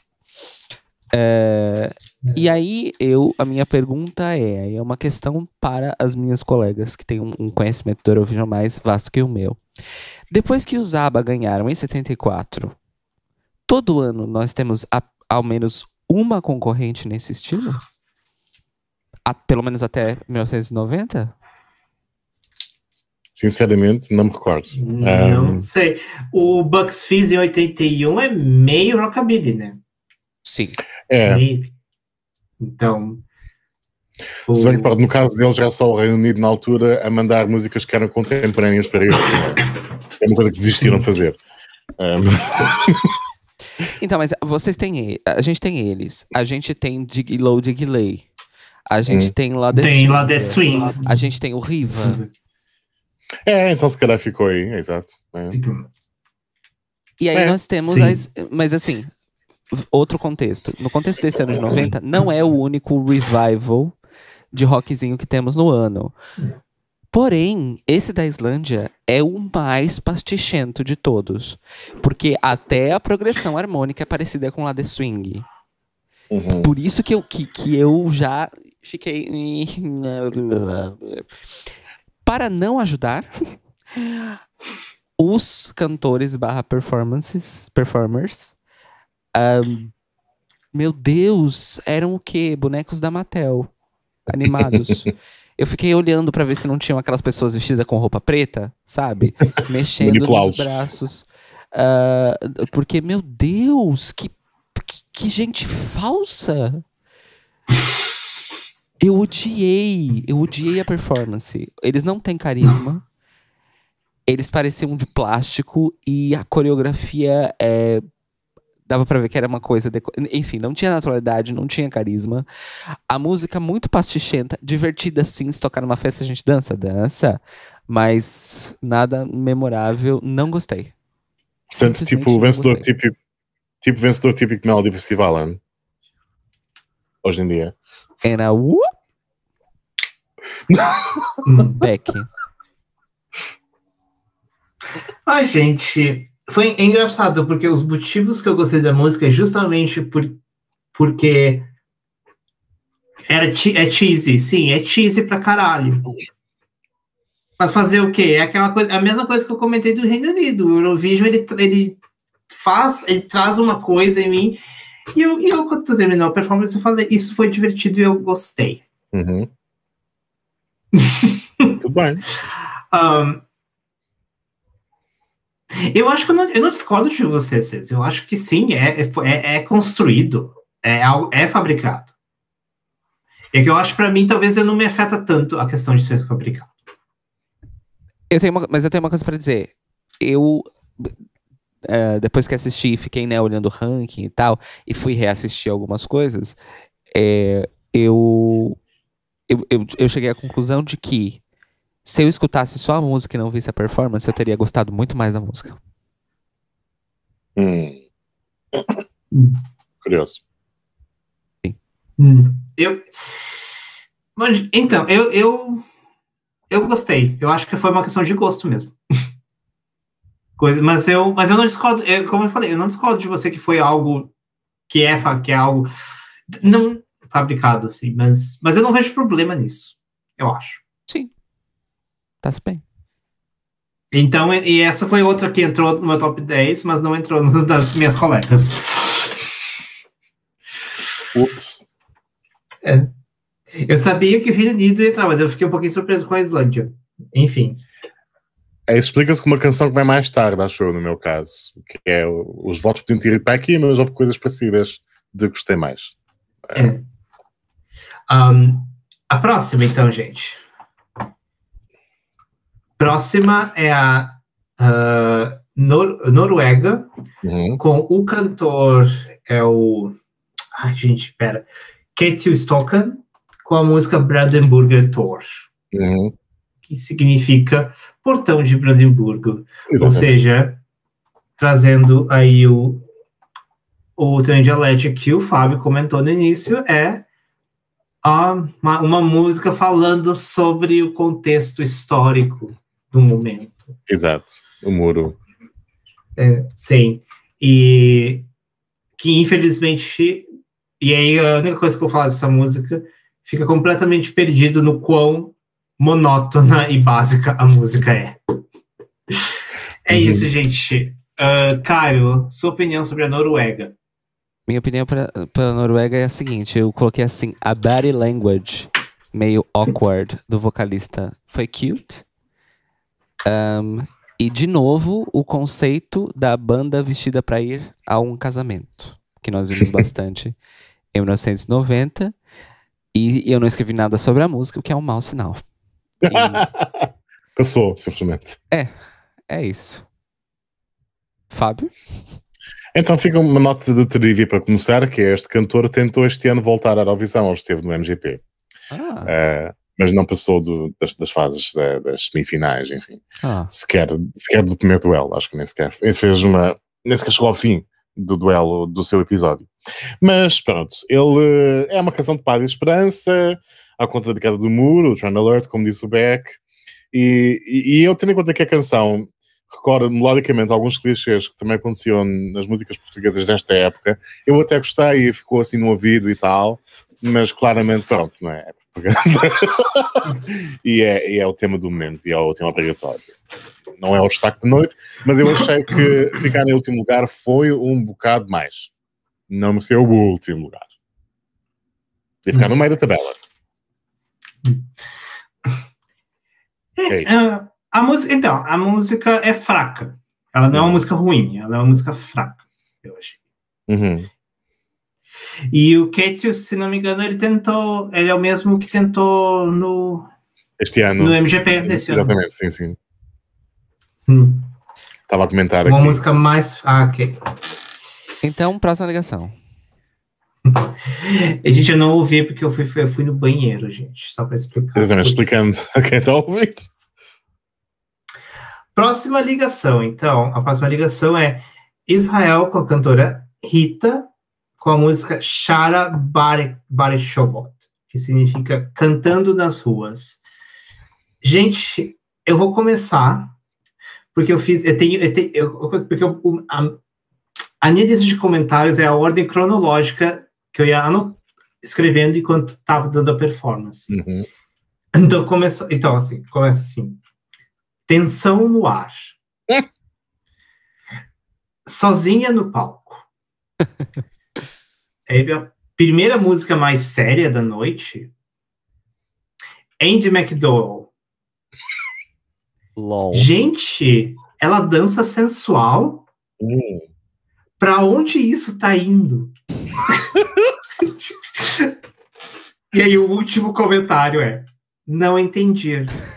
É, e aí, eu, a minha pergunta é, é uma questão para as minhas colegas, que têm um, um conhecimento do Eurovision mais vasto que o meu. Depois que os ABBA ganharam em setenta e quatro, todo ano nós temos a, ao menos uma concorrente nesse estilo? A, pelo menos até mil novecentos e noventa? Sinceramente, não me recordo. Não um... sei. O Bucks Fizz em oitenta e um é meio rockabilly, né? Sim. É. Então. Se bem que, no caso deles, era só o Reino Unido na altura a mandar músicas que eram contemporâneas para eles. É uma coisa que desistiram de fazer. Um... Então, mas vocês têm. A gente tem eles. A gente tem Dig Low, Dig Lay. A gente hum. tem lá Tem lá Dead Swing. A gente tem o Riva. É, então se calhar ficou aí, é, exato. É. E aí é, nós temos. As, mas assim. Outro contexto. No contexto desse ano de noventa, não é o único revival de rockzinho que temos no ano. Porém, esse da Islândia é o mais pastichento de todos. Porque até a progressão harmônica é parecida com a The Swing. Uhum. Por isso que eu, que, que eu já fiquei... Para não ajudar, os cantores barra performances, performers... Um, meu Deus, eram o quê? Bonecos da Mattel, animados. Eu fiquei olhando pra ver se não tinham aquelas pessoas vestidas com roupa preta, sabe? Mexendo nos braços. Uh, porque, meu Deus, que, que, que gente falsa. Eu odiei, eu odiei a performance. Eles não têm carisma. Eles pareciam de plástico e a coreografia é... Dava pra ver que era uma coisa... De... Enfim, não tinha naturalidade, não tinha carisma. A música muito pastichenta, divertida sim, se tocar numa festa a gente dança, dança. Mas nada memorável, não gostei. Portanto, tipo vencedor típico, tipo vencedor típico de Melody Festival, hein? Hoje em dia. É na U? Beck. Ai, gente... Foi engraçado, porque os motivos que eu gostei da música é justamente por, porque era é cheesy, sim, é cheesy pra caralho. Mas fazer o quê? É aquela coisa, a mesma coisa que eu comentei do Reino Unido. O Eurovision, ele, ele faz, ele traz uma coisa em mim, e eu, e eu quando terminou a performance, eu falei, isso foi divertido e eu gostei. Uhum. Tudo bem. Um, Eu acho que eu não, eu não discordo de vocês. Eu acho que sim, é, é, é construído, é, é fabricado. É que eu acho, pra mim, talvez eu não me afeta tanto a questão de ser fabricado. Eu tenho uma, mas eu tenho uma coisa pra dizer. Eu, uh, depois que assisti, fiquei, né, olhando o ranking e tal, e fui reassistir algumas coisas, é, eu, eu, eu, eu cheguei à conclusão de que se eu escutasse só a música e não visse a performance, eu teria gostado muito mais da música. Hum. Curioso. Sim. Hum. Eu... Mas, então, eu, eu, eu gostei. Eu acho que foi uma questão de gosto mesmo. Coisa, mas, eu, mas eu não discordo, eu, como eu falei, eu não discordo de você que foi algo que é, que é algo não fabricado, assim, mas, mas eu não vejo problema nisso, eu acho. Sim. Tá-se bem. Então, e essa foi outra que entrou no meu top dez, mas não entrou no das minhas colegas. Ups. É. Eu sabia que o Reino Unido ia entrar, mas eu fiquei um pouquinho surpreso com a Islândia. Enfim. É, explica-se com uma canção que vai mais tarde, acho eu, no meu caso. Que é, os votos podiam ter ido para aqui, mas houve coisas parecidas de gostei mais. É. É. Um, a próxima, então, gente. Próxima é a uh, Nor Noruega, uhum. com o cantor, é o... Ai, gente, pera. Ketil Stokkan, com a música Brandenburger Tor, uhum. que significa Portão de Brandemburgo. Exatamente. Ou seja, trazendo aí o, o trem dialético que o Fábio comentou no início, é a, uma, uma música falando sobre o contexto histórico do momento. Exato, o muro. É, sim, e que infelizmente, e aí a única coisa que eu falo dessa música fica completamente perdido no quão monótona e básica a música é. É uhum. isso, gente. Uh, Caio, sua opinião sobre a Noruega? Minha opinião para a Noruega é a seguinte, eu coloquei assim, a body language meio awkward do vocalista foi cute. Um, e, de novo, o conceito da banda vestida para ir a um casamento, que nós vimos bastante em mil novecentos e noventa, e, e eu não escrevi nada sobre a música, o que é um mau sinal. E... Passou, simplesmente. É, é isso. Fábio? Então fica uma nota de trivia para começar, que é este cantor tentou este ano voltar à Eurovisão, ele esteve no M G P. Ah. Uh, mas não passou do, das, das fases da, das semifinais, enfim. Ah. Sequer, sequer do primeiro duelo, acho que nem sequer. Ele fez uma. Nem sequer chegou ao fim do duelo do seu episódio. Mas pronto, ele é uma canção de paz e esperança, à conta da queda do muro, o Trend Alert, como disse o Beck. E, e, e eu tendo em conta que a canção recorda melodicamente alguns clichês que também aconteciam nas músicas portuguesas desta época, eu até gostei e ficou assim no ouvido e tal. Mas claramente, pronto, não é? e, é e é o tema do momento, e é o tema obrigatório. Não é o destaque da noite, mas eu achei que ficar em último lugar foi um bocado mais. Não mereceu o último lugar. Podia ficar no meio da tabela. É, é, a música, então, a música é fraca. Ela não é uma música ruim, ela é uma música fraca, eu achei. Uhum. E o Ketil, se não me engano, ele tentou, ele é o mesmo que tentou no este ano, no M G P desse ano. Exatamente, sim, sim. Hum. Estava a comentar uma aqui. Uma música mais... Ah, ok. Então, próxima ligação. A gente, eu não ouvi porque eu fui, eu fui no banheiro, gente, só para explicar. Exatamente, explicando a quem está a ouvir. Próxima ligação, então. A próxima ligação é Israel com a cantora Rita, com a música Shara Bareshobot, que significa Cantando nas Ruas. Gente, eu vou começar, porque eu fiz, eu tenho, eu tenho eu, porque eu, a, a minha lista de comentários é a ordem cronológica que eu ia anot, escrevendo enquanto estava dando a performance. Uhum. Então, começa, então, assim, começa assim. Tensão no ar. Sozinha no palco. É a primeira música mais séria da noite. Andy McDowell. Lol. Gente, ela dança sensual. Hum. Pra onde isso tá indo? E aí o último comentário é: não entendi.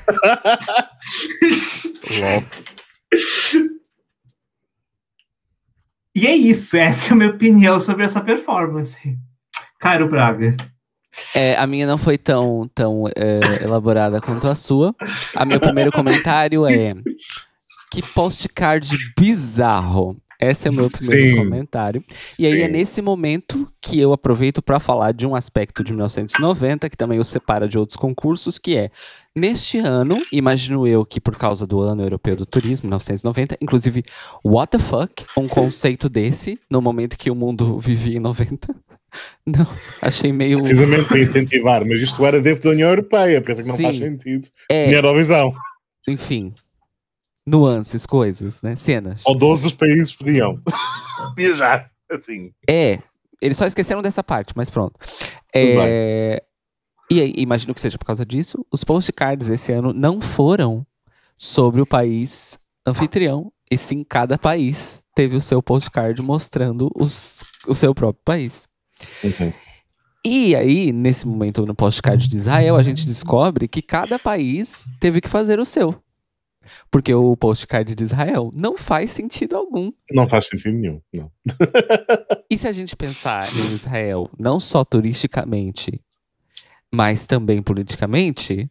E é isso, essa é a minha opinião sobre essa performance. Cairo Braga. É, a minha não foi tão, tão é, elaborada quanto a sua. A meu primeiro comentário é: que postcard bizarro. Esse é o meu primeiro Sim. comentário. E aí Sim. é nesse momento que eu aproveito para falar de um aspecto de mil novecentos e noventa, que também o separa de outros concursos, que é, neste ano, imagino eu que por causa do Ano Europeu do Turismo, mil novecentos e noventa, inclusive, what the fuck, um conceito desse, no momento que o mundo vivia em noventa. Não, achei meio... Precisamente para incentivar, mas isto era dentro da União Europeia, pensa que não Sim. faz sentido. É. Na Eurovisão. Enfim, nuances, coisas, né, cenas. Ou doze dos países podiam viajar, assim. É, eles só esqueceram dessa parte, mas pronto. É, e aí, imagino que seja por causa disso, os postcards esse ano não foram sobre o país anfitrião, e sim cada país teve o seu postcard mostrando os, o seu próprio país. Uhum. E aí, nesse momento no postcard de Israel, a gente descobre que cada país teve que fazer o seu. Porque o postcard de Israel não faz sentido algum. Não faz sentido nenhum, não. E se a gente pensar em Israel, não só turisticamente, mas também politicamente,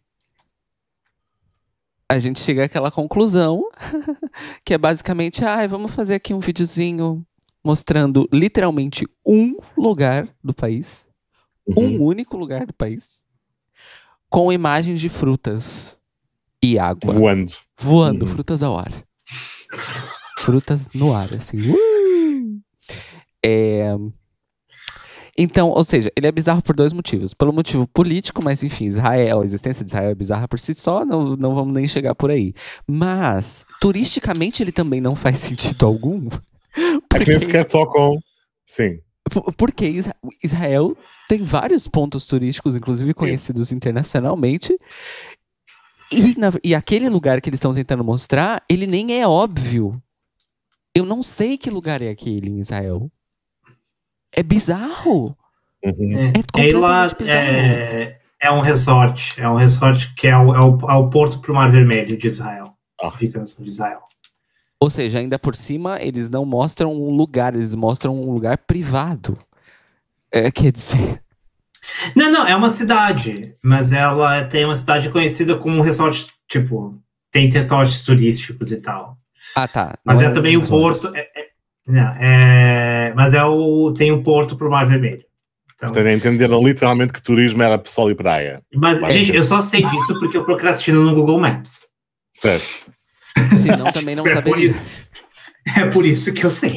a gente chega àquela conclusão, que é basicamente, ah, vamos fazer aqui um videozinho mostrando literalmente um lugar do país, Uhum. um único lugar do país, com imagens de frutas e água. Voando. Voando, Uhum. frutas ao ar. Frutas no ar, assim. Uh! É... Então, ou seja, ele é bizarro por dois motivos. Pelo motivo político, mas enfim, Israel, a existência de Israel é bizarra por si só, não, não vamos nem chegar por aí. Mas, turisticamente, ele também não faz sentido algum. É que nem sequer tocam. Sim. Porque Isra- Israel tem vários pontos turísticos, inclusive conhecidos internacionalmente. E, na- e aquele lugar que eles estão tentando mostrar, ele nem é óbvio. Eu não sei que lugar é aquele em Israel. É bizarro. Uhum. É, É Eila completamente bizarro. é, é um resort. É um resort que é o, é o, é o porto pro Mar Vermelho de Israel. Ah. Fica no sul de Israel. Ou seja, ainda por cima, eles não mostram um lugar, eles mostram um lugar privado. É, quer dizer... Não, não, é uma cidade. Mas ela tem uma cidade conhecida como um resort, tipo, tem resorts turísticos e tal. Ah, tá. Mas Não é um também o resort. porto. É, é, não, é, mas é o, tem um porto pro Mar Vermelho. Então, Portanto, entenderam literalmente que turismo era sol e praia. mas, Vai. gente, eu só sei disso porque eu procrastino no Google Maps. Certo. Senão também não É por saberia. isso, é por isso que eu sei.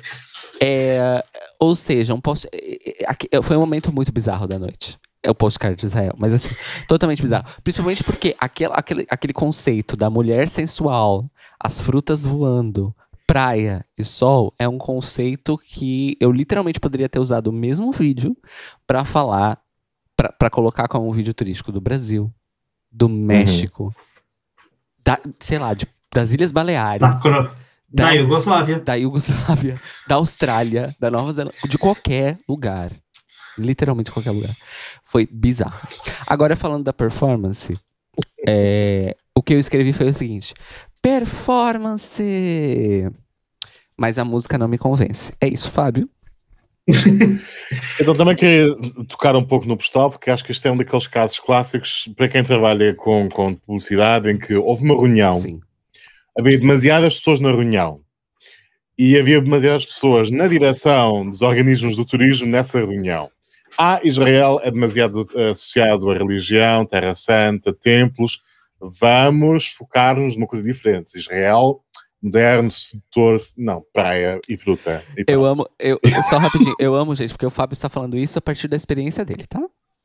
É, ou seja, um post... é, é, aqui- foi um momento muito bizarro da noite. É o postcard de Israel, mas assim, totalmente bizarro. Principalmente porque aquele, aquele, aquele conceito da mulher sensual, as frutas voando, praia e sol, é um conceito que eu literalmente poderia ter usado o mesmo vídeo pra falar, pra, pra colocar como um vídeo turístico do Brasil, do México, da, sei lá, de- das Ilhas Baleares. Da, cro- Da- da Iugoslávia. Da Iugoslávia, da Austrália, da Nova Zelândia, de qualquer lugar. Literalmente qualquer lugar. Foi bizarro. Agora, falando da performance, é, o que eu escrevi foi o seguinte: performance! Mas a música não me convence. É isso, Fábio. Então também queria tocar um pouco no postal, porque acho que este é um daqueles casos clássicos para quem trabalha com, com publicidade, em que houve uma reunião, Sim. havia demasiadas pessoas na reunião e havia demasiadas pessoas na direção dos organismos do turismo nessa reunião. Ah, Israel é demasiado associado à religião, Terra Santa, templos. Vamos focar-nos numa coisa diferente. Israel, moderno, sedutor, não, praia e fruta. E Eu pronto. amo, eu, só rapidinho, eu amo, gente, porque o Fábio está falando isso a partir da experiência dele, tá?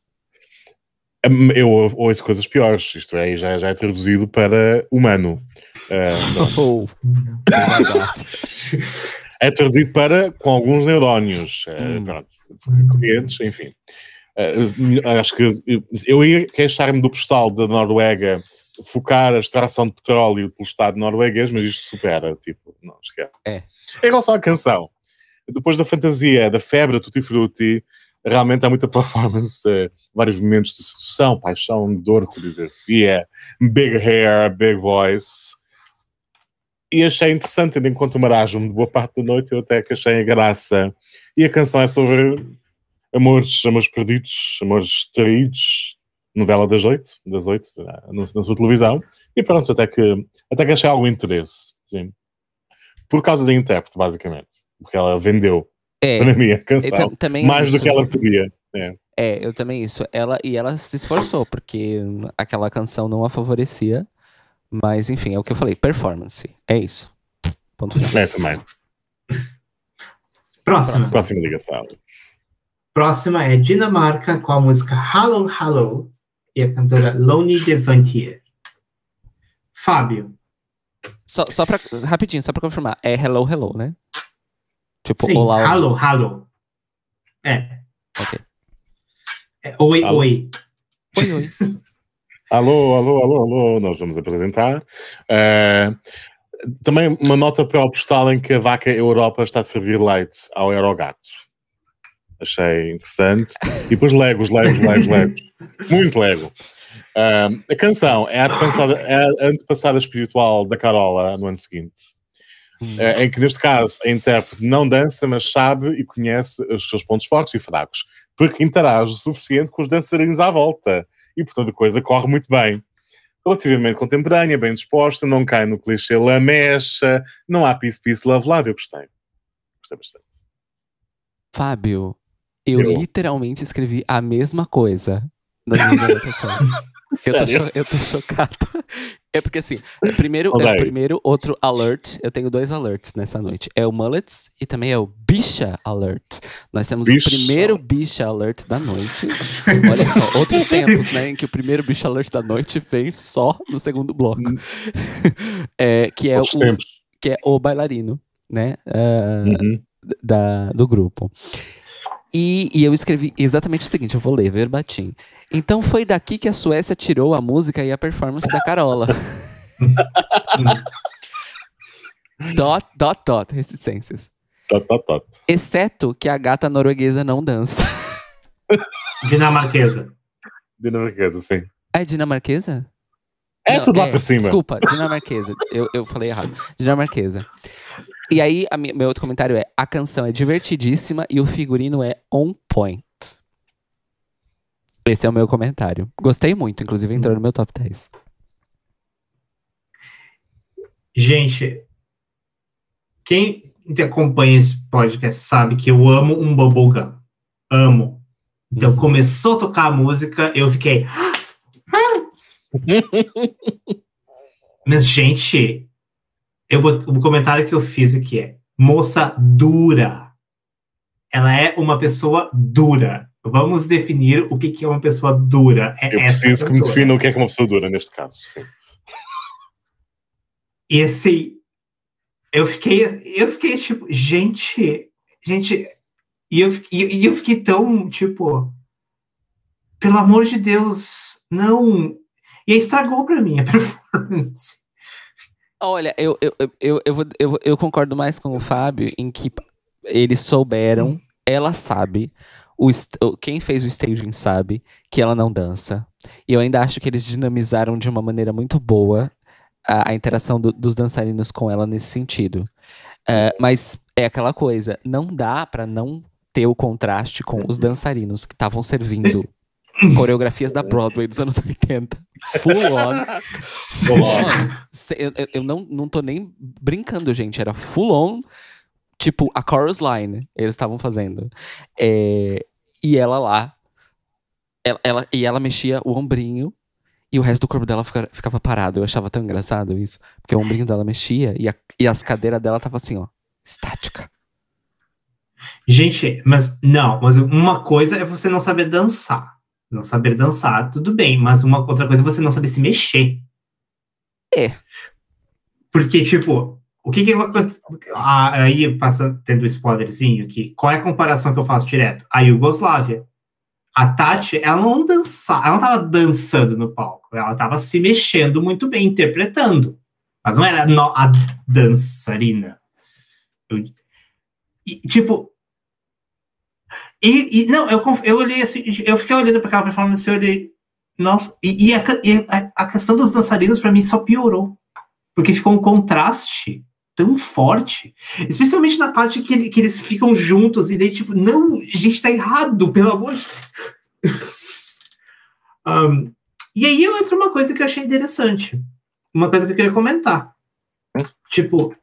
Eu ouço coisas piores. Isto é, já, já é traduzido para humano. Uh, Oh, my God. é traduzido para com alguns neurónios. Uh, Hum. pronto, clientes, enfim. Uh, acho que eu ia queixar-me do postal da Noruega focar a extração de petróleo pelo Estado norueguês, mas isto supera, tipo, não esquece. É. Em relação à canção, depois da fantasia, da febre Tutti Frutti, realmente há muita performance, uh, vários momentos de sedução, paixão, dor, coreografia, big hair, big voice. E achei interessante, tendo em conta o marasmo de boa parte da noite, eu até que achei a graça. E a canção é sobre amores, amores perdidos, amores traídos, novela das oito, das oito, na, na sua televisão. E pronto, até que, até que achei algum interesse, sim. Por causa da intérprete, basicamente. Porque ela vendeu, É, para mim, a canção, também mais isso. do que ela podia. É. É, eu também isso. Ela, e ela se esforçou, porque aquela canção não a favorecia. Mas, enfim, é o que eu falei. Performance. É isso. Ponto final. É, também. Próxima. Próxima ligação. Próxima é Dinamarca com a música Hello, Hello e a cantora Loni Devantier. Fábio. Só, só pra, rapidinho, só pra confirmar. É hello, hello, né? Tipo, Sim, olá, olá. hello, hello. É. Ok. É oi, Alô. oi. Oi, oi. Alô, alô, alô, alô, nós vamos apresentar. Uh, também uma nota para o postal em que a vaca Europa está a servir leite ao Eurogato. Achei interessante. E depois legos, legos, legos, legos. Muito lego. Uh, a canção é a, antepassada, é a antepassada espiritual da Carola no ano seguinte. Hum. Uh, em que, neste caso, a intérprete não dança, mas sabe e conhece os seus pontos fortes e fracos. Porque interage o suficiente com os dançarinos à volta. E, portanto, a coisa corre muito bem. Relativamente contemporânea, bem disposta, não cai no clichê lamecha, não há peace, peace, love, love. Eu gostei. Gostei bastante. Fábio, eu, Eu. literalmente escrevi a mesma coisa nas minhas anotações. Eu tô, Sério? cho- eu tô chocada. É porque assim, primeiro, Olha é, aí. primeiro outro alert, eu tenho dois alerts nessa noite. É o Mullets e também é o Bicha Alert. Nós temos Bicha. o primeiro Bicha Alert da noite. Olha só, outros tempos, né, em que o primeiro Bicha Alert da noite vem só no segundo bloco. É, que, é Outros o, tempos. que é o bailarino, né, ah, Uhum. da, do grupo. E, e eu escrevi exatamente o seguinte, eu vou ler, verbatim. Então foi daqui que a Suécia tirou a música e a performance da Carola. dot, dot, dot, reticências. Tot, tot, tot. Exceto que a gata norueguesa não dança. Dinamarquesa. Dinamarquesa, sim. É dinamarquesa? É Não, tudo lá para cima. Desculpa, dinamarquesa. eu, eu falei errado. Dinamarquesa. E aí, a mi- meu outro comentário é: a canção é divertidíssima e o figurino é on point. Esse é o meu comentário. Gostei muito, inclusive entrou no meu top dez. Gente, quem acompanha esse podcast sabe que eu amo um bubblegum. Amo. Então, Uhum. começou a tocar a música, eu fiquei... Mas, gente, eu bot... o comentário que eu fiz aqui é: moça dura. Ela é uma pessoa dura. Vamos definir o que que é uma pessoa dura. É Eu essa preciso que me cantora. defina o que é que uma pessoa dura, neste caso, sim. E assim, eu fiquei, eu fiquei tipo, gente, gente, e eu, e, e eu fiquei tão, tipo, pelo amor de Deus, não. E aí estragou pra mim a performance. Olha, eu, eu, eu, eu, eu, vou- eu, vou- eu concordo mais com o Fábio em que eles souberam, ela sabe, o, st- o- quem fez o staging sabe que ela não dança. E eu ainda acho que eles dinamizaram de uma maneira muito boa a, a interação do- dos dançarinos com ela nesse sentido. É, mas é aquela coisa, não dá pra não ter o contraste com os dançarinos que estavam servindo coreografias da Broadway dos anos oitenta. Full on. Full on. Se- Eu, eu- eu não, não tô nem brincando, gente. Era full on, tipo, a chorus line eles estavam fazendo. É, e ela lá, ela, ela- e ela mexia o ombrinho e o resto do corpo dela fica- ficava parado. Eu achava tão engraçado isso. Porque o ombrinho dela mexia e, a- e as cadeiras dela tava assim, ó, estática. Gente, mas não, mas uma coisa é você não saber dançar. Não saber dançar, tudo bem, mas uma outra coisa é você não saber se mexer. É. Porque, tipo, o que que vai acontecer? Ah, aí, passa, tendo um spoilerzinho aqui, qual é a comparação que eu faço direto? A Iugoslávia. A Tati, ela não dançava, ela não tava dançando no palco, ela tava se mexendo muito bem, interpretando. Mas não era no- a dançarina. Eu- e, tipo, E, e não, eu, eu olhei assim, eu fiquei olhando para aquela performance e olhei, nossa, e, e, a, e a, a questão dos dançarinos para mim só piorou, porque ficou um contraste tão forte, especialmente na parte que, ele, que eles ficam juntos e daí tipo, não, a gente tá errado, pelo amor de Deus. um, e aí entra uma coisa que eu achei interessante, uma coisa que eu queria comentar, tipo,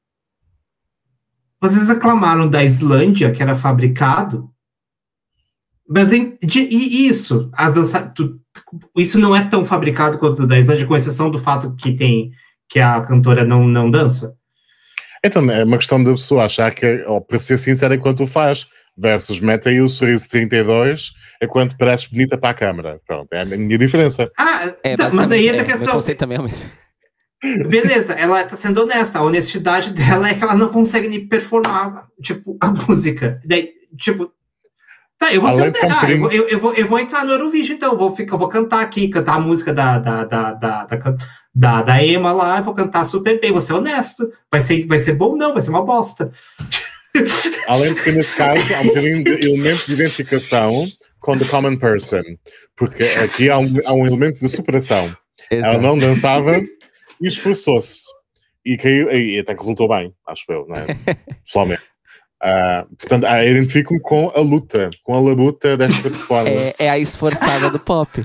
vocês aclamaram da Islândia, que era fabricado, mas em, de, e isso, as dança, tu, isso não é tão fabricado quanto o da Islândia, com exceção do fato que tem que a cantora não, não dança? Então, é uma questão da pessoa achar que, ou para ser sincera, enquanto tu faz, versus mete aí o sorriso trinta e dois, enquanto pareces bonita para a câmara. Pronto, é a minha diferença. Ah, é, tá, mas aí entra é, a questão... O conceito também é o mesmo. Beleza, ela tá sendo honesta, a honestidade dela é que ela não consegue nem performar, tipo, a música. Daí, tipo, tá, eu vou ser ah, eu, vou, eu, eu, vou, eu vou entrar no Eurovision, então, eu vou, ficar, eu vou cantar aqui, cantar a música da, da, da, da, da, da, da Emma lá, eu vou cantar super bem, vou ser honesto. Vai ser, vai ser bom? Não, vai ser uma bosta. Além de que, neste caso, há um bocadinho de elemento de identificação com the common person, porque aqui há um, há um elemento de superação. Exato. Ela não dançava e esforçou-se. E caiu, e até que resultou bem, acho eu, não é? Pessoalmente. Uh, portanto, ah, identifico-me com a luta, com a labuta desta performance. É, é a esforçada do pop.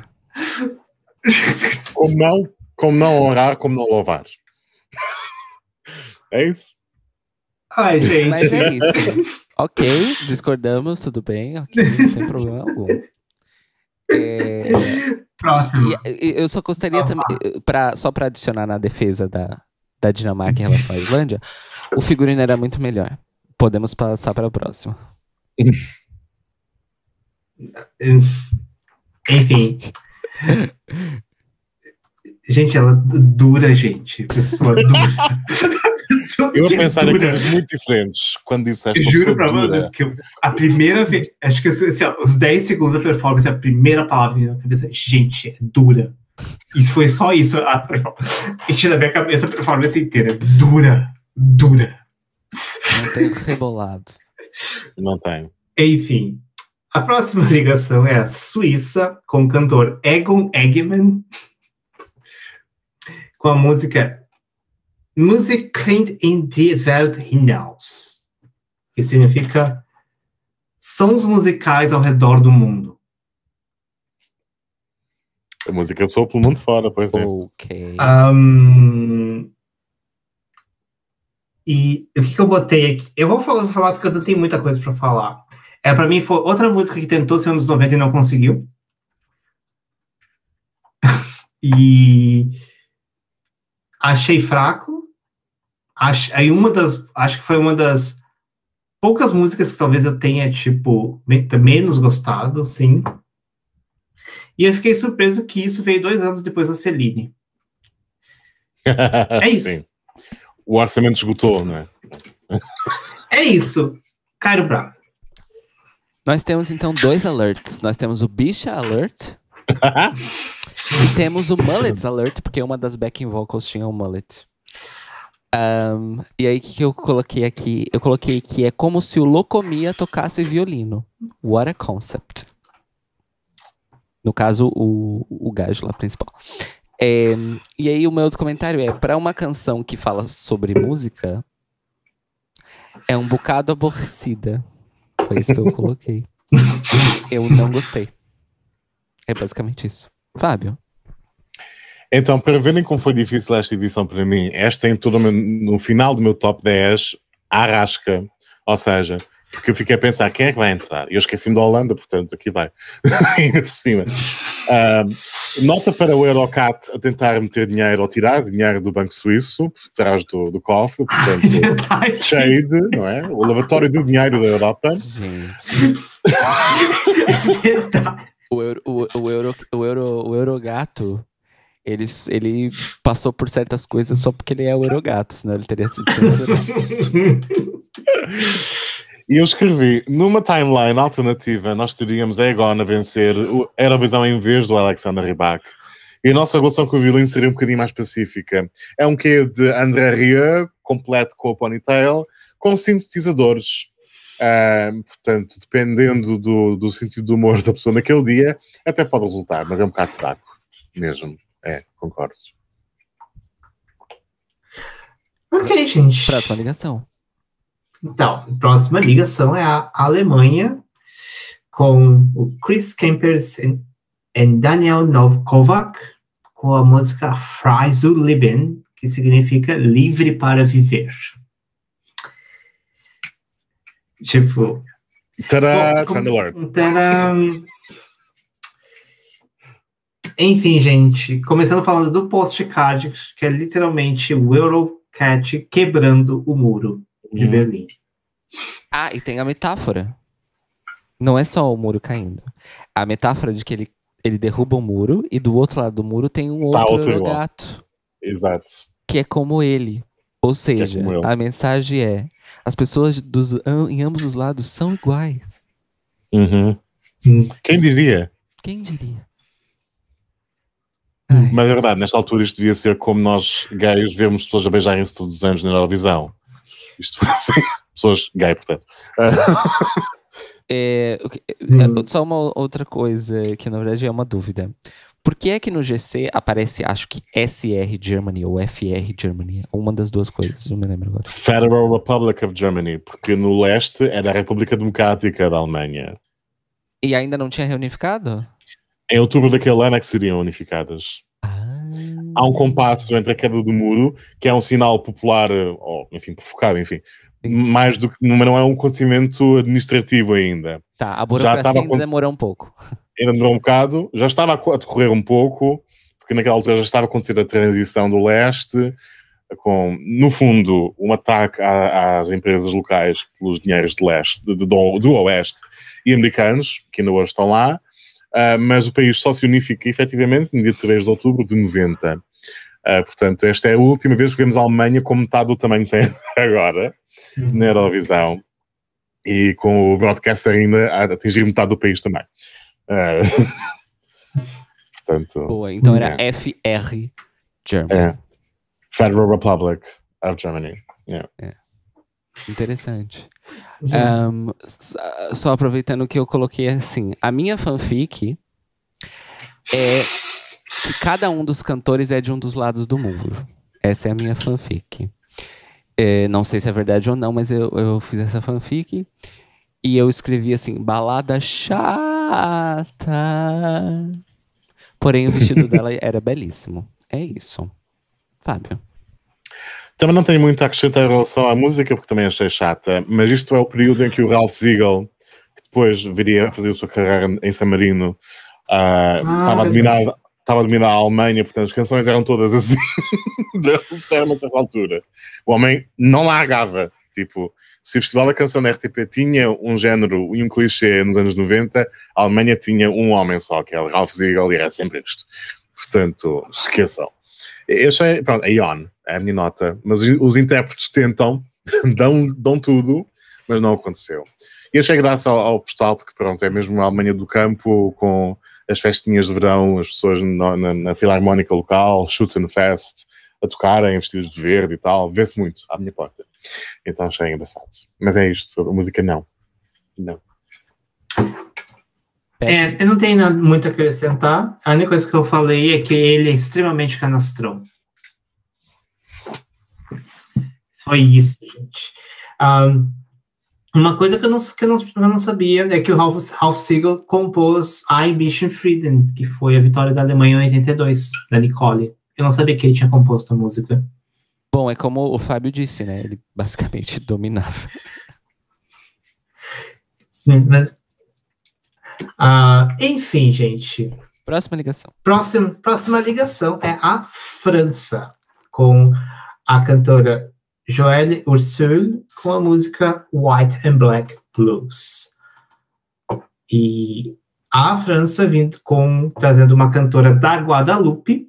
Como não, como não honrar, como não louvar. É isso? Ai, gente. Mas é isso. Ok, discordamos, tudo bem, ok, não tem problema algum. É... Próximo. E, eu só gostaria também, pra, só para adicionar na defesa da, da Dinamarca em relação à Islândia, o figurino era muito melhor. Podemos passar para a próxima. Enfim. Gente, ela dura, gente. Pessoa dura. Eu vou pensar em coisas muito diferentes quando disseste. Juro pra vocês que eu, a primeira vez, acho que assim, ó, os dez segundos da performance, a primeira palavra na minha cabeça, gente, é dura. Isso foi só isso, a performance. Gente, na minha cabeça, a performance inteira, dura, dura. Não tem rebolado. Não tem. Enfim, a próxima ligação é a Suíça, com o cantor Egon Eggman, com a música Musik klingt in die Welt hinaus, que significa sons musicais ao redor do mundo. A música soa pelo mundo fora, pois é. Ok. Um, e o que, que eu botei aqui? Eu vou falar, falar porque eu não tenho muita coisa para falar. É, para mim foi outra música que tentou ser anos noventa e não conseguiu. E achei fraco. Acho, aí uma das, acho que foi uma das poucas músicas que talvez eu tenha, tipo, menos gostado, sim. E eu fiquei surpreso que isso veio dois anos depois da Celine. É isso. Sim. O orçamento esgotou, não é? É isso. Cairo Brown. Nós temos, então, dois alerts. Nós temos o Bicha Alert e temos o Mullets Alert, porque uma das backing vocals tinha um mullet. Um, e aí, o que, que eu coloquei aqui? Eu coloquei que é como se o Locomia tocasse violino. What a concept. No caso, o, o gajo lá principal. É, e aí, o meu outro comentário é, para uma canção que fala sobre música, é um bocado aborrecida. Foi isso que eu coloquei. Eu não gostei. É basicamente isso. Fábio? Então, para verem como foi difícil esta edição para mim, esta em todo meu, no final do meu top dez, arrasca. Ou seja, porque eu fiquei a pensar, quem é que vai entrar? E eu esqueci-me da Holanda, portanto, aqui vai. Ainda por cima. Uh, nota para o Eurocat a tentar meter dinheiro, ou tirar dinheiro do Banco Suíço, por trás do, do cofre, portanto, Ai, shade, não é? O lavatório de dinheiro da Europa. Gente. o, Euro, o, o, Euro, o, Euro, o Eurogato... Ele, ele passou por certas coisas só porque ele é o Eurogato, senão ele teria sido censurado. E eu escrevi, numa timeline alternativa, nós teríamos a Egon a vencer a Eurovisão em vez do Alexander Rybak. E a nossa relação com o violino seria um bocadinho mais pacífica. É um quê de André Rieu, completo com o ponytail, com sintetizadores. Uh, portanto, dependendo do, do sentido do humor da pessoa naquele dia, até pode resultar, mas é um bocado fraco mesmo. É, concordo. Ok, gente. Próxima ligação. Então, a próxima ligação é a Alemanha, com o Chris Kempers e Daniel Novkovac, com a música Frei zu leben, que significa livre para viver. Tipo... Tadá! Chandler. Enfim, gente, começando falando do postcard, que é literalmente o Eurocat quebrando o muro de Uhum. Berlim. Ah, e tem a metáfora. Não é só o muro caindo. A metáfora de que ele, ele derruba o muro e do outro lado do muro tem um Tá, outro outro Eurogato, Exato. que é como ele. Ou seja, como eu. a mensagem é: as pessoas dos, em ambos os lados são iguais. Uhum. Hum. Quem diria? Quem diria? Hum. Mas é verdade, nesta altura isto devia ser como nós gays vemos pessoas a beijarem-se todos os anos na Eurovisão. Isto foi assim. Pessoas gay, portanto. É, Hum. só uma outra coisa que na verdade é uma dúvida. Por que é que no G C aparece, acho que S R Germany ou F R Germany? Uma das duas coisas, não me lembro agora. Federal Republic of Germany, porque no leste é da República Democrática da Alemanha. E ainda não tinha reunificado? Em outubro daquele ano é que seriam unificadas. Ah. Há um compasso entre a queda do muro, que é um sinal popular, ou enfim, provocado, enfim, Sim. mais do que, mas não é um acontecimento administrativo ainda. Tá, a burocracia ainda demorou um pouco. Ainda demorou um bocado, já estava a decorrer um pouco, porque naquela altura já estava a acontecer a transição do leste, com, no fundo, um ataque à, às empresas locais pelos dinheiros de leste, de, de, do, do oeste, e americanos, que ainda hoje estão lá, uh, mas o país só se unifica efetivamente no dia três de outubro de noventa. Uh, portanto, esta é a última vez que vemos a Alemanha com metade do tamanho que tem agora, uhum. na Eurovisão, e com o broadcaster ainda a atingir metade do país também. Uh, portanto, boa, então era é. F R Germany. É. Federal Republic of Germany. Yeah. É. Interessante. Um, só aproveitando que eu coloquei assim, a minha fanfic é que cada um dos cantores é de um dos lados do muro. Essa é a minha fanfic. É, não sei se é verdade ou não, mas eu, eu fiz essa fanfic e eu escrevi assim, balada chata. Porém o vestido dela era belíssimo. É isso. Fábio. Também não tenho muito a acrescentar em relação à música, porque também achei chata, mas isto é o período em que o Ralph Siegel, que depois viria a fazer a sua carreira em San Marino, uh, ah, estava, a dominar, estava a dominar a Alemanha, portanto as canções eram todas assim, a uma certa altura. O homem não largava, tipo, se o Festival da Canção da R T P tinha um género e um clichê nos anos noventa, a Alemanha tinha um homem só, que era o Ralph Siegel, e era sempre isto. Portanto, esqueçam. Eu achei, pronto, a Ion, é a minha nota, mas os, os intérpretes tentam, dão, dão tudo, mas não aconteceu. E achei graça ao, ao postal, porque pronto, é mesmo a Alemanha do campo, com as festinhas de verão, as pessoas na, na, na filarmónica local, Schützenfest, a tocarem vestidos de verde e tal, vê-se muito à minha porta. Então achei engraçado. Mas é isto, sobre a música não. Não. É, eu não tenho nada muito a acrescentar. A única coisa que eu falei é que ele é extremamente canastrão. Foi isso, gente. Um, uma coisa que eu, não, que, eu não, que eu não sabia é que o Ralph, Ralph Siegel compôs Ein bisschen Frieden, que foi a vitória da Alemanha em oitenta e dois, da Nicole. Eu não sabia que ele tinha composto a música. Bom, é como o Fábio disse, né? Ele basicamente dominava. Sim, mas... Uh, enfim, gente. Próxima ligação. Próxima, próxima ligação é a França, com a cantora Joëlle Ursule, com a música White and Black Blues. E a França vindo com, trazendo uma cantora da Guadalupe,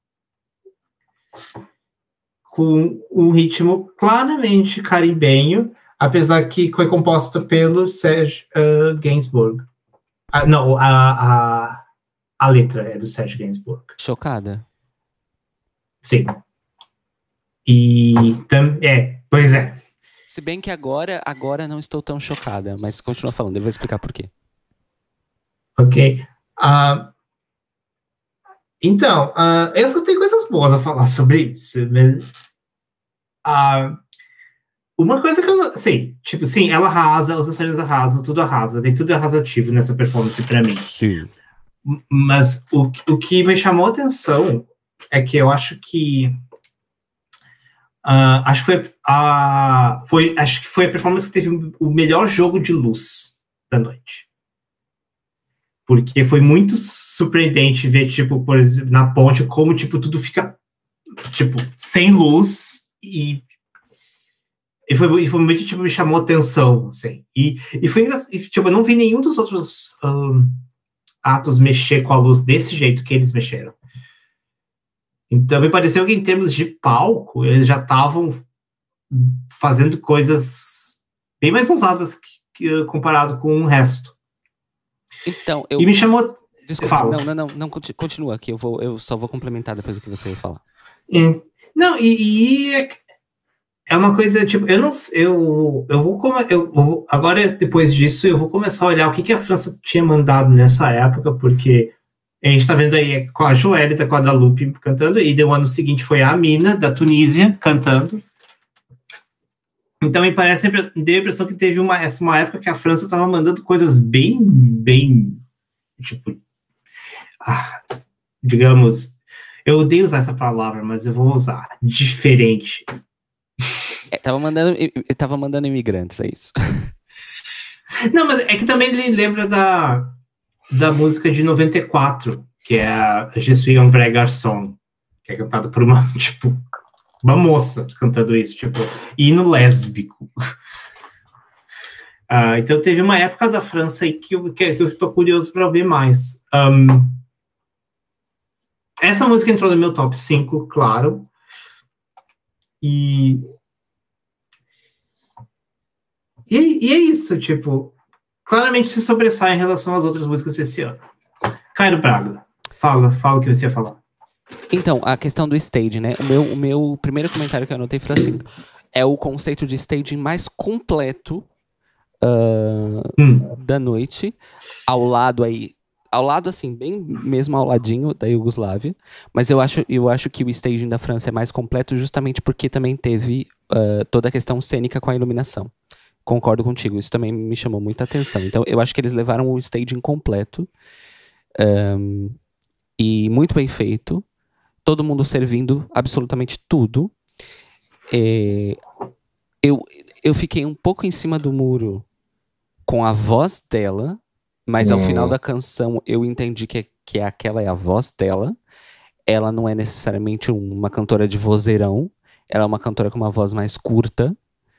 com um ritmo claramente caribenho, apesar que foi composta pelo Serge uh, Gainsbourg. Ah, não, a, a, a letra é do Serge Gainsbourg. Chocada. Sim. E tam, é, pois é. Se bem que agora, agora não estou tão chocada, mas continua falando, eu vou explicar por quê. Ok. Uh, então, uh, eu só tenho coisas boas a falar sobre isso. Mas, uh, uma coisa que eu, assim, tipo, sim, ela arrasa, os dançarinos arrasam, tudo arrasa, tem tudo arrasativo nessa performance pra mim. Sim. Mas o, o que me chamou a atenção é que eu acho que Uh, acho, que foi a, foi, acho que foi a performance que teve o melhor jogo de luz da noite. Porque foi muito surpreendente ver, tipo, por exemplo, na ponte, como, tipo, tudo fica, tipo, sem luz e, e, foi, e foi muito, tipo, me chamou a atenção, assim. E, e foi engraçado, tipo, eu não vi nenhum dos outros um, atos mexer com a luz desse jeito que eles mexeram. Então, me pareceu que em termos de palco, eles já estavam fazendo coisas bem mais ousadas que, que, comparado com o resto. Então, eu... E me chamou... Desculpa, Fala. não, não, não, não, continua aqui, eu, vou, eu só vou complementar depois do que você ia falar. É, não, e, e é uma coisa, tipo, eu não eu, eu vou eu vou, agora, depois disso, eu vou começar a olhar o que, que a França tinha mandado nessa época, porque... A gente tá vendo aí com a Joelle da Guadalupe cantando, e no ano seguinte foi a Amina, da Tunísia, cantando. Então, me parece, deu a impressão que teve uma, uma época que a França estava mandando coisas bem, bem, tipo, ah, digamos, eu odeio usar essa palavra, mas eu vou usar, diferente. É, tava mandando, tava mandando imigrantes, é isso. Não, mas é que também ele lembra da... da música de noventa e quatro, que é a Je suis un vrai garçon, que é cantada por uma, tipo, uma moça cantando isso, tipo, hino lésbico. Uh, então teve uma época da França aí que eu, que eu estou curioso para ver mais. Um, essa música entrou no meu top cinco, claro, e, e, e é isso, tipo, claramente se sobressai em relação às outras músicas desse ano. Cairo Braga, fala, fala o que você ia falar. Então, a questão do stage, né? O meu, o meu primeiro comentário que eu anotei foi assim: é o conceito de staging mais completo uh, hum. da noite, ao lado aí, ao lado assim, bem mesmo ao ladinho da Iugoslávia, mas eu acho, eu acho que o staging da França é mais completo justamente porque também teve uh, toda a questão cênica com a iluminação. Concordo contigo, isso também me chamou muita atenção. Então, eu acho que eles levaram o staging completo um, e muito bem feito. Todo mundo servindo absolutamente tudo. É, eu, eu fiquei um pouco em cima do muro com a voz dela, mas ao hum. final da canção eu entendi que, que aquela é a voz dela. Ela não é necessariamente uma cantora de vozeirão, ela é uma cantora com uma voz mais curta.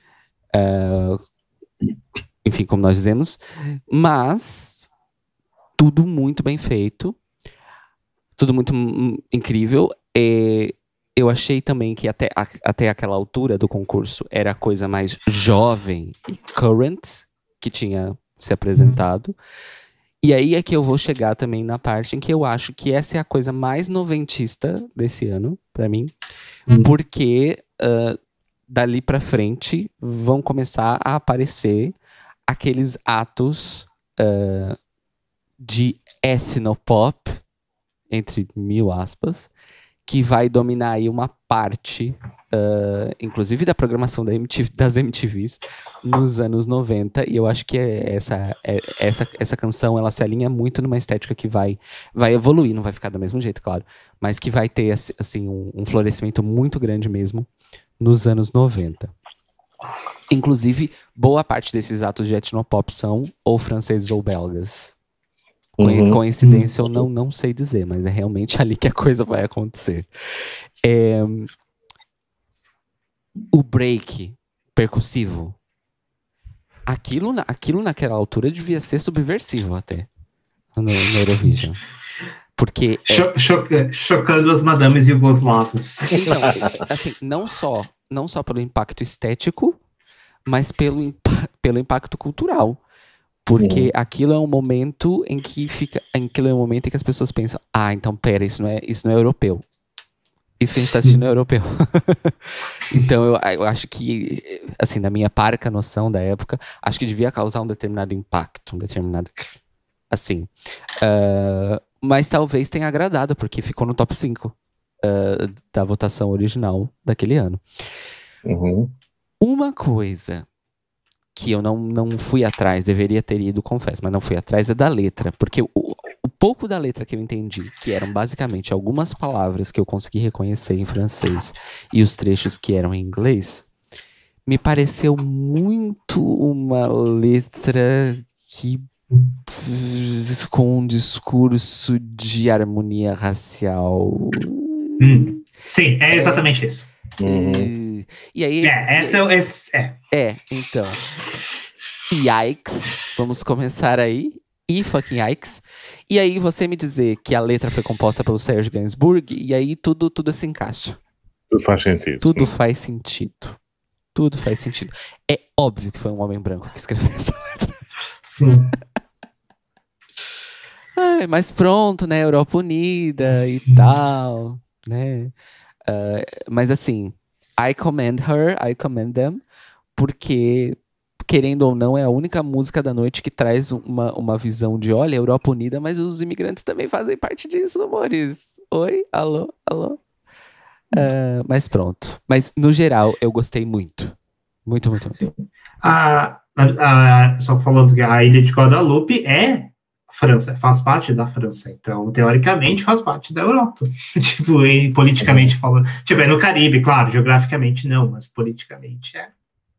Uh, enfim, como nós dizemos, mas tudo muito bem feito, tudo muito m- incrível. E eu achei também que até, a, até aquela altura do concurso era a coisa mais jovem e current que tinha se apresentado. E aí é que eu vou chegar também na parte em que eu acho que essa é a coisa mais noventista desse ano, pra mim, hum. porque uh, dali pra frente vão começar a aparecer aqueles atos uh, de ethnopop, entre mil aspas, que vai dominar aí uma parte, uh, inclusive da programação da M T V, das M T Vs, nos anos noventa, e eu acho que é essa, é, essa, essa canção, ela se alinha muito numa estética que vai, vai evoluir, não vai ficar do mesmo jeito, claro, mas que vai ter, assim, um, um florescimento muito grande mesmo nos anos noventa. Inclusive, boa parte desses atos de etnopop são ou franceses ou belgas. Uhum. Coincidência uhum. ou não, não sei dizer, mas é realmente ali que a coisa vai acontecer. É... O break percussivo, aquilo, aquilo naquela altura devia ser subversivo até, no, no Eurovision. Porque Cho- é... choca- chocando as madames iugoslavas. Então, assim, não só, não só pelo impacto estético, mas pelo, impa- pelo impacto cultural. Porque uhum. aquilo é um momento em que fica. Aquilo é um momento em que as pessoas pensam, ah, então pera, isso não é, isso não é europeu. Isso que a gente tá assistindo é europeu. Então eu, eu acho que, assim, na minha parca noção da época, acho que devia causar um determinado impacto, um determinado... Assim. Uh, mas talvez tenha agradado, porque ficou no top cinco uh, da votação original daquele ano. Uhum. Uma coisa que eu não, não fui atrás, deveria ter ido, confesso, mas não fui atrás, é da letra. Porque o, o pouco da letra que eu entendi, que eram basicamente algumas palavras que eu consegui reconhecer em francês e os trechos que eram em inglês, me pareceu muito uma letra que com um discurso de harmonia racial. Hum, sim, é exatamente é, isso. Uhum. E aí... É, essa é, esse, é. É, então... Yikes, vamos começar aí. E fucking yikes. E aí você me dizer que a letra foi composta pelo Serge Gainsbourg, e aí tudo, tudo se encaixa. Tudo faz sentido. Tudo faz sentido. Tudo faz sentido. É óbvio que foi um homem branco que escreveu essa letra. Sim. Ai, mas pronto, né? Europa Unida e tal, né? Uh, mas assim, I commend her, I commend them, porque... querendo ou não, é a única música da noite que traz uma, uma visão de, olha, Europa Unida, mas os imigrantes também fazem parte disso, amores. Oi? Alô? Alô? Uh, mas pronto. Mas, no geral, eu gostei muito. Muito, muito, muito. A, a, a, só falando que a Ilha de Guadalupe é França, faz parte da França. Então, teoricamente, faz parte da Europa. Tipo, e politicamente uhum. falando. Tipo, é no Caribe, claro, geograficamente não, mas politicamente é.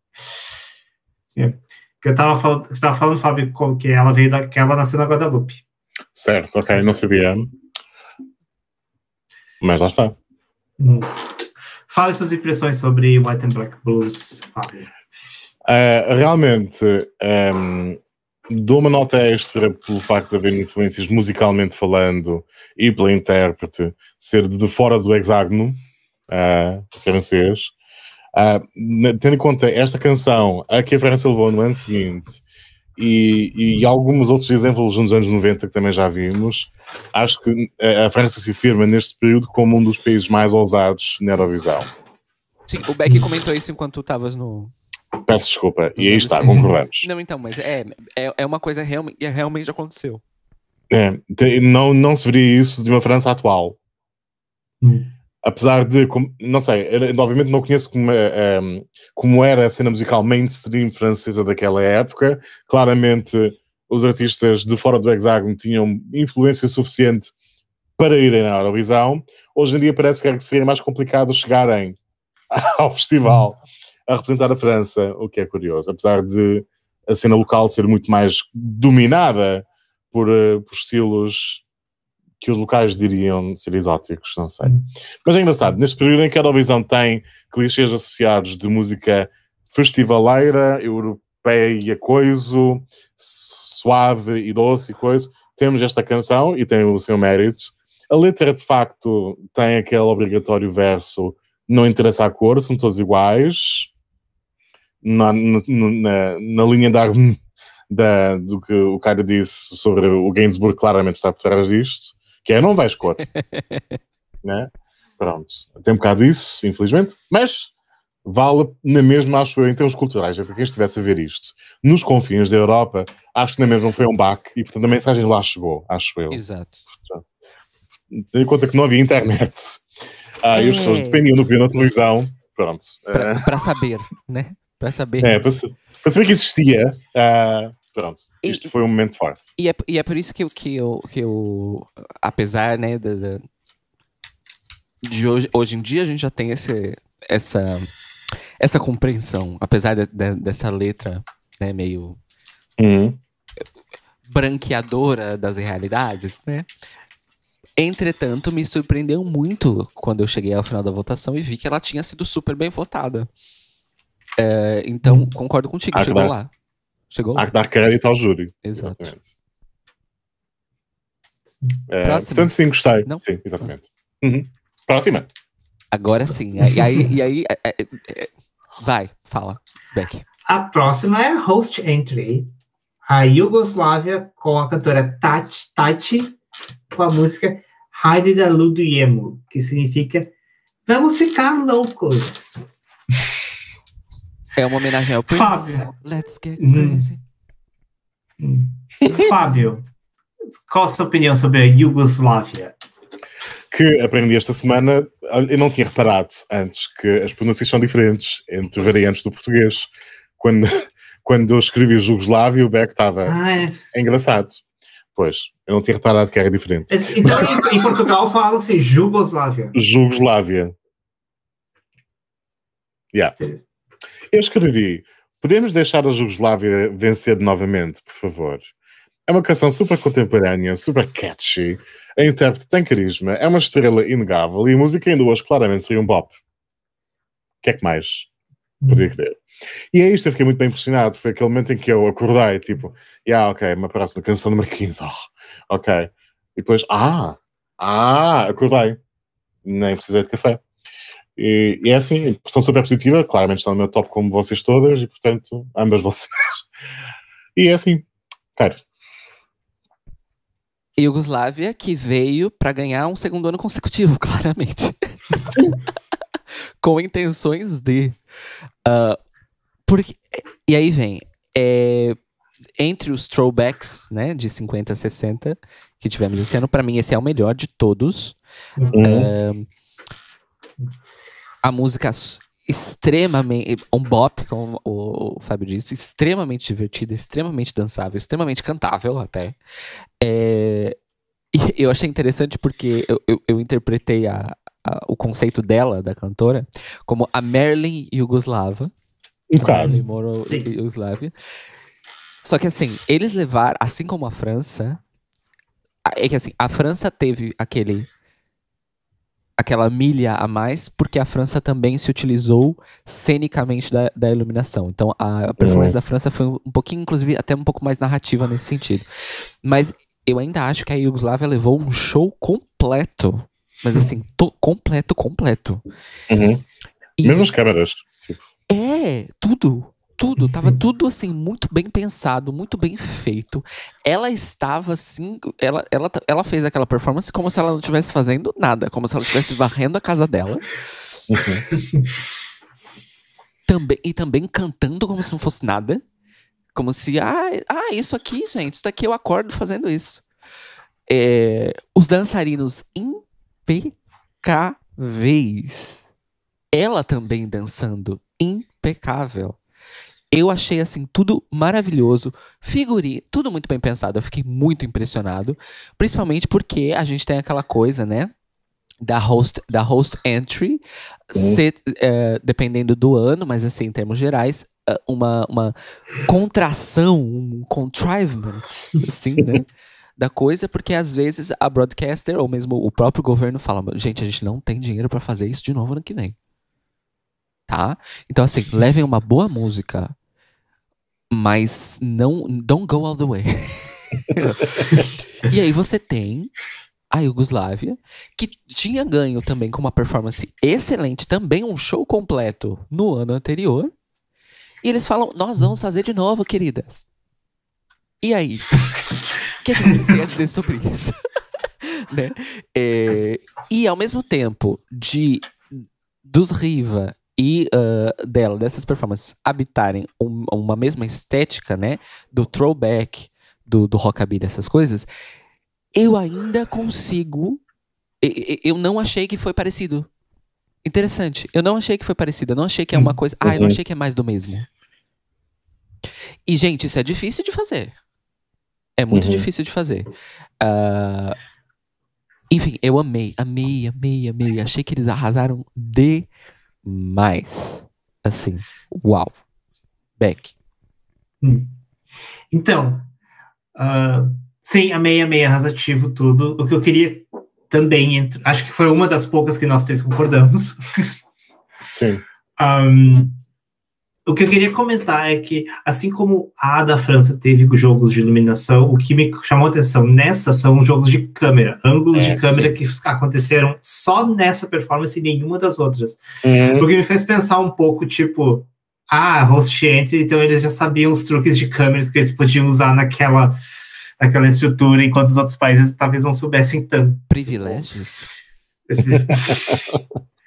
Que eu tava falando, eu tava falando, Fábio, que ela veio da, que ela nasceu na Guadalupe. Certo, ok, não sabia. Mas lá está. Hum. Fale suas impressões sobre White and Black Blues, Fábio. Uh, realmente, um, dou uma nota extra pelo facto de haver influências musicalmente falando e pela intérprete ser de fora do hexágono uh, francês. Uh, tendo em conta esta canção, a que a França levou no ano seguinte e, e alguns outros exemplos nos anos noventa que também já vimos, acho que a França se firma neste período como um dos países mais ousados na Eurovisão. Sim, o Beck comentou isso enquanto tu estavas no... Peço desculpa, no e aí está, concordamos. Não, então, mas é, é, é uma coisa realmente, realmente aconteceu. É, não, não se veria isso de uma França atual. Hum. Apesar de, não sei, eu, obviamente não conheço como, um, como era a cena musical mainstream francesa daquela época. Claramente os artistas de fora do hexágono tinham influência suficiente para irem na Eurovisão. Hoje em dia parece que seria mais complicado chegarem ao festival a representar a França, o que é curioso. Apesar de a cena local ser muito mais dominada por, uh, por estilos que os locais diriam ser exóticos, não sei. Mas é engraçado, neste período em que a Eurovisão tem clichês associados de música festivaleira, europeia, coiso, suave e doce e coisa, temos esta canção e tem o seu mérito. A letra, de facto, tem aquele obrigatório verso, não interessa a cor, são todos iguais, na, na, na, na linha da, da, do que o cara disse sobre o Gainsbourg, claramente está por trás disto. Que é, não vais cor. Né? Pronto. Tem um bocado isso, infelizmente, mas vale na mesma, acho eu, em termos culturais, é para quem estivesse a ver isto. Nos confins da Europa, acho que na mesma foi um baque e, portanto, a mensagem lá chegou, acho eu. Exato. Portanto, tendo em conta que não havia internet ah, é. e as pessoas dependiam do que viam na televisão, pronto. Para uh, saber, né? Para saber. É, para, para saber que existia... Uh, Pronto, isto e, foi um momento forte. E é, e é por isso que eu, que eu, que eu apesar, né, de, de, de hoje, hoje em dia a gente já tem esse, essa, essa compreensão, apesar de, de, dessa letra, né, meio uhum. branqueadora das realidades, né? Entretanto, me surpreendeu muito quando eu cheguei ao final da votação e vi que ela tinha sido super bem votada. É, então, concordo contigo, ah, chegou claro. lá. Chegou? Há que dar crédito ao júri. Exato. É, portanto, sim, gostei. Não? Sim, exatamente. Uhum. Próxima. Agora sim. E aí, e aí é, é, é, vai, fala, Beck. A próxima é a host entry. A Iugoslávia com a cantora Tati, Tati com a música Haide da Ludujemo, que significa Vamos ficar loucos. É uma homenagem ao Prince. Fábio. Let's get crazy. Hum. Fábio, qual a sua opinião sobre a Iugoslávia? Que aprendi esta semana, eu não tinha reparado antes que as pronúncias são diferentes entre variantes do português. Quando, quando eu escrevi Jugoslávia, o Beck estava Ah, é. é engraçado. Pois, eu não tinha reparado que era diferente. Então, em, em Portugal fala-se Jugoslávia. Jugoslávia. Yeah. Eu escrevi, podemos deixar a Jugoslávia vencer novamente, por favor. É uma canção super contemporânea, super catchy. A intérprete tem carisma, é uma estrela inegável e a música ainda hoje claramente seria um bop. O que é que mais poderia querer? E é isto, eu fiquei muito bem impressionado. Foi aquele momento em que eu acordei, tipo, yeah, ok, uma próxima canção número quinze, oh, ok. E depois, ah, ah, acordei. Nem precisei de café. E, e é assim, impressão super positiva, claramente está no meu top como vocês todas, e portanto, ambas vocês. E é assim, cara. Iugoslávia, que veio para ganhar um segundo ano consecutivo, claramente. Com intenções de... Uh, porque, e aí vem, é, entre os throwbacks, né, de cinquenta a sessenta, que tivemos esse ano, para mim esse é o melhor de todos. Uhum. Uh, a música extremamente... Um bop, como o, o Fábio disse, extremamente divertida, extremamente dançável, extremamente cantável até. É, e eu achei interessante porque eu, eu, eu interpretei a, a, o conceito dela, da cantora, como a Marilyn Yugoslava. Um bocado. Marilyn Monroe Yugoslávia. Só que assim, eles levaram, assim como a França, é que assim, a França teve aquele... aquela milha a mais, porque a França também se utilizou cenicamente da, da iluminação. Então, a performance uhum. da França foi um pouquinho, inclusive, até um pouco mais narrativa nesse sentido. Mas eu ainda acho que a Iugoslávia levou um show completo. Mas assim, to, completo, completo. Uhum. E, mesmo as câmeras. Tipo. É, tudo. Tudo, tava tudo assim, muito bem pensado, muito bem feito. Ela estava assim, ela, ela, ela fez aquela performance como se ela não estivesse fazendo nada, como se ela estivesse varrendo a casa dela. Uhum. Também, e também cantando como se não fosse nada. Como se, ah, ah, isso aqui, gente, isso daqui eu acordo fazendo isso. É, os dançarinos impecáveis. Ela também dançando, impecável. Eu achei, assim, tudo maravilhoso, figurinha, tudo muito bem pensado. Eu fiquei muito impressionado, principalmente porque a gente tem aquela coisa, né, da host, da host entry, uhum. ser, uh, dependendo do ano, mas assim, em termos gerais, uh, uma, uma contração, um contrivement, assim, né, da coisa, porque às vezes a broadcaster, ou mesmo o próprio governo fala, gente, a gente não tem dinheiro pra fazer isso de novo ano que vem. Tá? Então, assim, levem uma boa música, mas não, don't go all the way. E aí você tem a Iugoslávia, que tinha ganho também com uma performance excelente, também um show completo no ano anterior. E eles falam, nós vamos fazer de novo, queridas. E aí? O que é que vocês têm a dizer sobre isso? Né? É, e ao mesmo tempo, de dos Riva e uh, dela, dessas performances, habitarem um, uma mesma estética, né, do throwback, do, do rockabilly, essas coisas, eu ainda consigo... Eu, eu não achei que foi parecido. Interessante. Eu não achei que foi parecido. Eu não achei que é uma coisa... Ah, eu não achei que é mais do mesmo. E, gente, isso é difícil de fazer. É muito uhum. difícil de fazer. Uh, enfim, eu amei, amei, amei, amei. Achei que eles arrasaram de... Mas, assim, uau. Beck. Hum. Então, uh, sim, amei, amei, arrasativo, tudo. O que eu queria também, entre, acho que foi uma das poucas que nós três concordamos. Sim. um, o que eu queria comentar é que, assim como a da França teve jogos de iluminação, o que me chamou a atenção nessa são jogos de câmera, ângulos é, de câmera sim. que aconteceram só nessa performance e nenhuma das outras. Uhum. O que me fez pensar um pouco, tipo, ah, host entry, então eles já sabiam os truques de câmeras que eles podiam usar naquela, naquela estrutura, enquanto os outros países talvez não soubessem tanto. Privilégios.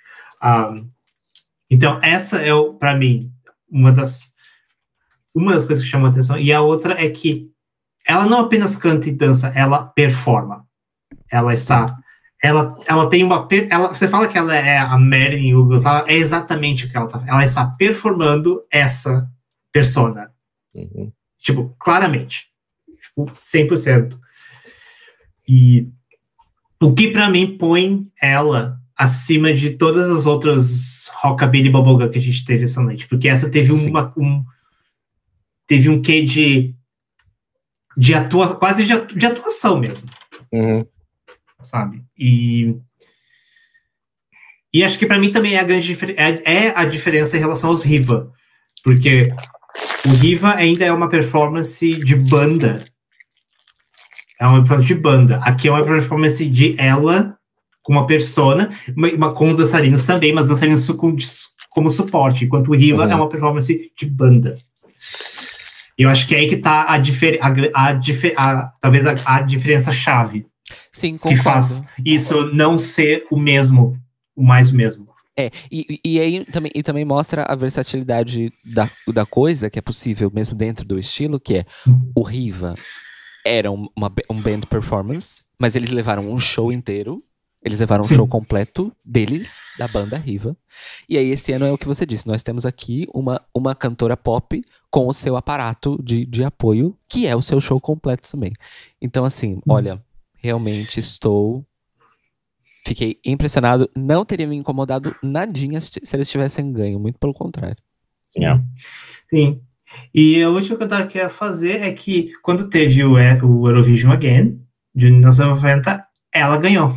Um, então, essa é, para mim, uma das, uma das coisas que chamou a atenção. E a outra é que ela não apenas canta e dança, ela performa. Ela Sim. está... Ela, ela tem uma... Ela, você fala que ela é a Marilyn Huggles, ela é exatamente o que ela está. Ela está performando essa persona. Uhum. Tipo, claramente. Tipo, cem por cento. E o que pra mim põe ela acima de todas as outras rockabilly bubblegum que a gente teve essa noite. Porque essa teve uma, um... Teve um quê de... de atua, quase de, de atuação mesmo. Uhum. Sabe? E... E acho que pra mim também é a grande é, é a diferença em relação aos Riva. Porque o Riva ainda é uma performance de banda. É uma performance de banda. Aqui é uma performance de ela com uma persona, uma, uma, com os dançarinos também, mas dançarinos com, como suporte. Enquanto o Riva uhum. é uma performance de banda. Eu acho que é aí que tá a, difer, a, a, a, a talvez a, a diferença-chave. Sim, concordo. Que faz isso não ser o mesmo, o mais o mesmo. É, e, e aí também, e também mostra a versatilidade da, da coisa, que é possível mesmo dentro do estilo, que é o Riva era um, uma, um band performance, mas eles levaram um show inteiro, eles levaram um Sim. show completo deles, da banda Riva. E aí esse ano é o que você disse, nós temos aqui uma, uma cantora pop com o seu aparato de, de apoio, que é o seu show completo também. Então assim, hum. olha, realmente estou... Fiquei impressionado, não teria me incomodado nadinha se eles tivessem ganho, muito pelo contrário. Yeah. Sim. E a última que eu queria fazer é que quando teve o, o Eurovision Again, de mil novecentos e noventa, ela ganhou.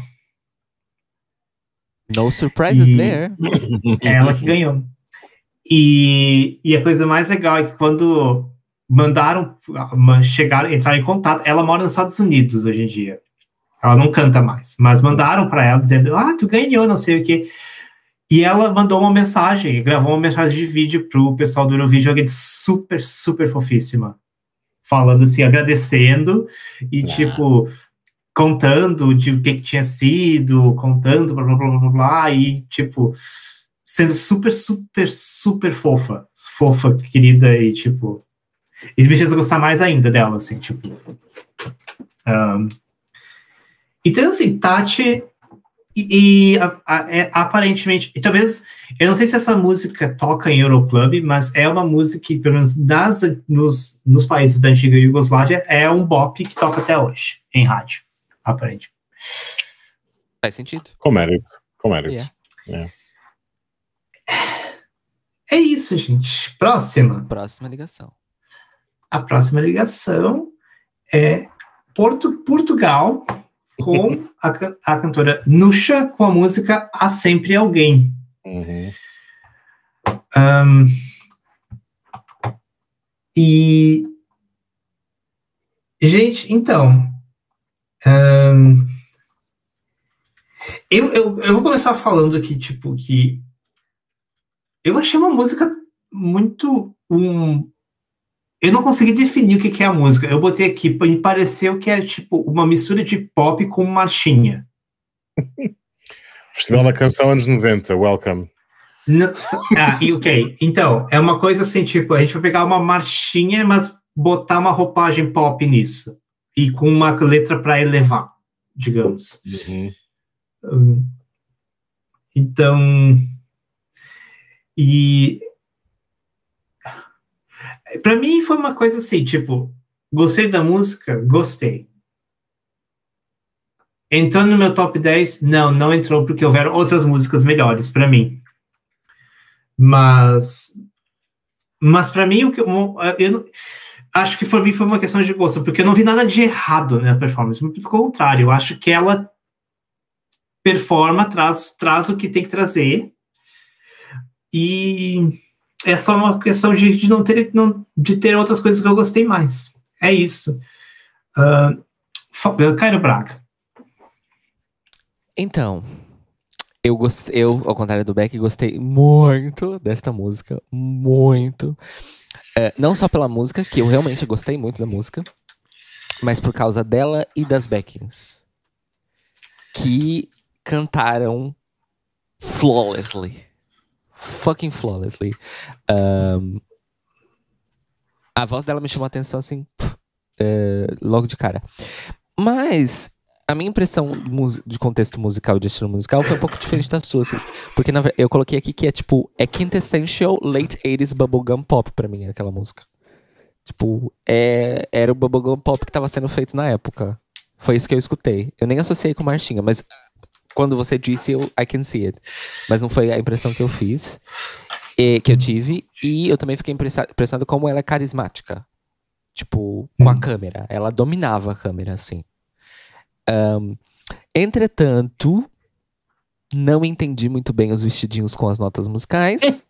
No surprises e there. Ela que ganhou. E, e a coisa mais legal é que quando mandaram, chegaram, entraram em contato, ela mora nos Estados Unidos hoje em dia. Ela não canta mais, mas mandaram para ela dizendo, ah, tu ganhou, não sei o quê. E ela mandou uma mensagem, gravou uma mensagem de vídeo pro pessoal do Eurovision, super, super fofíssima. Falando assim, agradecendo e, ah. tipo, contando de o que, que tinha sido, contando, blá, blá, blá, blá, blá, e, tipo, sendo super, super, super fofa. Fofa, querida, e, tipo... E me fez gostar mais ainda dela, assim, tipo... Um, Então, assim, Tati, e, e a, a, é, aparentemente, e talvez, eu não sei se essa música toca em Euroclub, mas é uma música que, pelo menos nas, nos, nos países da antiga Iugoslávia, é um bop que toca até hoje, em rádio, aparentemente. Faz sentido. Com mérito, com mérito. Yeah. Yeah. É isso, gente. Próxima. Próxima ligação. A próxima ligação é Porto, Portugal... com a, a cantora Nuxa, com a música Há Sempre Alguém. Uhum. Um, e... Gente, então... Um, eu, eu, eu vou começar falando aqui, tipo, que... Eu achei uma música muito... Um, eu não consegui definir o que, que é a música. Eu botei aqui, me pareceu que é tipo uma mistura de pop com marchinha. Festival da Canção anos noventa, welcome. No, ah, ok. Então, é uma coisa assim, tipo, a gente vai pegar uma marchinha, mas botar uma roupagem pop nisso. E com uma letra para elevar, digamos. Uhum. Um, então... E... Pra mim foi uma coisa assim, tipo, gostei da música? Gostei. Entrou no meu top dez? Não, não entrou porque houveram outras músicas melhores pra mim. Mas mas pra mim, o que eu, eu acho que pra mim foi uma questão de gosto, porque eu não vi nada de errado na performance, pelo contrário, eu acho que ela performa, traz, traz o que tem que trazer e... É só uma questão de, de não ter não, de ter outras coisas que eu gostei mais. É isso. Uh, Cairo Braga. Então, eu, gostei, eu, ao contrário do Beck, gostei muito desta música. Muito. É, não só pela música, que eu realmente gostei muito da música, mas por causa dela e das backings. Que cantaram flawlessly. Fucking flawlessly. Um, a voz dela me chamou a atenção, assim, é, logo de cara. Mas a minha impressão de contexto musical, de estilo musical, foi um pouco diferente das suas. Porque na, eu coloquei aqui que é, tipo, é quintessential late eighties bubblegum pop pra mim, aquela música. Tipo, é, era o bubblegum pop que tava sendo feito na época. Foi isso que eu escutei. Eu nem associei com Marchinha, mas quando você disse, eu, I can see it. Mas não foi a impressão que eu fiz, e, que eu tive. E eu também fiquei impressionado como ela é carismática. Tipo, com a câmera. Ela dominava a câmera, assim. Um, entretanto, não entendi muito bem os vestidinhos com as notas musicais.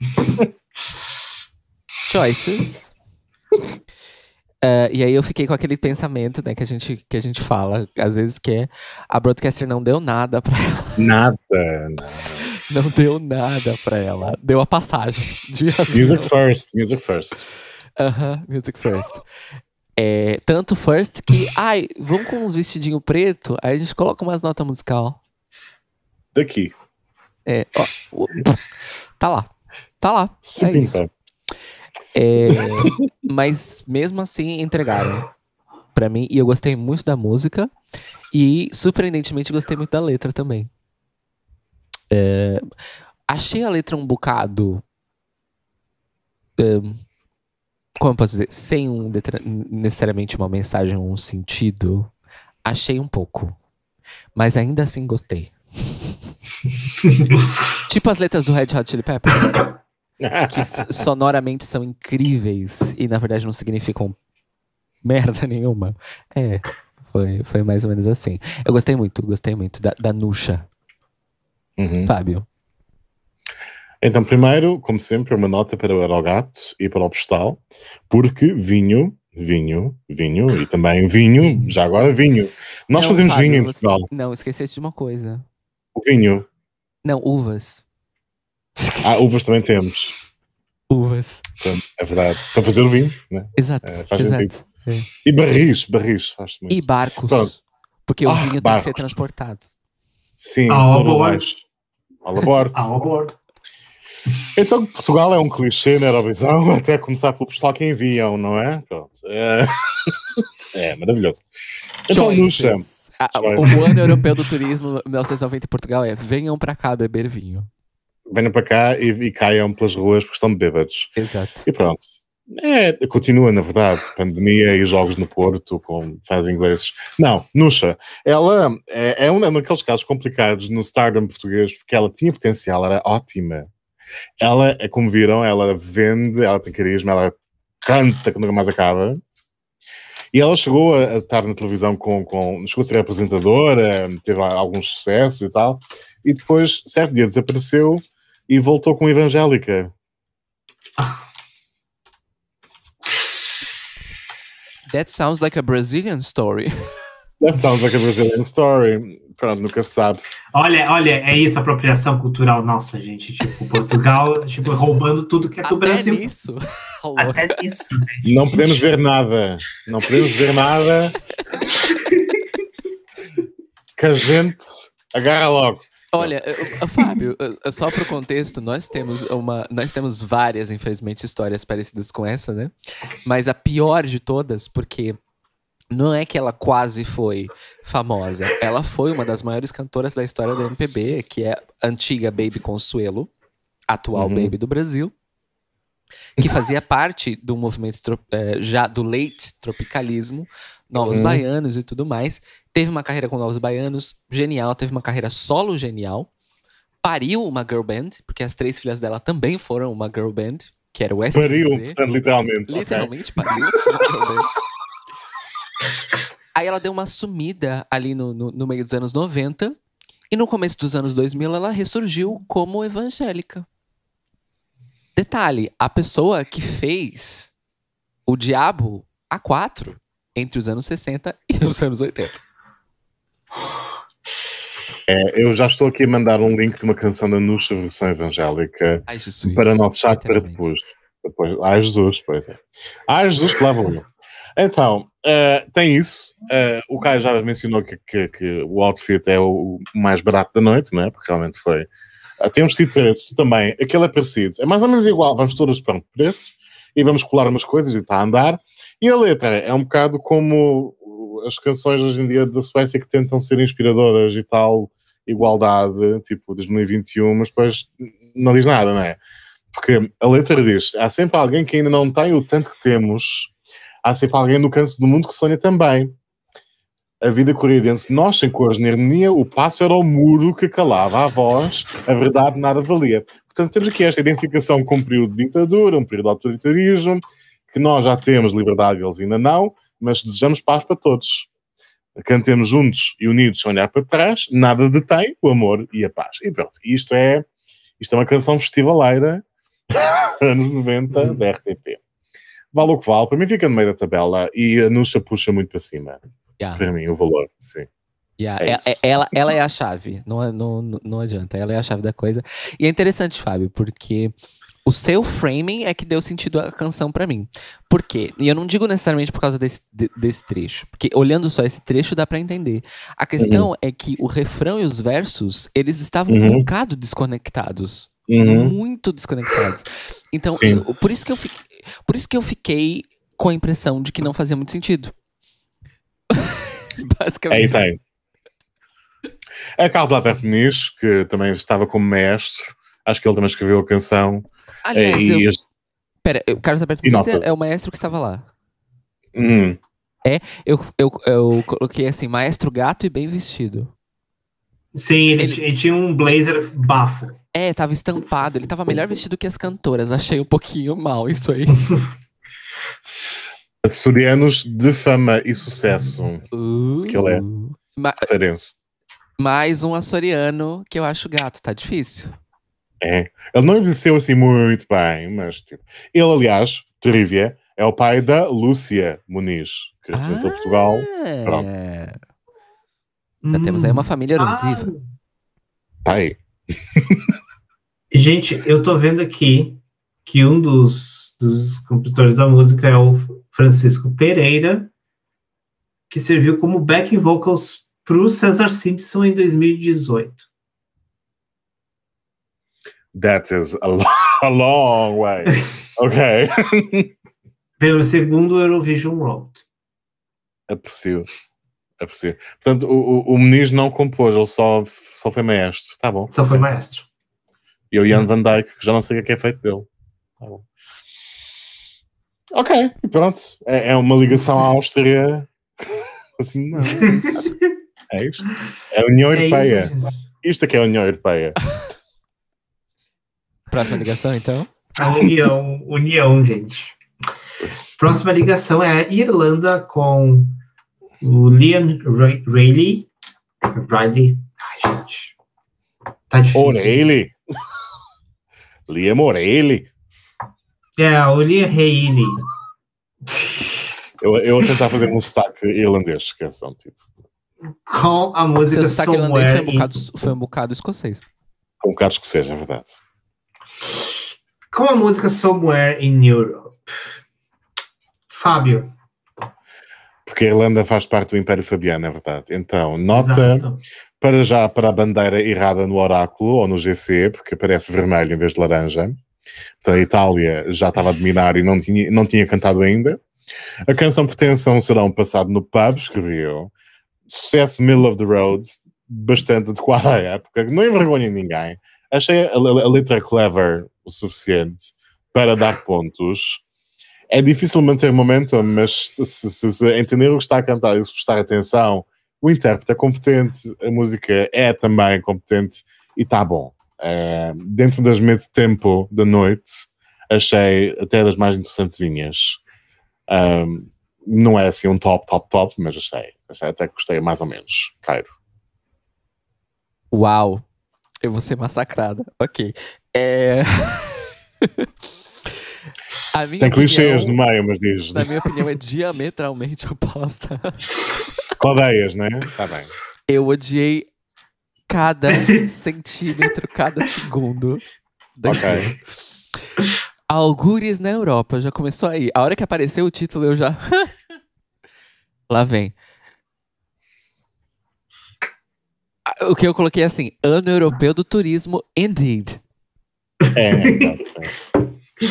Choices. Uh, e aí eu fiquei com aquele pensamento, né, que a gente, que a gente fala, às vezes, que é a broadcaster não deu nada pra ela. Nada, nada. Não deu nada pra ela. Deu a passagem. De music first, music first. Aham, uh-huh, music first. É, tanto first que, ai, vamos com uns vestidinho preto, aí a gente coloca umas notas musical. Daqui. É, ó, tá lá. Tá lá. Se é pinta. Isso. É, mas mesmo assim entregaram pra mim, e eu gostei muito da música e surpreendentemente gostei muito da letra também. É, achei a letra um bocado um, como eu posso dizer, sem um, necessariamente uma mensagem ou um sentido. Achei um pouco, mas ainda assim gostei. Tipo as letras do Red Hot Chili Peppers, que sonoramente são incríveis e na verdade não significam merda nenhuma. É, foi, foi mais ou menos assim. Eu gostei muito, gostei muito da, da Nuxa. Uhum. Fábio. Então, primeiro, como sempre, uma nota para o Aerogato e para o Postal, porque vinho, vinho, vinho e também vinho, vinho. Já agora vinho. Nós não, fazemos Fábio, vinho em Portugal. Você, não, esqueceste de uma coisa. O vinho. Não, uvas. Ah, uvas também temos. Uvas. Então, é verdade. Para fazer o vinho, né? Exato. É, faz exato. É. E barris, barris, faz muito. E barcos. Pronto. Porque o ah, vinho barcos. Tem que ser transportado. Sim, ao todo baixo. Ao aborto. Ao aborto. Então, Portugal é um clichê na Eurovisão, até começar pelo Postal que enviam, não é? Pronto. É, é maravilhoso. Então, Nuxa. Ah, o ano europeu do turismo mil novecentos e noventa em Portugal é: venham para cá beber vinho. Venham para cá e, e caiam pelas ruas porque estão bêbados. Exato. E pronto. É, continua, na verdade, pandemia e jogos no Porto com fãs ingleses. Não, Nuxa, ela é, é um daqueles casos complicados no stardom português porque ela tinha potencial, era ótima. Ela, como viram, ela vende, ela tem carisma, ela canta que nunca mais acaba. E ela chegou a, a estar na televisão com, com... Chegou a ser apresentadora, teve alguns sucessos e tal. E depois, certo dia, desapareceu e voltou com Evangélica. That sounds like a Brazilian story. That sounds like a Brazilian story. Pronto, nunca se sabe. Olha, olha, é isso, apropriação cultural nossa, gente. Tipo, Portugal, tipo, roubando tudo que é do Até Brasil. Nisso. Até nisso. Não podemos ver nada. Não podemos ver nada. Que a gente agarra logo. Olha, uh, uh, Fábio, uh, só para o contexto, nós temos uma, nós temos várias, infelizmente, histórias parecidas com essa, né? Mas a pior de todas, porque não é que ela quase foi famosa, ela foi uma das maiores cantoras da história da M P B, que é a antiga Baby Consuelo, atual uhum. Baby do Brasil, que fazia parte do movimento eh, já do late tropicalismo, Novos uhum. Baianos e tudo mais. Teve uma carreira com Novos Baianos genial, teve uma carreira solo genial, pariu uma girl band, porque as três filhas dela também foram uma girl band, que era o S N Z. Pariu, portanto, literalmente. Literalmente okay. pariu. Aí ela deu uma sumida ali no, no, no meio dos anos noventa, e no começo dos anos dois mil ela ressurgiu como evangélica. Detalhe, a pessoa que fez o Diabo A quatro entre os anos sessenta e os anos oitenta. É, eu já estou aqui a mandar um link de uma canção da Nuxa, versão evangélica, Ai, Jesus, para o nosso chat para depois. depois. Ai, Jesus, pois é. Ai, Jesus, que lá vou eu. Então, uh, tem isso. Uh, o Caio já mencionou que, que, que o outfit é o mais barato da noite, não é? Porque realmente foi Ah, tem um vestido preto, tu também. Aquele é parecido. É mais ou menos igual. Vamos todos para preto e vamos colar umas coisas e está a andar. E a letra é um bocado como as canções hoje em dia da Suécia que tentam ser inspiradoras e tal, igualdade, tipo dois mil e vinte e um, mas depois não diz nada, não é? Porque a letra diz, há sempre alguém que ainda não tem o tanto que temos, há sempre alguém no canto do mundo que sonha também. A vida corria dentro de nós, sem cores nem harmonia, o passo era o muro que calava a voz, a verdade nada valia. Portanto, temos aqui esta identificação com um período de ditadura, um período de autoritarismo, que nós já temos liberdade e eles ainda não, mas desejamos paz para todos. Cantemos juntos e unidos sem olhar para trás, nada detém o amor e a paz. E pronto, isto é, isto é uma canção festivaleira, anos noventa, da R T P. Vale o que vale, para mim fica no meio da tabela e a Nuxa puxa muito para cima. Yeah. Para mim, o valor, sim. Yeah. É É- isso. é- ela, ela é a chave, não, não, não adianta, ela é a chave da coisa. E é interessante, Fábio, porque o seu framing é que deu sentido à canção pra mim. Por quê? E eu não digo necessariamente por causa desse, de- desse trecho, porque olhando só esse trecho dá pra entender. A questão é que o refrão e os versos, eles estavam um Uhum. bocado desconectados. Uhum. Muito desconectados. Então, Sim. eu- por isso que eu fiquei, por isso que eu fiquei com a impressão de que não fazia muito sentido. Aí Basicamente. tem. É Carlos Alberto Muniz, que também estava como mestre, acho que ele também escreveu a canção. Aliás, e, eu, este- pera, o Carlos Alberto E Muniz é, notas. é o maestro que estava lá. Hum, Eu, eu, eu coloquei assim, maestro gato e bem vestido. Sim, ele, Ele- t- ele tinha um blazer bafo. É, tava estampado, ele tava melhor vestido que as cantoras. Achei um pouquinho mal isso aí. açorianos de fama e sucesso, Uh, Que ele é. Ma- cearense. mais um açoriano que eu acho gato, tá difícil. É. Ele não envelheceu assim muito bem, mas tipo. Ele, aliás, trivia, é o pai da Lúcia Muniz, que representou Portugal. Pronto. É. Já temos aí uma família erosiva. Tá aí. Gente, eu tô vendo aqui que um dos, dos compositores da música é o Francisco Pereira, que serviu como backing vocals pro César Simpson em dois mil e dezoito. That is a, lo- a long way. Ok. Pelo segundo Eurovision Road. Aprecio. Aprecio. Portanto, o, o, o Muniz não compôs, ele só, só foi maestro. Tá bom. Só foi maestro. E o Jan Van Dijk, que já não sei o que é feito dele. Tá bom. Ok, e pronto. É, é uma ligação à Áustria. Assim, não. É isto. É a União É Europeia. isso, gente. Isto é que é a União Europeia. Próxima ligação, então. A união, união, gente. Próxima ligação é a Irlanda com o Liam Ray- Riley. Riley. Ai, gente. Tá difícil. O'Reilly. Liam O'Reilly. É, o Liam Riley. Eu, eu vou tentar fazer um sotaque irlandês, esqueçam, tipo. Com a Seu música sotaque irlandês foi um, Somewhere in- bocado, foi um bocado escocês. Com um bocado escocês, é verdade. com a música Somewhere in Europe. Fábio. Porque a Irlanda faz parte do Império Fabiano, é verdade. Então, nota Exato. para já para a bandeira errada no oráculo ou no G C, porque aparece vermelho em vez de laranja. Portanto, a Itália já estava a dominar e não tinha, não tinha cantado ainda. A canção pertence a um serão passado no pub, escreveu. Sucesso Middle of the Road, bastante adequado à época, não envergonha ninguém. Achei a, a, a letra clever o suficiente para dar pontos. É difícil manter o momentum, mas se, se, se entender o que está a cantar e se prestar atenção, o intérprete é competente, a música é também competente e está bom. É, dentro das meio de tempo da noite, achei até das mais interessantezinhas. Um, não é assim um top, top, top, mas achei, achei até que gostei mais ou menos. Cairo. Uau. Eu vou ser massacrada. Ok. É... A minha Tem clichês opinião, no meio, mas diz. na minha opinião, é diametralmente oposta. Odeias, né? Está bem. Eu odiei cada centímetro, cada segundo daquilo. Ok. Algures na Europa, já começou aí. A hora que apareceu o título, eu já... Lá vem. O que eu coloquei assim, ano europeu do turismo, indeed. É, é, é.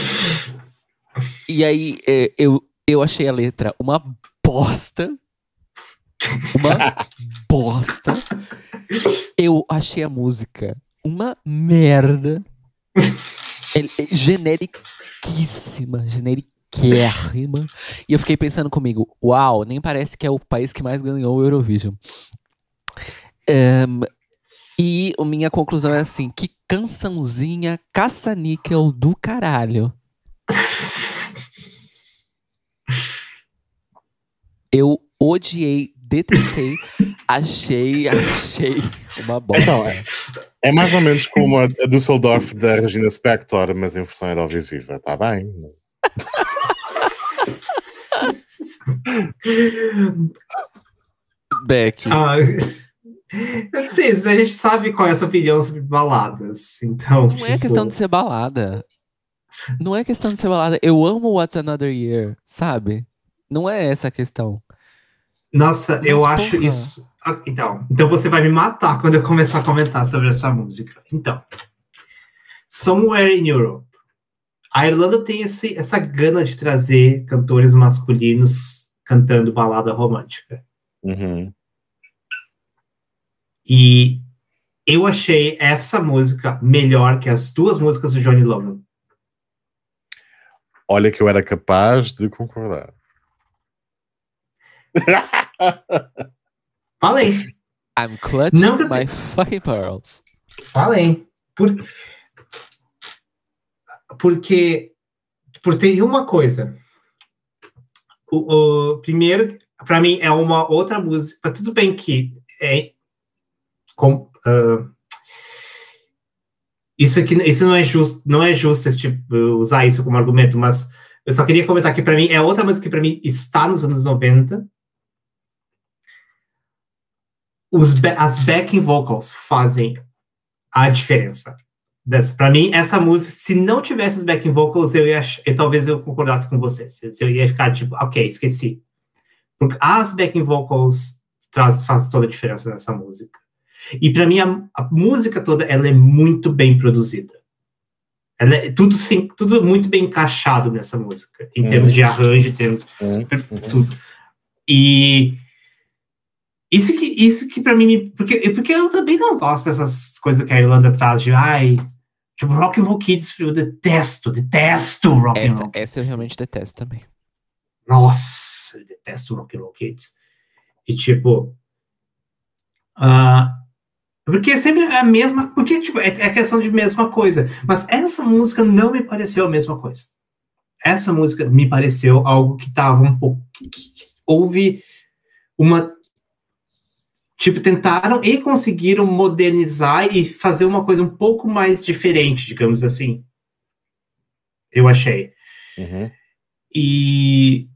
E aí, é, eu, eu achei a letra uma bosta. Uma bosta. Eu achei a música uma merda. É, é generiquíssima, generiquérrima. E eu fiquei pensando comigo, uau, nem parece que é o país que mais ganhou o Eurovision. Um, e a minha conclusão é assim, que cançãozinha caça-níquel do caralho. Eu odiei, detestei, achei, achei uma bosta. Então, é, é mais ou menos como a, a Düsseldorf da Regina Spektor, mas em versão audiovisiva, tá bem? Beck. Ah, eu não sei, a gente sabe qual é a sua opinião sobre baladas, então... Não é questão de ser balada. Não é questão de ser balada. Eu amo What's Another Year, sabe? Não é essa a questão. Nossa, Mas, eu porra. acho isso... Ah, então, então você vai me matar quando eu começar a comentar sobre essa música. Então, Somewhere in Europe. A Irlanda tem esse, essa gana de trazer cantores masculinos cantando balada romântica. Uhum. E eu achei essa música melhor que as duas músicas do Johnny Logan. Olha que eu era capaz de concordar. Falei. I'm clutching Não, my fucking pearls. Falei. Por... Porque, por ter uma coisa. O, o primeiro, para mim, é uma outra música. Tudo bem que é, com, uh, isso aqui, isso não é justo, não é justo tipo, usar isso como argumento, mas eu só queria comentar que para mim é outra música que para mim está nos anos noventa. Os, as backing vocals fazem a diferença. Para mim, essa música, se não tivesse os backing vocals, eu ia, eu, talvez eu concordasse com você. Se, se eu ia ficar tipo, ok, esqueci. Porque as backing vocals traz, faz toda a diferença nessa música. E para mim, a, a música toda, ela é muito bem produzida. Ela é tudo, sim, tudo muito bem encaixado nessa música, em hum. termos de arranjo, em termos hum. tudo. E isso que, isso que para mim, porque, porque eu também não gosto dessas coisas que a Irlanda traz de, ai, tipo, Rock and Roll Kids, eu detesto, detesto Rock essa, and Roll Kids. Essa eu realmente detesto também. Nossa, eu detesto Rock and Roll Kids. E tipo, uh, porque é sempre a mesma, porque tipo, é, é questão de mesma coisa, mas essa música não me pareceu a mesma coisa. Essa música me pareceu algo que tava um pouco, que, que, houve uma, tipo, tentaram e conseguiram modernizar e fazer uma coisa um pouco mais diferente, digamos assim. Eu achei. Uhum. E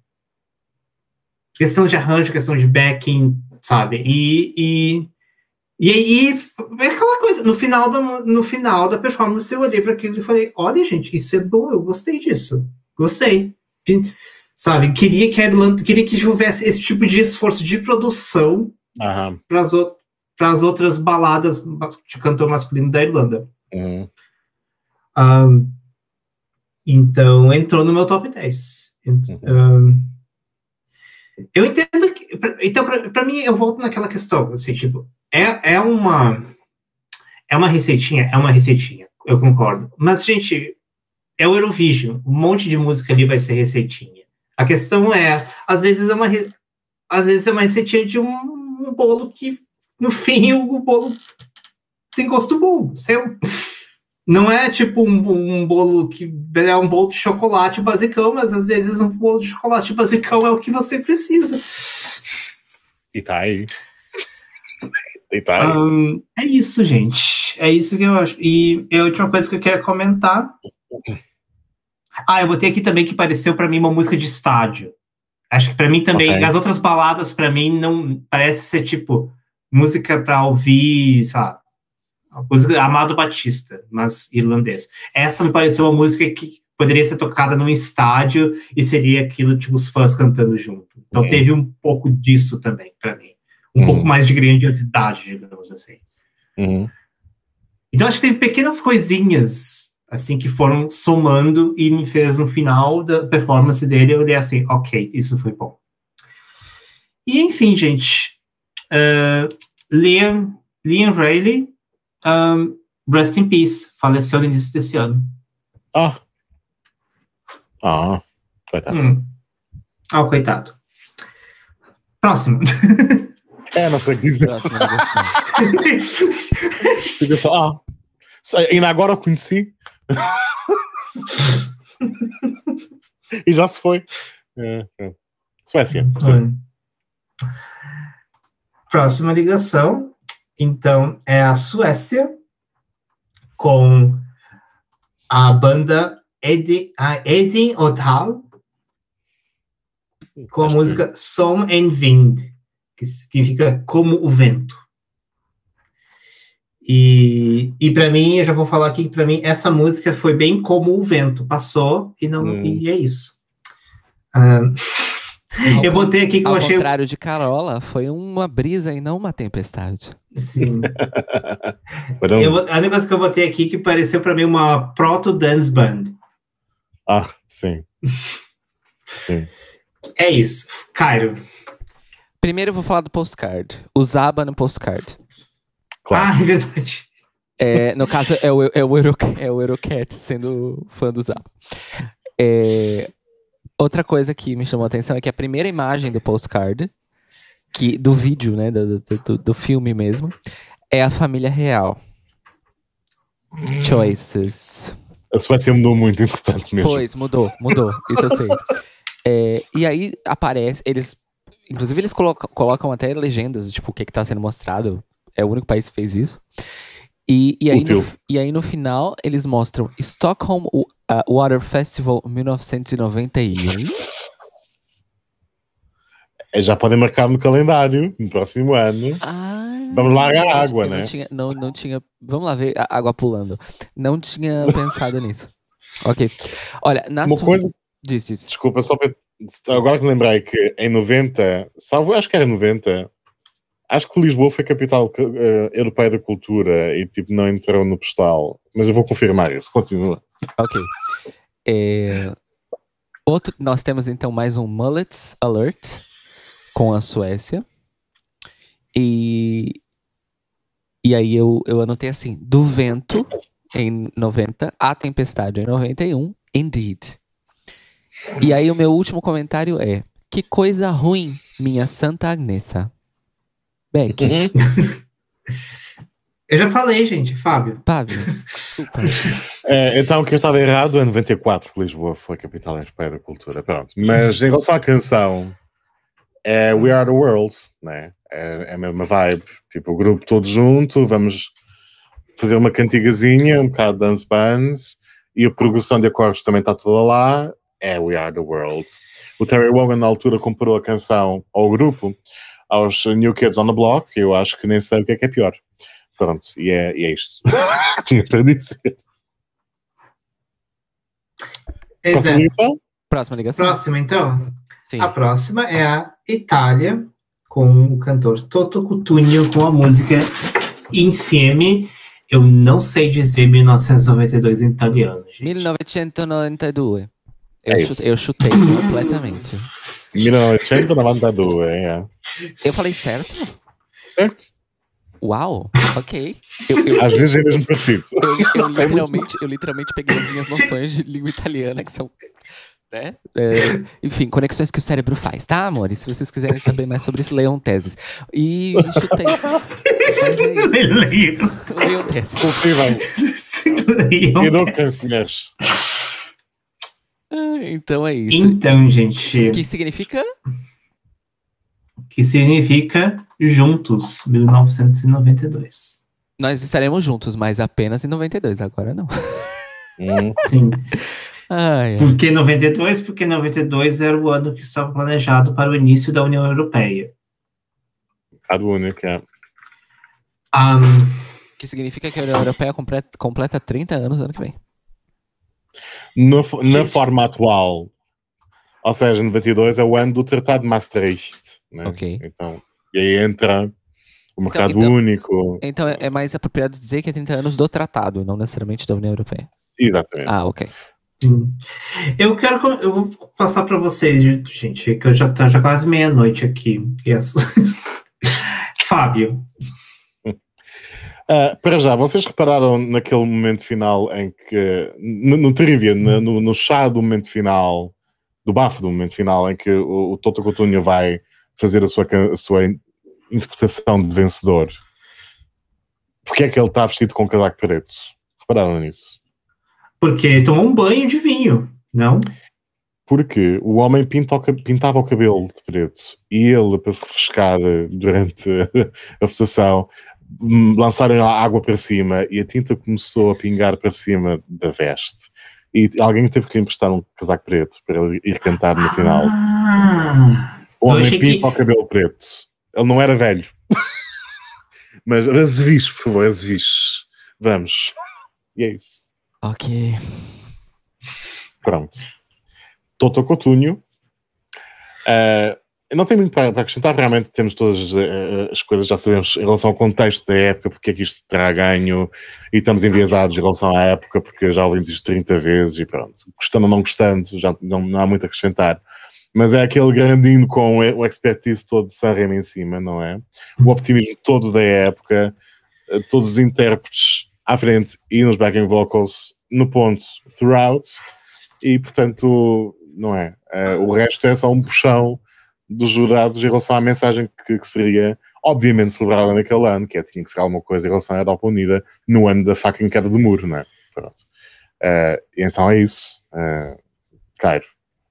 questão de arranjo, questão de backing, sabe? E, e, e aí, é aquela coisa, no final, da, no final da performance, eu olhei para aquilo e falei, olha, gente, isso é bom, eu gostei disso. Gostei. Sabe? Queria que a Irlanda, queria que houvesse esse tipo de esforço de produção uhum. para as outras baladas de cantor masculino da Irlanda. Uhum. Um, então, entrou no meu top dez. Uhum. Um, eu entendo que, então, para mim, eu volto naquela questão, assim, tipo, é, é uma é uma receitinha, é uma receitinha, eu concordo. Mas, gente, é o Eurovision, um monte de música ali vai ser receitinha. A questão é, às vezes é uma, às vezes é uma receitinha de um, um bolo que, no fim, o bolo tem gosto bom, sei lá. Não é tipo um, um bolo que é um bolo de chocolate basicão, mas às vezes um bolo de chocolate basicão é o que você precisa. E tá aí. E tá aí. Um, é isso, gente. É isso que eu acho. E a última coisa que eu quero comentar. Ah, eu botei aqui também que pareceu pra mim uma música de estádio. Acho que pra mim também, okay. As outras baladas pra mim não parece ser tipo música pra ouvir, sabe? Música Amado Batista, mas irlandês. Essa me pareceu uma música que poderia ser tocada num estádio e seria aquilo, tipo, os fãs cantando junto. Então uhum. teve um pouco disso também, pra mim. Um uhum. pouco mais de grandiosidade, digamos assim. Uhum. Então acho que teve pequenas coisinhas assim que foram somando e me fez no final da performance dele eu olhei assim, ok, isso foi bom. E enfim, gente, uh, Liam, Liam Reilly, um, rest in peace, faleceu no início desse ano. Ah, ah, coitado. Hum. Ah, coitado. Próximo. É, não sei o que dizer. Próxima ligação. Fica só, ah, ainda agora o conheci. E já se foi. É, é. Suécia. Sim. Próxima ligação, então, é a Suécia com a banda Edin, a Edin Odal com a Acho música Som en Vind, que significa como o vento. E, e para mim, eu já vou falar aqui que para mim essa música foi bem como o vento, passou e não hum. e é isso. Um, eu botei aqui que eu achei. Ao contrário de Carola, foi uma brisa e não uma tempestade. Sim. eu, a negócio que eu botei aqui que pareceu para mim uma proto-dance band. Ah, sim. Sim. É isso. Cairo. Primeiro eu vou falar do postcard. O Zaba no postcard. Claro. Ah, é verdade. É, no caso, é o, é, o Euro, é o Eurocat sendo fã do Zaba. É, outra coisa que me chamou a atenção é que a primeira imagem do postcard, que, do vídeo, né, do, do, do filme mesmo, é a família real. Hum. Choices. A Suécia mudou muito, entretanto mesmo. Pois, mudou, mudou. Isso eu sei. É, e aí aparece, eles, inclusive eles colocam, colocam até legendas, tipo, o que que tá sendo mostrado. É o único país que fez isso. E, e, aí, no, e aí no final eles mostram Stockholm uh, Water Festival mil novecentos e noventa e um. Já podem marcar no calendário, no próximo ano. Ah, vamos largar a água, eu né? Não tinha, não, não tinha. Vamos lá ver a água pulando. Não tinha pensado nisso. Ok. Olha, na Uma sua... coisa. Diz, diz. Desculpa, só para. Agora que me lembrei que em noventa, salvo, acho que era noventa, acho que Lisboa foi capital uh, europeia da cultura e tipo não entrou no postal. Mas eu vou confirmar isso. Continua. Ok. É... Outro, nós temos então mais um Mullets Alert com a Suécia. E, e aí eu, eu anotei assim, do vento em noventa, a tempestade em noventa e um, indeed. E aí o meu último comentário é, que coisa ruim, minha Santa Agneta. Beck. Eu já falei, gente, Fábio. Fábio, desculpa. É, então, que eu estava errado, é noventa e quatro que Lisboa foi capital europeia da cultura, pronto. Mas em relação à canção, é We Are The World, né? É, é a mesma vibe, tipo, o grupo todo junto, vamos fazer uma cantigazinha, um bocado de dance bands, e a progressão de acordes também está toda lá, é We Are The World. O Terry Wogan, na altura, comparou a canção ao grupo, aos New Kids on the Block, e eu acho que nem sei o que é que é pior. Pronto, e é, e é isto que tinha para dizer. Exato. Próxima ligação? Próxima, então? Sim. A próxima é a Itália, com o cantor Toto Cutugno, com a música Insieme. Eu não sei dizer mil novecentos e noventa e dois em italiano, gente. mil novecentos e noventa e dois. Eu, É chutei, eu chutei completamente. mil novecentos e noventa e dois, é. Eu falei certo? Certo? Uau, ok. Eu, eu, Às vezes é mesmo parecido. Eu, eu, literalmente, eu literalmente peguei as minhas noções de língua italiana, que são... Né? É, enfim, conexões que o cérebro faz, tá, amores? Se vocês quiserem saber mais sobre isso, leiam teses. E chutei. Mas é isso. Leiam. Leiam teses. Confirmam. Eduquem-se. Então é isso. Então, gente. O que significa? Que significa Juntos, mil novecentos e noventa e dois. Nós estaremos juntos, mas apenas em noventa e dois, agora não. Hum. Sim. Ai, ai. Por que noventa e dois? Porque noventa e dois era o ano que estava planejado para o início da União Europeia. A do único, é. Um, Que significa que a União Europeia completa, completa trinta anos no ano que vem. No, na forma atual, ou seja, noventa e dois é o ano do Tratado de Maastricht. Né? Ok. Então, e aí entra o mercado então, único. Então é mais apropriado dizer que é trinta anos do tratado, e não necessariamente da União Europeia. Exatamente. Ah, ok. Hum. Eu quero, eu vou passar para vocês, gente, que eu já tá já quase meia-noite aqui. Yes. Fábio. Uh, para já, vocês repararam naquele momento final em que, no, no trivia, no, no, no chá do momento final, do bafo do momento final, em que o, o Toto Cutugno vai fazer a sua, a sua interpretação de vencedor, porque é que ele está vestido com casaco preto? Repararam nisso? Porque tomou um banho de vinho, não? Porque o homem pinta o, pintava o cabelo de preto e ele, para se refrescar durante a votação, lançaram a água para cima e a tinta começou a pingar para cima da veste. E alguém teve que lhe emprestar um casaco preto para ele ir cantar no final. Ah, o homem pinta que... o cabelo preto. Ele não era velho. Mas azeviche, por favor, azeviche. Vamos. E é isso. Ok. Pronto. Toto Cutugno. Uh, não tem muito para, para acrescentar, realmente temos todas uh, as coisas, já sabemos em relação ao contexto da época, porque é que isto terá ganho, e estamos enviesados em relação à época, porque já ouvimos isto trinta vezes e pronto. Gostando ou não gostando, já não, não há muito a acrescentar. Mas é aquele grande hino com o expertise todo de San Remo em cima, não é? O optimismo todo da época, uh, todos os intérpretes à frente e nos backing vocals no ponto throughout, e portanto, não é? Uh, o resto é só um puxão dos jurados em relação à mensagem que, que seria, obviamente, celebrada naquele ano, que é, tinha que ser alguma coisa em relação à Europa Unida no ano da fucking queda do muro, não é? Pronto. Uh, então é isso. Uh, Cairo.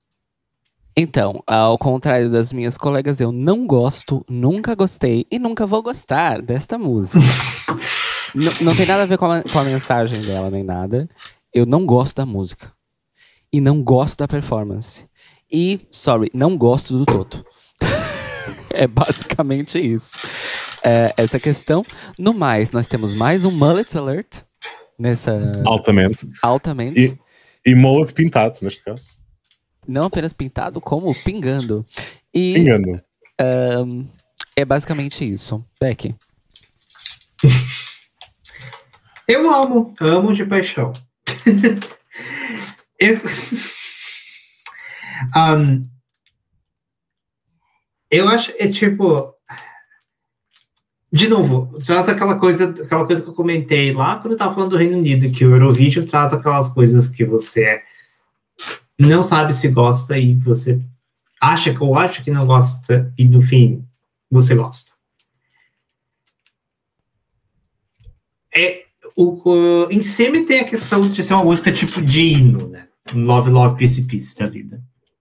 Então, ao contrário das minhas colegas, eu não gosto, nunca gostei e nunca vou gostar desta música. N- não tem nada a ver com a, com a mensagem dela, nem nada. Eu não gosto da música. E não gosto da performance. E, sorry, não gosto do Toto. É basicamente isso. É, essa questão. No mais, nós temos mais um mullet alert. Nessa... Altamente. Altamente. E, e mullet pintado, neste caso. Não apenas pintado, como pingando. E, pingando. Um, é basicamente isso. Becky. Eu amo. Amo de paixão. eu... Um, eu acho, é tipo, de novo, traz aquela coisa, aquela coisa que eu comentei lá quando eu tava falando do Reino Unido, que o Eurovision traz aquelas coisas que você não sabe se gosta e você acha que ou acha que não gosta e no fim você gosta. É, o, o, em Semi tem a questão de ser uma música tipo de hino, né? Um Love, Love, Peace, Peace da vida.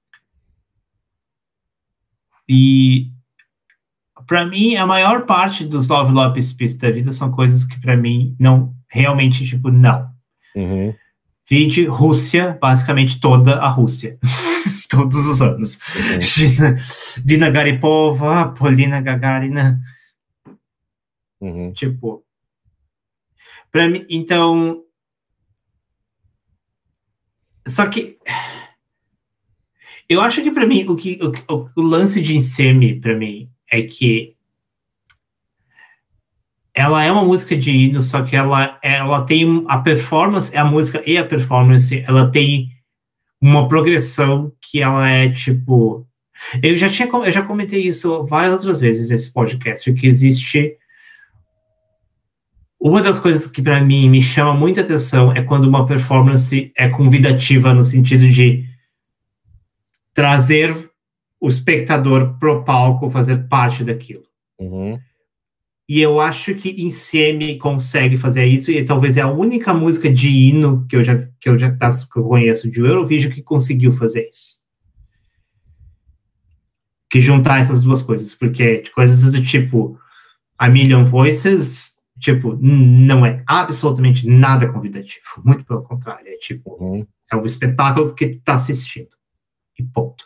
E para mim, a maior parte dos Love, Love, Peace, Peace da vida são coisas que para mim não, realmente, tipo, não. Uhum. Vide Rússia, basicamente toda a Rússia. Todos os anos. Uhum. Dina, Dina Garipova, Polina Gagarina. Uhum. Tipo, para mim, então... Só que... Eu acho que para mim, o, que, o, o lance de Insemi, para mim, é que ela é uma música de hino, só que ela, ela tem a performance, a música e a performance, ela tem uma progressão que ela é tipo... Eu já, tinha, eu já comentei isso várias outras vezes nesse podcast, que existe... Uma das coisas que para mim me chama muita atenção é quando uma performance é convidativa no sentido de trazer o espectador pro palco, fazer parte daquilo. Uhum. E eu acho que Insemi consegue fazer isso, e talvez é a única música de hino que eu já, que eu já que eu conheço de Eurovision que conseguiu fazer isso. Que juntar essas duas coisas, porque coisas do tipo A Million Voices, tipo, não é absolutamente nada convidativo, muito pelo contrário, é tipo, uhum. é um espetáculo que tá assistindo. E ponto.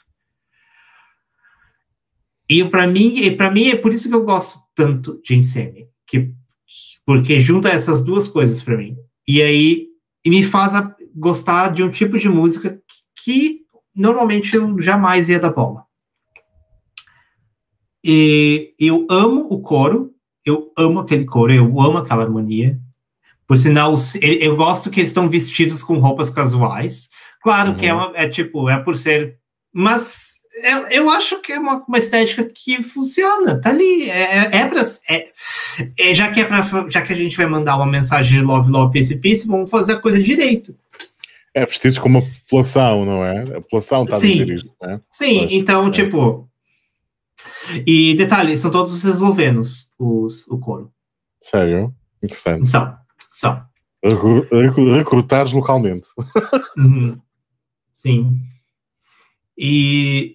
E para mim, e para mim é por isso que eu gosto tanto de Insemi, que porque junta essas duas coisas para mim. E aí e me faz a, gostar de um tipo de música que, que normalmente eu jamais ia dar bola. E eu amo o coro, Eu amo aquele coro, eu amo aquela harmonia. Por sinal, eu gosto que eles estão vestidos com roupas casuais. Claro uhum. que é, uma, é tipo, é por ser... Mas eu, eu acho que é uma, uma estética que funciona, tá ali. É, é pra... É, é, já, que é pra, já que a gente vai mandar uma mensagem de Love, Love, Peace, Peace, vamos fazer a coisa direito. É, vestidos como a população, não é? A população está a dizer isto, não é? Sim, Mas, então, é. tipo... E detalhe, são todos eslovenos, os, o coro. Sério? Interessante. São, são. Recru, recrutados localmente. Uhum. Sim. E...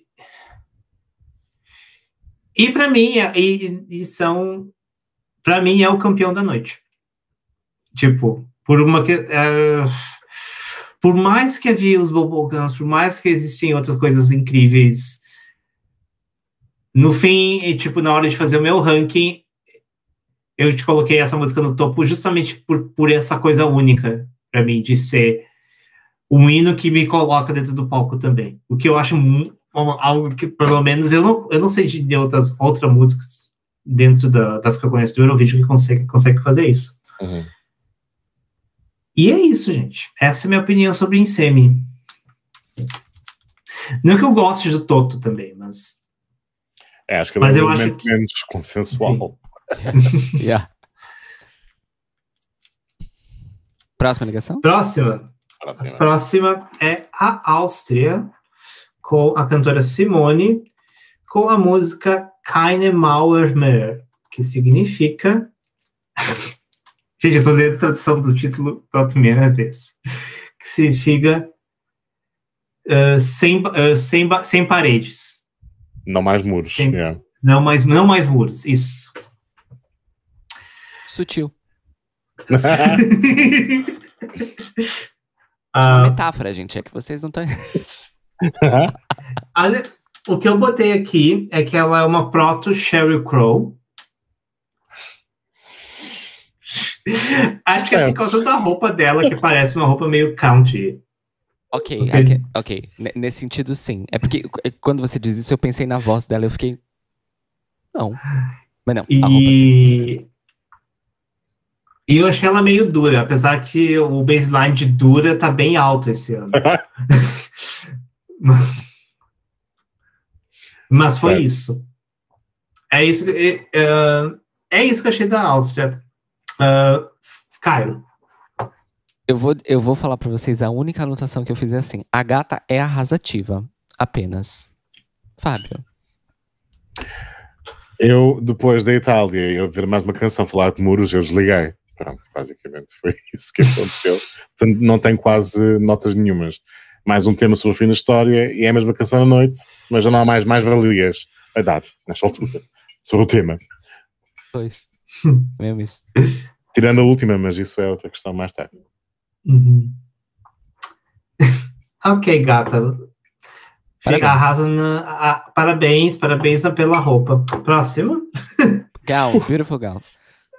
E pra mim, e, e são... Pra mim é o campeão da noite. Tipo, por uma... que uh, por mais que havia os Bubblegums, por mais que existem outras coisas incríveis... No fim, e, tipo, na hora de fazer o meu ranking, eu te coloquei essa música no topo justamente por, por essa coisa única pra mim, de ser um hino que me coloca dentro do palco também. O que eu acho algo que, pelo menos, eu não, eu não sei de outras, outras músicas dentro da, das que eu conheço do Eurovision que consegue, consegue fazer isso. Uhum. E é isso, gente. Essa é a minha opinião sobre Insemi. Não que eu goste do Toto também, mas... É, acho que Mas é um eu elemento acho que... menos consensual. yeah. Próxima ligação? Próxima. Próxima. A próxima é a Áustria, com a cantora Simone, com a música Keine Mauer mehr, que significa... Gente, eu tô lendo a tradução do título pela primeira vez. Que significa uh, sem, uh, sem, sem paredes. Não mais muros. Sem, yeah. não, mais, não mais muros, isso. Sutil. uh, Metáfora, gente, é que vocês não estão... O que eu botei aqui é que ela é uma proto-Sheryl Crow. Acho que é por causa da roupa dela, que parece uma roupa meio country. Ok, okay. ok, ok. Nesse sentido, sim. É porque quando você diz isso, eu pensei na voz dela, eu fiquei... Não. Mas não, e... a roupa sim. E eu achei ela meio dura, apesar que o baseline de dura tá bem alto esse ano. Mas foi certo. Isso. É isso, é, é isso que eu achei da Áustria. Uh, Caio. Eu vou, eu vou falar pra vocês, a única anotação que eu fiz é assim, a gata é arrasativa, apenas. Fábio. Eu, depois da Itália, eu ver mais uma canção falar com muros, eu desliguei. Pronto, basicamente foi isso que aconteceu. Portanto, não tem quase notas nenhumas. Mais um tema sobre o fim da história, e é a mesma canção à noite, mas já não há mais mais-valias a dar, nesta altura, sobre o tema. Pois, mesmo isso. Tirando a última, mas isso é outra questão mais tarde. Uhum. Ok, gata. Fica arrasando. A, parabéns, parabéns pela roupa. Próximo. Gowns, beautiful gowns.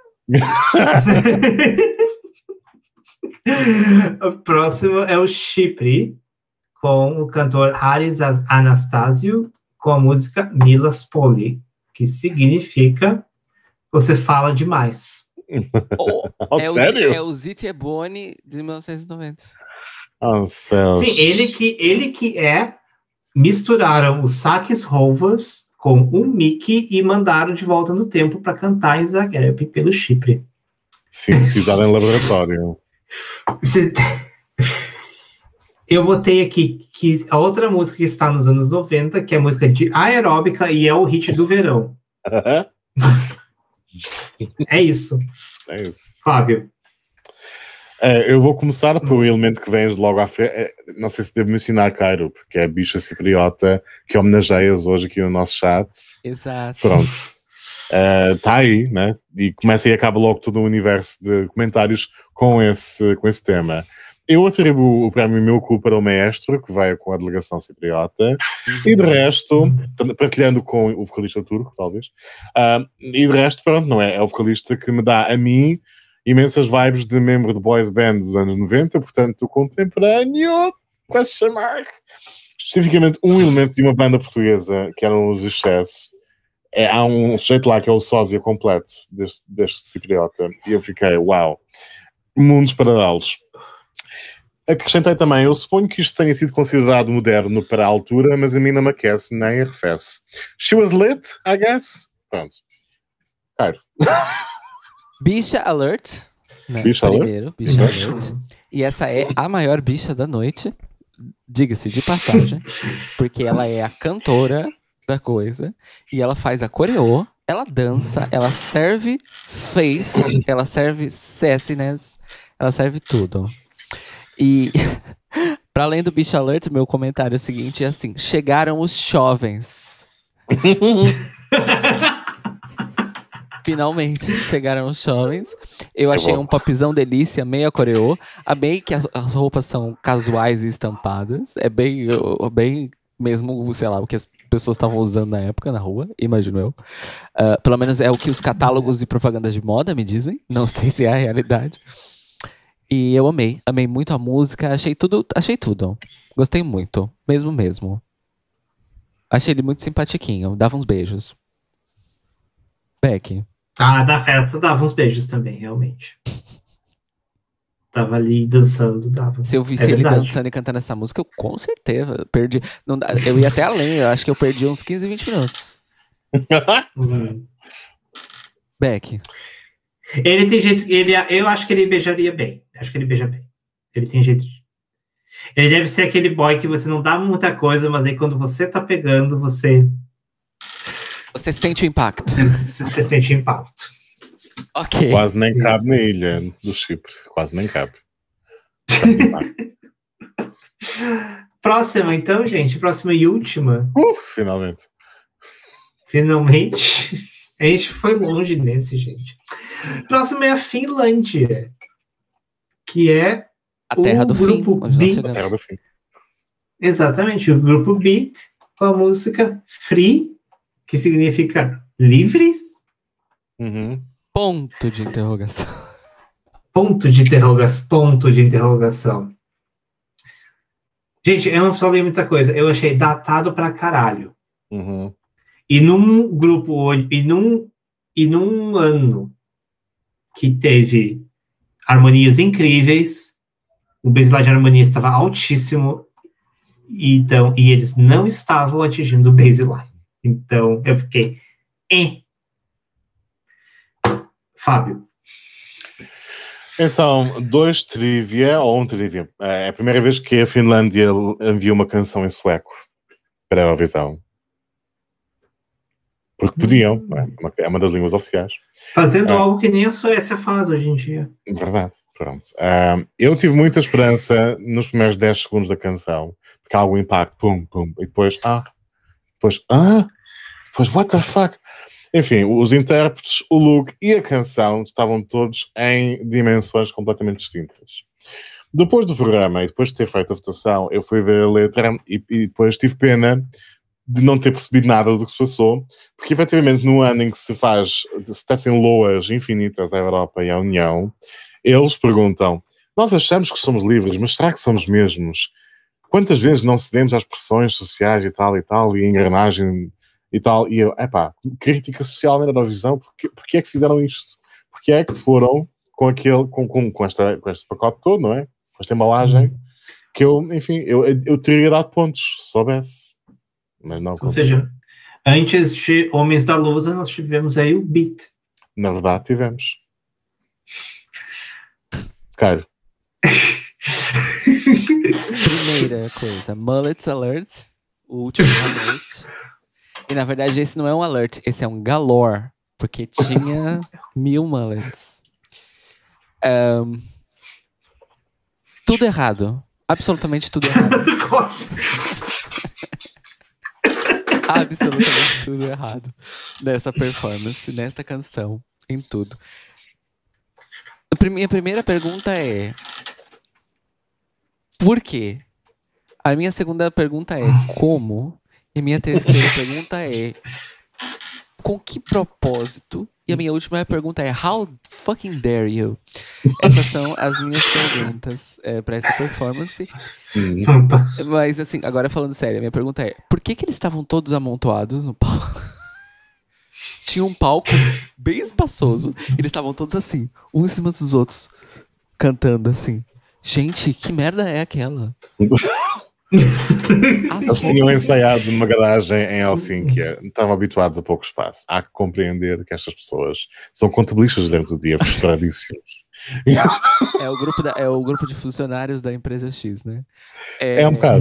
O próximo é o Chipre, com o cantor Haris Anastasio, com a música Milas Poli, que significa você fala demais. Oh, oh, é sério? O, é o Ziti Ebony de mil novecentos e noventa. Oh, céus. Sim, ele que, ele que é... Misturaram os Sakis Rovas com o Mickey e mandaram de volta no tempo para cantar em Zagreb pelo Chipre. Sintetizado em laboratório. Eu botei aqui que a outra música que está nos anos noventa, que é a música de aeróbica e é o hit do verão. É isso. É isso. Fábio. É, eu vou começar pelo elemento que vem logo à frente. É, não sei se devo mencionar Cairo, porque é a bicha cipriota que homenageias hoje aqui no nosso chat. Exato. Pronto. Está uh, aí, né? E começa e acaba logo todo o universo de comentários com esse, com esse tema. Eu atribuo o prémio meu cu para o maestro, que vai com a delegação cipriota, e de resto, partilhando com o vocalista turco, talvez, uh, e de resto, pronto, não é? É o vocalista que me dá a mim imensas vibes de membro de boys band dos anos noventa, portanto, contemporâneo, question mark. Especificamente um elemento de uma banda portuguesa, que eram os Excesso, é, há um sujeito lá que é o sósia completo deste, deste cipriota, e eu fiquei, uau, mundos paralelos. Acrescentei também, eu suponho que isto tenha sido considerado moderno para a altura, mas a mim não me aquece nem arrefece. She was lit, I guess. Pronto. Claro. Bicha Alert. Né? Bicha Primeiro, Alert. Bicha Alert. E essa é a maior bicha da noite, diga-se de passagem, porque ela é a cantora da coisa, e ela faz a coreô, ela dança, ela serve face, ela serve sassiness, ela serve tudo. E, para além do Bicha Alert, meu comentário seguinte é assim, chegaram os jovens. Finalmente chegaram os jovens. Eu achei um popzão delícia, meia coreô. Amei que as, as roupas são casuais e estampadas. É bem, bem mesmo, sei lá, o que as pessoas estavam usando na época, na rua, imagino eu. Uh, pelo menos é o que os catálogos e propagandas de moda me dizem. Não sei se é a realidade. E eu amei. Amei muito a música. Achei tudo. Achei tudo. Gostei muito. Mesmo mesmo. Achei ele muito simpatiquinho. Dava uns beijos. Beck. Ah, na festa dava uns beijos também, realmente. Tava ali dançando, dava. Se eu visse é ele dançando e cantando essa música, eu com certeza perdi. Não, eu ia até além, eu acho que eu perdi uns quinze, vinte minutos. Uhum. Beck. Ele tem jeito. Ele, eu acho que ele beijaria bem. Acho que ele beija bem. Ele tem jeito de. Ele deve ser aquele boy que você não dá muita coisa, mas aí quando você tá pegando, você. Você sente o impacto. Você, você sente o impacto. Ok. Quase nem cabe na ilha do Chipre. Quase nem cabe. Próxima, então, gente. Próxima e última. Uh, finalmente. Finalmente. A gente foi longe nesse, gente. Próximo é a Finlândia. Que é a terra o do grupo fim. Beat. A terra do fim. Exatamente. O grupo Beat com a música Free, que significa livres. Uhum. Ponto de interrogação. Ponto de interrogação. Ponto de interrogação. Gente, eu não falei muita coisa. Eu achei datado pra caralho. Uhum. E num grupo, e num, e num ano que teve harmonias incríveis, o baseline de harmonia estava altíssimo, e, então, e eles não estavam atingindo o baseline. Então, eu fiquei... Eh. Fábio. Então, dois trivia, ou um trivia. É a primeira vez que a Finlândia enviou uma canção em sueco para a Eurovisão. Porque podiam, hum. é, uma, é uma das línguas oficiais. Fazendo ah, algo que nem a Suécia faz hoje em dia. Verdade, pronto. Ah, eu tive muita esperança nos primeiros dez segundos da canção, porque há algum impacto, pum, pum, e depois, ah, depois, ah, depois, what the fuck? Enfim, os intérpretes, o look e a canção estavam todos em dimensões completamente distintas. Depois do programa e depois de ter feito a votação, eu fui ver a letra e, e depois tive pena de não ter percebido nada do que se passou, porque efetivamente no ano em que se faz, se tecem loas infinitas à Europa e à União, eles perguntam, nós achamos que somos livres, mas será que somos mesmos? Quantas vezes não cedemos às pressões sociais e tal e tal, e a engrenagem e tal, e eu, epá, crítica social na Eurovisão, porque, porque é que fizeram isto? Porque é que foram com aquele, com, com, com, esta, com este pacote todo, não é? Com esta embalagem, que eu, enfim, eu, eu teria dado pontos, se soubesse. Mas não. Ou seja, antes de Homens da Luta, nós tivemos aí o Beat. Na verdade, tivemos. Caro. Primeira coisa, Mullets Alert, o último alert. E na verdade esse não é um alert, esse é um galore, porque tinha mil mullets. Um, tudo errado. Absolutamente tudo errado. Absolutamente tudo errado nessa performance, nesta canção, em tudo. A minha primeira pergunta é: por quê? A minha segunda pergunta é: como? E a minha terceira pergunta é: com que propósito? E a minha última pergunta é: how fucking dare you? Essas são as minhas perguntas é, para essa performance. Hum. Mas assim, agora falando sério, a minha pergunta é: por que que eles estavam todos amontoados no palco? Tinha um palco bem espaçoso. Eles estavam todos assim, um em cima dos outros, cantando assim. Gente, que merda é aquela? Eles tinham ensaiado numa garagem em Helsínquia, estavam habituados a pouco espaço. Há que compreender que estas pessoas são contabilistas durante o dia, frustradíssimos. É o grupo, da, é o grupo de funcionários da empresa X, né? É, é um bocado.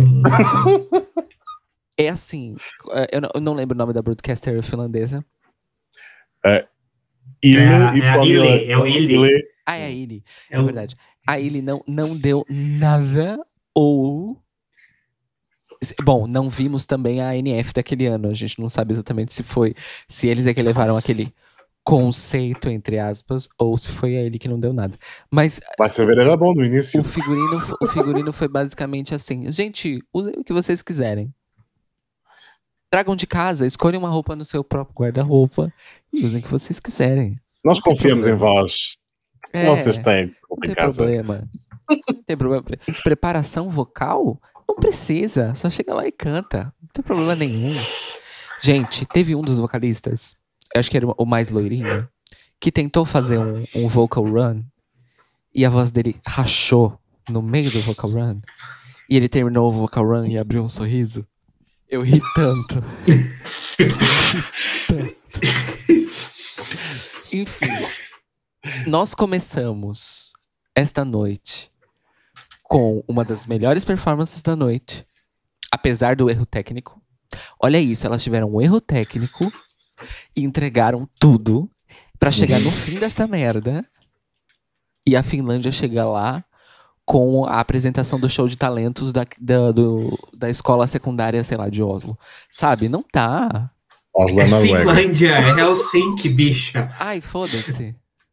É assim, eu não, eu não lembro o nome da broadcaster finlandesa. É, Ile, é, é a Ile, é o Ile. Ah, é a Ile, é, é verdade. A Ile não, não deu nada ou... Bom, não vimos também a A N F daquele ano. A gente não sabe exatamente se foi, se eles é que levaram aquele conceito, entre aspas, ou se foi a ele que não deu nada. Mas vai saber, era bom no início. O figurino, o figurino foi basicamente assim: gente, usem o que vocês quiserem. Tragam de casa, escolham uma roupa no seu próprio guarda-roupa e usem o que vocês quiserem. Nós confiamos em vós. É, vocês têm não tem problema. Não tem problema. Preparação vocal? Não precisa, só chega lá e canta. Não tem problema nenhum. Gente, teve um dos vocalistas, eu acho que era o mais loirinho, que tentou fazer um, um vocal run e a voz dele rachou no meio do vocal run. E ele terminou o vocal run e abriu um sorriso. Eu ri tanto. Eu ri tanto. Enfim, nós começamos esta noite com uma das melhores performances da noite, apesar do erro técnico. Olha isso, elas tiveram um erro técnico e entregaram tudo pra chegar no fim dessa merda e a Finlândia chegar lá com a apresentação do show de talentos da, da, do, da escola secundária, sei lá, de Oslo. Sabe? Não tá. Oslo é Finlândia, é Helsinki, bicha. Ai, foda-se.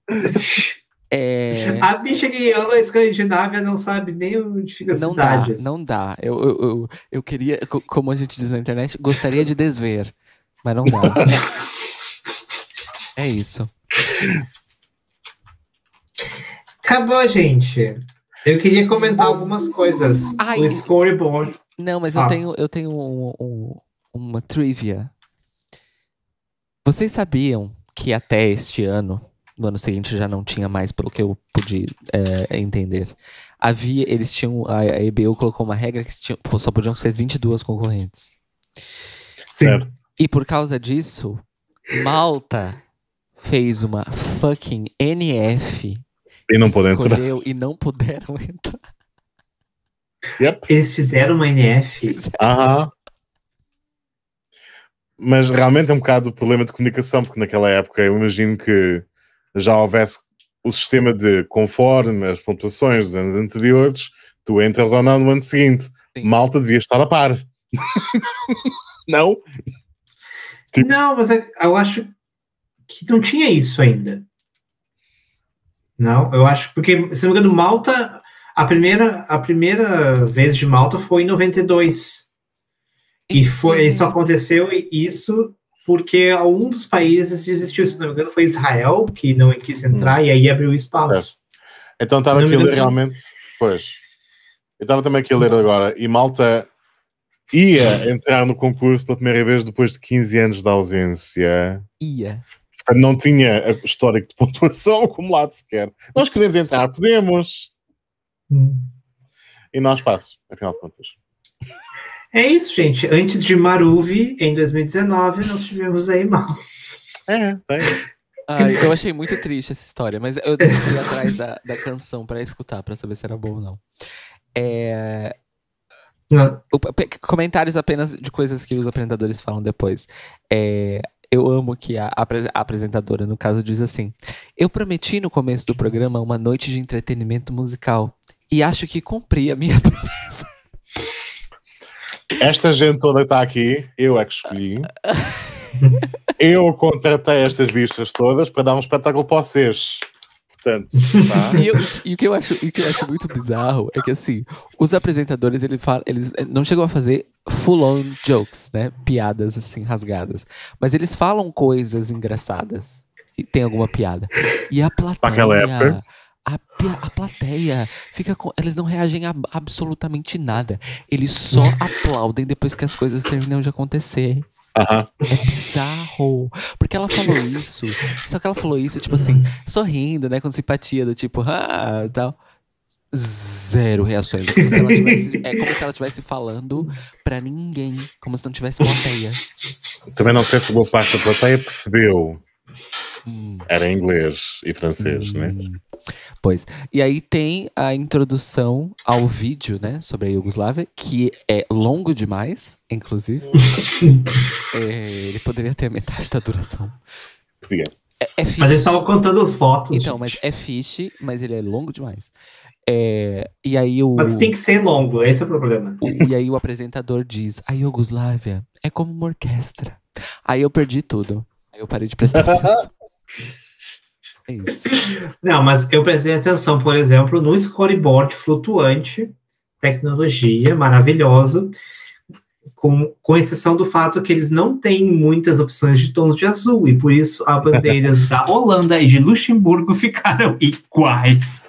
É... A bicha que ama a Escandinávia não sabe nem onde fica a não cidade. Dá, não dá. Eu, eu, eu, eu queria, como a gente diz na internet, gostaria de desver, mas não dá. É isso. Acabou, gente. Eu queria comentar algumas coisas. Ai, o scoreboard. Não, mas ah. eu tenho, eu tenho um, um, uma trivia. Vocês sabiam que até este ano, no ano seguinte já não tinha mais, pelo que eu pude é, entender. Havia, eles tinham, a E B U colocou uma regra que tinham, só podiam ser vinte e duas concorrentes. Certo. E por causa disso, Malta fez uma fucking N F e não puderam entrar. E não puderam entrar. Yep. Eles fizeram uma N F. Aham. Mas realmente é um bocado o problema de comunicação, porque naquela época eu imagino que já houvesse o sistema de conforme as pontuações dos anos anteriores, tu entras ou não no ano seguinte. Sim. Malta devia estar a par. Não? Tipo... Não, mas eu acho que não tinha isso ainda. Não, eu acho, porque, se não me engano, Malta, a primeira, a primeira vez de Malta foi em noventa e dois. E foi, isso aconteceu, isso porque um dos países desistiu, se não me engano, foi Israel, que não quis entrar, hum. e aí abriu espaço. Certo. Então estava aqui a ler realmente, pois, eu estava também aqui a ler agora, e Malta ia entrar no concurso pela primeira vez depois de quinze anos de ausência. Ia. Portanto, não tinha histórico de pontuação acumulado sequer. Nós queremos entrar, podemos. Hum. E não há espaço, afinal de contas. É isso, gente. Antes de Maruvi, em dois mil e dezenove, nós tivemos aí mal. É, tem. Ai, eu achei muito triste essa história, mas eu fui atrás da, da canção pra escutar, pra saber se era bom ou não. É... O, comentários apenas de coisas que os apresentadores falam depois. É... Eu amo que a, a, a apresentadora, no caso, diz assim: eu prometi no começo do programa uma noite de entretenimento musical e acho que cumpri a minha promessa. Esta gente toda está aqui, eu é que escolhi. Eu contratei estas bichas todas para dar um espetáculo para vocês. Portanto, tá? e, eu, e o que eu acho, o que eu acho muito bizarro é que, assim, os apresentadores, ele fala, eles não chegam a fazer full-on jokes, né? Piadas, assim, rasgadas. Mas eles falam coisas engraçadas. E tem alguma piada. E a plateia... A, a plateia fica com, eles não reagem a absolutamente nada. Eles só aplaudem depois que as coisas terminam de acontecer. Aham. É bizarro. Porque ela falou isso. Só que ela falou isso, tipo assim, sorrindo, né? Com simpatia, do tipo, ah, tal. Zero reações. É como se ela tivesse, é como se ela estivesse falando pra ninguém. Como se não tivesse plateia. Também não sei se boa parte da plateia percebeu. Hum. Era inglês e francês, Hum. né? Pois. E aí tem a introdução ao vídeo, né? Sobre a Iugoslávia, que é longo demais, inclusive. É, ele poderia ter metade da duração. Podia. É, é Mas eles estavam contando as fotos. Então, gente. mas é fiche, mas ele é longo demais. É, e aí o, Mas tem que ser longo, esse é o problema. o- e aí o apresentador diz, a Iugoslávia é como uma orquestra. Aí eu perdi tudo. Aí eu parei de prestar atenção. É isso. Não, mas eu prestei atenção, por exemplo, no scoreboard flutuante, tecnologia maravilhoso, com, com exceção do fato que eles não têm muitas opções de tons de azul, e por isso as bandeiras da Holanda e de Luxemburgo ficaram iguais.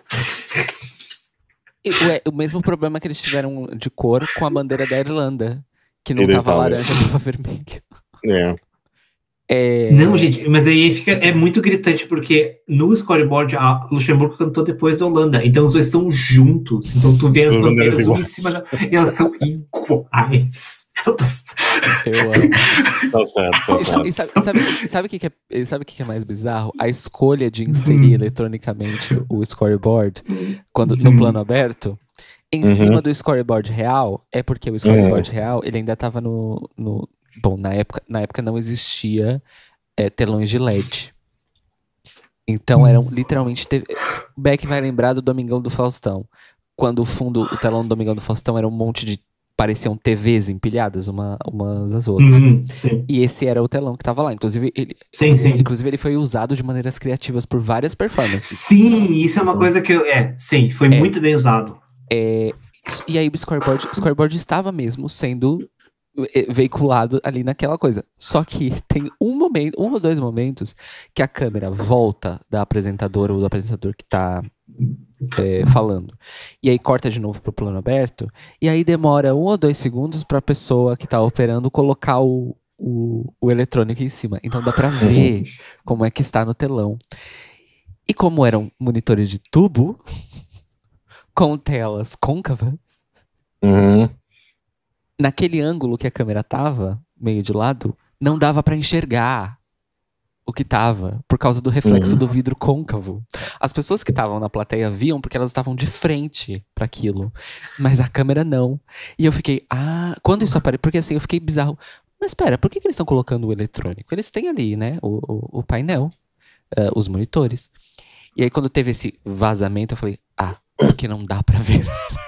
E o, é, o mesmo problema que eles tiveram de cor com a bandeira da Irlanda, que não E da tava Itália. laranja, tava vermelho. É. É, Não, gente, mas aí fica, é muito gritante, porque no scoreboard a Luxemburgo cantou depois da Holanda, então os dois estão juntos, então tu vê as As bandeiras bandeiras uma em iguais. cima da, e elas são iguais. Elas- eu amo. Tá certo, tá certo. E sabe, sabe, sabe o que, que é, sabe o que, que é mais bizarro? A escolha de inserir Uhum. eletronicamente o scoreboard quando, no Uhum. plano aberto, em Uhum. cima do scoreboard real, é porque o scoreboard real, ele ainda tava no, no... Bom, na época, na época não existia é, telões de L E D. Então eram literalmente... T V. O Beck vai lembrar do Domingão do Faustão. Quando o fundo, o telão do Domingão do Faustão era um monte de... Pareciam T Vs empilhadas uma, umas às outras. Uhum, sim, E esse era o telão que tava lá. Inclusive ele, sim, sim. inclusive, ele foi usado de maneiras criativas por várias performances. Sim, isso é uma coisa que eu. É, sim, foi É. muito bem usado. E aí o scoreboard, o scoreboard estava mesmo sendo eh, veiculado ali naquela coisa. Só que tem um momento, um ou dois momentos que a câmera volta da apresentadora ou do apresentador que tá eh, falando. E aí corta de novo pro plano aberto. E aí demora um ou dois segundos pra pessoa que tá operando colocar o, o, o eletrônico em cima. Então dá pra ver como é que está no telão. E como eram monitores de tubo, com telas côncavas, Uhum. naquele ângulo que a câmera tava, meio de lado, não dava pra enxergar o que tava, por causa do reflexo Uhum. do vidro côncavo. As pessoas que estavam na plateia viam porque elas estavam de frente pra aquilo, mas a câmera não. E eu fiquei, ah, quando isso apareceu, porque assim, eu fiquei bizarro. Mas espera, por que, que eles estão colocando o eletrônico? Eles têm ali, né, o, o, o painel, eh, os monitores. E aí quando teve esse vazamento, eu falei, ah, porque não dá pra ver.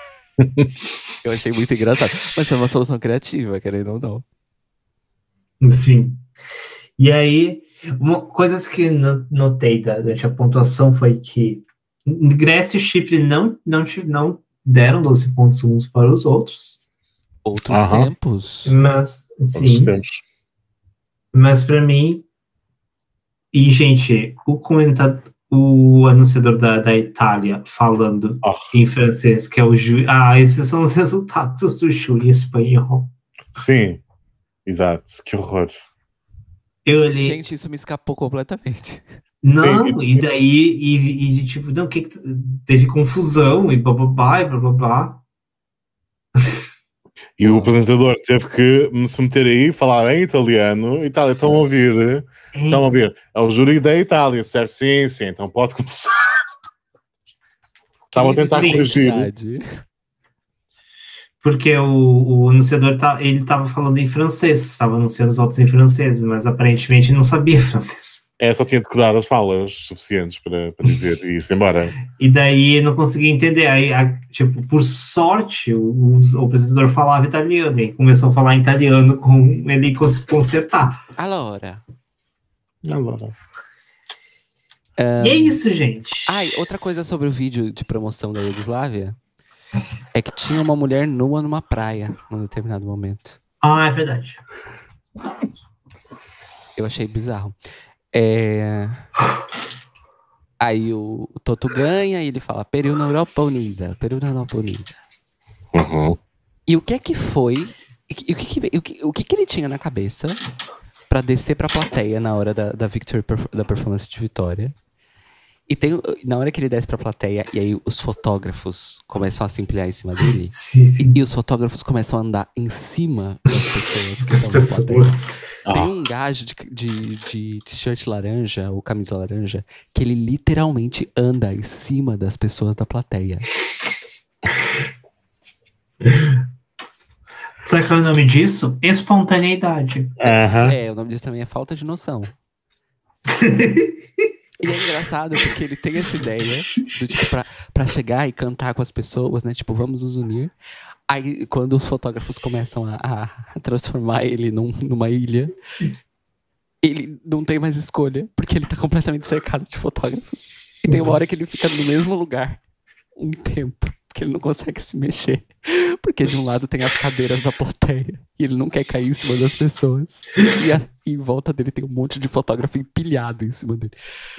Eu achei muito engraçado. Mas foi uma solução criativa, querendo ou não. Sim. E aí, uma, coisas que no- notei da- durante a pontuação foi que Grécia e Chipre não, não, ti- não deram doze pontos uns para os outros, Outros Aham. tempos. mas, Todos sim, os tempos. mas para mim, e gente, o comentador, o anunciador da, da Itália falando Oh, em francês, que é o Ju... Ah, esses são os resultados do júri espanhol. sim, exato. Que horror. Eu olhei, Gente, isso me escapou completamente. não, e daí, e, e tipo, não, o que que teve confusão, e blá blá blá, e blá blá blá. E o Nossa. apresentador teve que me submeter aí, falar em italiano. Itália, estão a ouvir? Estão a ouvir? É o júri da Itália, certo? Sim, sim, então pode começar. Estava a tentar Sim, corrigir. Verdade. Porque o, o anunciador, tá, ele estava falando em francês, estava anunciando os votos em francês, mas aparentemente não sabia francês. É, só tinha decorado as falas suficientes para, para dizer isso, embora. E daí não conseguia entender. Aí, a- tipo, por sorte, o, o apresentador falava italiano, e começou a falar em italiano com ele conseguiu consertar. Allora. Agora. E é isso, gente. Ai, outra coisa sobre o vídeo de promoção da Iugoslávia é que tinha uma mulher nua numa praia num determinado momento. Ah, é verdade. Eu achei bizarro. É... Aí o, o Toto ganha e ele fala Peru na Europa Unida, Peru na Europa Unida. Uhum. E o que é que foi E, e o, que que, o, que, o que que ele tinha na cabeça pra descer pra plateia na hora da, da, Victory, da performance de Vitória? E tem, na hora que ele desce pra plateia, e aí os fotógrafos começam a se empilhar em cima dele, Sim, sim. e, e os fotógrafos começam a andar em cima das pessoas que As estão na plateia. pessoas. Tem Ah. um gajo de, de, de t-shirt laranja, ou camisa laranja, que ele literalmente anda em cima das pessoas da plateia. Sabe qual é o nome disso? Espontaneidade. Aham. É, o nome disso também é falta de noção. E é engraçado porque ele tem essa ideia do tipo, pra, pra chegar e cantar com as pessoas, né? Tipo, vamos nos unir. Aí, quando os fotógrafos começam a, a transformar ele num, numa ilha, ele não tem mais escolha, porque ele tá completamente cercado de fotógrafos. E tem uma hora que ele fica no mesmo lugar um tempo, porque ele não consegue se mexer. Porque de um lado tem as cadeiras da plateia, e ele não quer cair em cima das pessoas. E, a, e em volta dele tem um monte de fotógrafo empilhado em cima dele. Por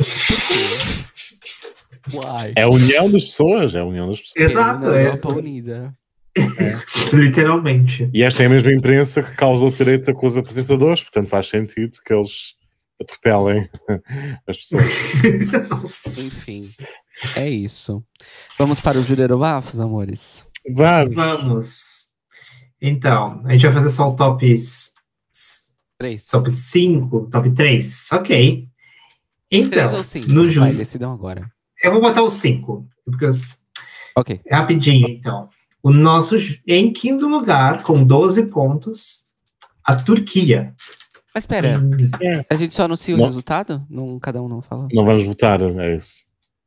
quê? Why? É a união das pessoas, é a união das pessoas. Exato, é é Europa isso. unida. Literalmente. E esta é a mesma imprensa que causou treta com os apresentadores, portanto faz sentido que eles atropelem as pessoas. Nossa. Enfim, é isso. Vamos para o Judeiro Bafos, amores? Vamos. Vamos. Então, a gente vai fazer só o top, Três. top cinco, top três. Ok. Então, Três ou cinco? no Vai, junho. decidam agora. Eu vou botar os cinco. Porque os- Ok. rapidinho, então. O nosso, em quinto lugar, com doze pontos, a Turquia. Mas espera, Hum, a gente só anuncia o Não. resultado? Não, cada um não fala? Não vamos votar, é isso.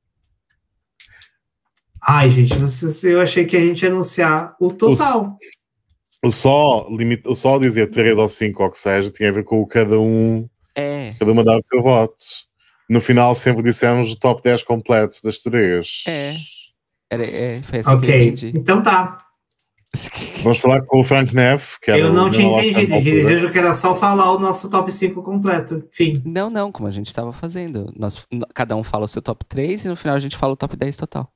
Ai, gente, vocês- eu achei que a gente ia anunciar o total. O só, limite, o só dizer três ou cinco, ou que seja, tinha a ver com o cada um, É, cada uma dar o seu voto. No final sempre dissemos o top dez completo das três. É. era, é foi assim que eu Ok, entendi. então tá. Vamos falar com o Frank Neff, que era Eu não o tinha nosso entendido. altura. Entendido que era só falar o nosso top cinco completo. Enfim. Não, não, como a gente tava fazendo. Nós, n- cada um fala o seu top três e no final a gente fala o top dez total.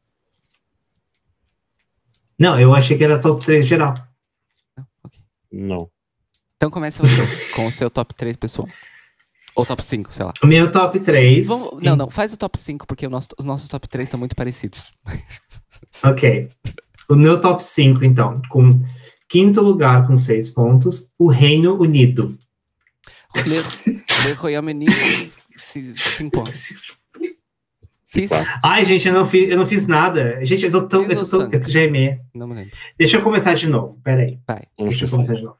Não, eu achei que era top três geral. Não, ok. Não. Então começa você com o seu top três, pessoal. Ou top cinco, sei lá. O meu top três. Vamos- não, não, faz o top cinco, porque o nosso- os nossos top três estão muito parecidos. Ok. O meu top cinco, então. Com quinto lugar com seis pontos, o Reino Unido. Le, Le Royaume-Uni, cinco pontos. Sim, sim, Ai, gente, eu não fiz, eu não fiz nada. Gente, eu tô tão. Eu tô tão Santo. eu tô- já é meia. não me lembro. Deixa eu começar de novo. Peraí. Vai. Vamos Deixa eu pensar. começar de novo.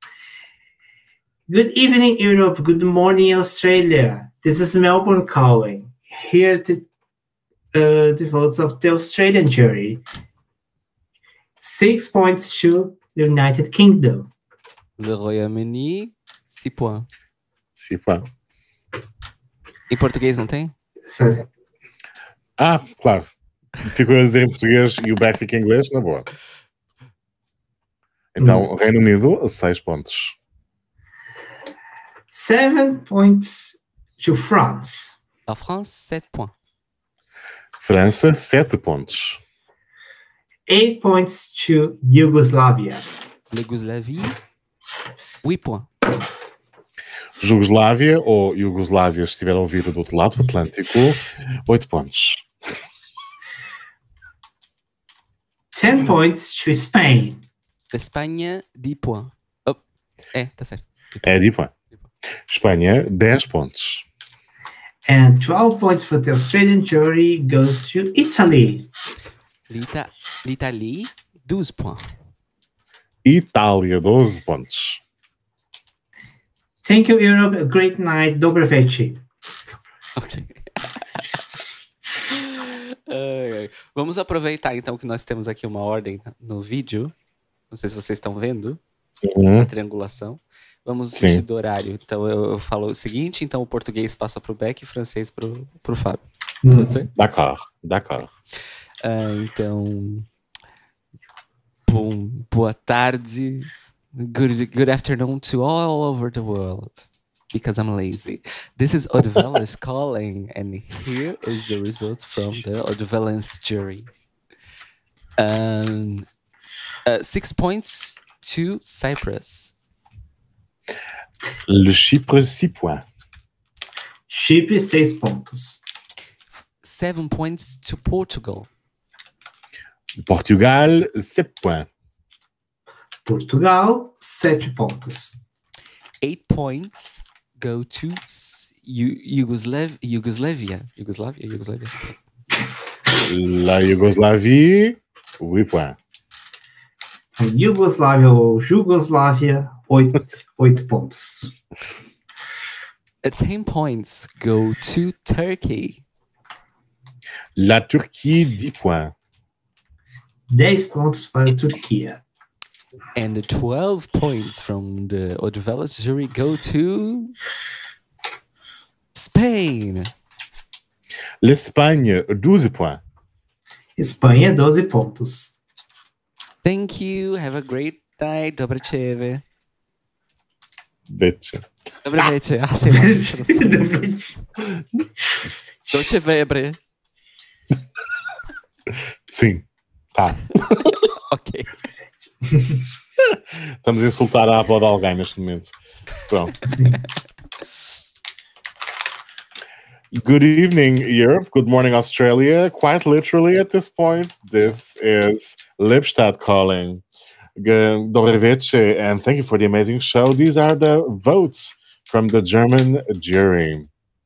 Good evening, Europe. Good morning, Australia. This is Melbourne calling. Here to uh, the votes of the Australian jury. Six points to the United Kingdom. Le Royaume-Uni, six points. Sim, pá. Em português não tem? Ah, claro. Ficou a dizer em português e o back fica em inglês, na boa. Então, Reino Unido, seis pontos. Seven points to France. La France, sept points. França, sete pontos. Eight points to Yugoslavia. Yougoslavie, huit points. Jugoslávia ou Iugoslávia, se estiver a ouvir do outro lado do Atlântico, oito pontos. Ten points to Spain. Espanha, dix points. Oh, é, tá certo. É de pá. Espanha, dez pontos. And twelve points for the Australian jury goes to Italy. L'Ita- L'Italie, douze points. Itália, doze pontos. Thank you, Europe. A great night. Dobrovechi. Ok. Ai, ai. Vamos aproveitar então que nós temos aqui uma ordem no vídeo. Não sei se vocês estão vendo Uhum. a triangulação. Vamos Sim. assistir do horário. Então eu, eu falo o seguinte, então o português passa pro Beck e o francês pro, pro Fábio. Pode ser? D'accord, d'accord. Ah, então, bom, boa tarde. Good, good afternoon to all over the world. Because I'm lazy. This is Odvelas calling, and here is the result from the Odvelans jury. Um, uh, six points to Cyprus. Le Chypre, six points. Chipre, seis pontos. Seven points to Portugal. Portugal, sept points. Portugal, sete pontos. Eight points go to S- Yu- Yugoslav- Yugoslavia. Yugoslavia? Yugoslavia. La Yougoslavie, huit points. Iugoslávia ou Jugoslávia, oito, oito pontos. Uh, Ten points go to Turkey. La Turquie, dix points. dez pontos para a Turquia. And the twelve points from the Odvelas jury go to Spain. L'Espagne, douze points. Espanha, doze pontos. Thank you. Have a great night. Dobre ceve. Bitch. Dobre večer. Ah, sei lá. Doce vebre. Sim, tá. Ok. Estamos a insultar a avó de alguém neste momento. Pronto. Sim. Good evening, Europe. Good morning, Australia. Quite literally at this point, this is Lipstadt calling. G- Dobre večer, and thank you for the amazing show. These are the votes from the German jury.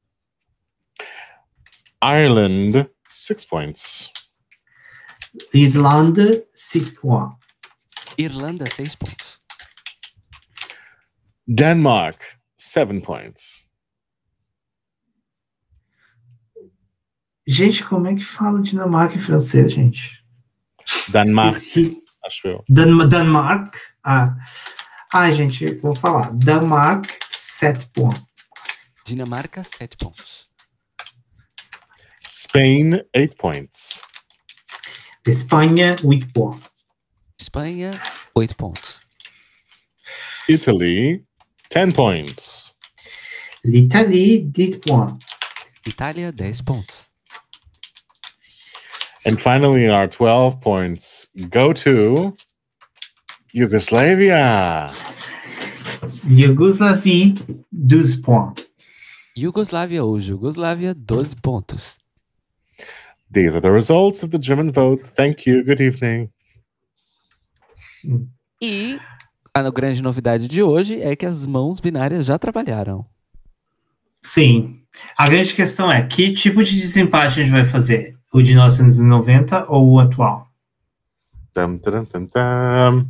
Ireland, six points. Irlanda, six points. Irlanda, seis pontos. Denmark, seven points. Gente, como é que fala Dinamarca em francês, gente? Denmark, Esqueci. acho eu. Dan Denmark. Ah. Ai, gente, vou falar. Denmark, sete pontos. Dinamarca, sete pontos. Spain, eight points. Espanha, oito pontos. Espanha, oito pontos. Italy, ten points. L'Italie, dez pontos. Itália, dez pontos. And finally, our twelve points go to Yugoslavia. Iugoslávia, doze pontos. Yugoslávia ou Jugoslávia, doze pontos. These are the results of the German vote. Thank you. Good evening. E a grande novidade de hoje é que as mãos binárias já trabalharam. Sim. A grande questão é, que tipo de desempate a gente vai fazer? O de mil novecentos e noventa ou o atual? Tum, tum, tum, tum.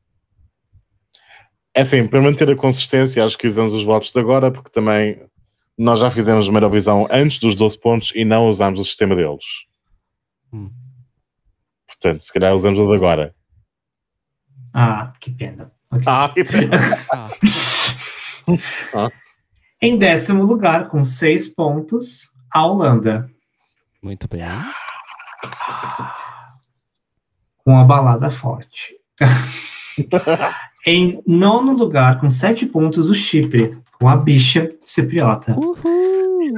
É assim, para manter a consistência, acho que usamos os votos de agora, porque também nós já fizemos uma Eurovisão antes dos doze pontos e não usámos o sistema deles. Hum. Portanto, se calhar usamos o de agora. Ah, que pena. Ok. Ah, que pena. Ah, Em décimo lugar, com seis pontos, a Holanda. muito bem. Com a balada forte. Em nono lugar, com sete pontos, o Chipre. Com a bicha cipriota. Uhul!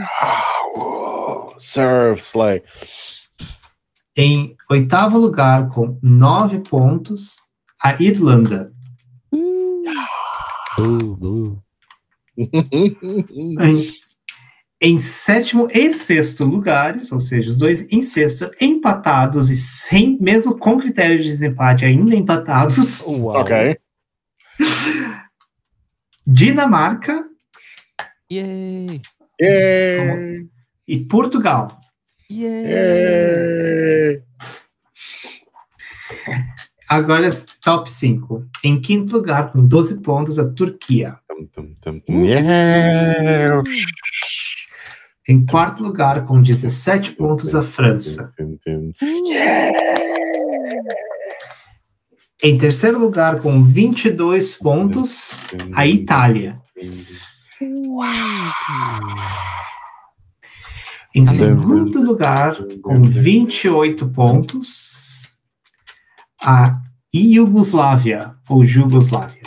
Serve, Slay. Em oitavo lugar, com nove pontos, a Irlanda. Uh, uh. Em, em sétimo e sexto lugares, ou seja, os dois em sexto, empatados e sem, mesmo com critério de desempate ainda empatados, Uau. Ok. Dinamarca Yay! Yay! e Portugal. Yay! Yay! Agora, top cinco. Em quinto lugar, com doze pontos, a Turquia. Tum, tum, tum, tum. Yeah! Em quarto lugar, com dezessete pontos, a França. Tum, tum. Em terceiro lugar, com vinte e dois pontos, a Itália. Em segundo lugar, com vinte e oito pontos, a Iugoslávia, ou Jugoslávia.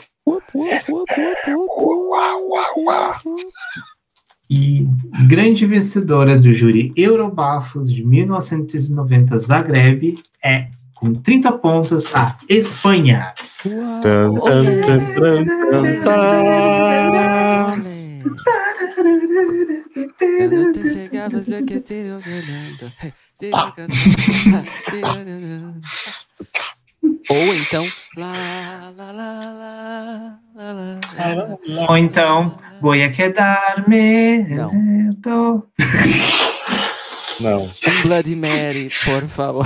E grande vencedora do júri Eurobafos de mil novecentos e noventa Zagreb é, com trinta pontos, a Espanha. Tan, tan, tan, tan, tan, tan. Ou então. Lá, lá, lá, lá, lá, lá. Ou então, voy a quedarme. Não. Não. Um Bloody Mary, por favor.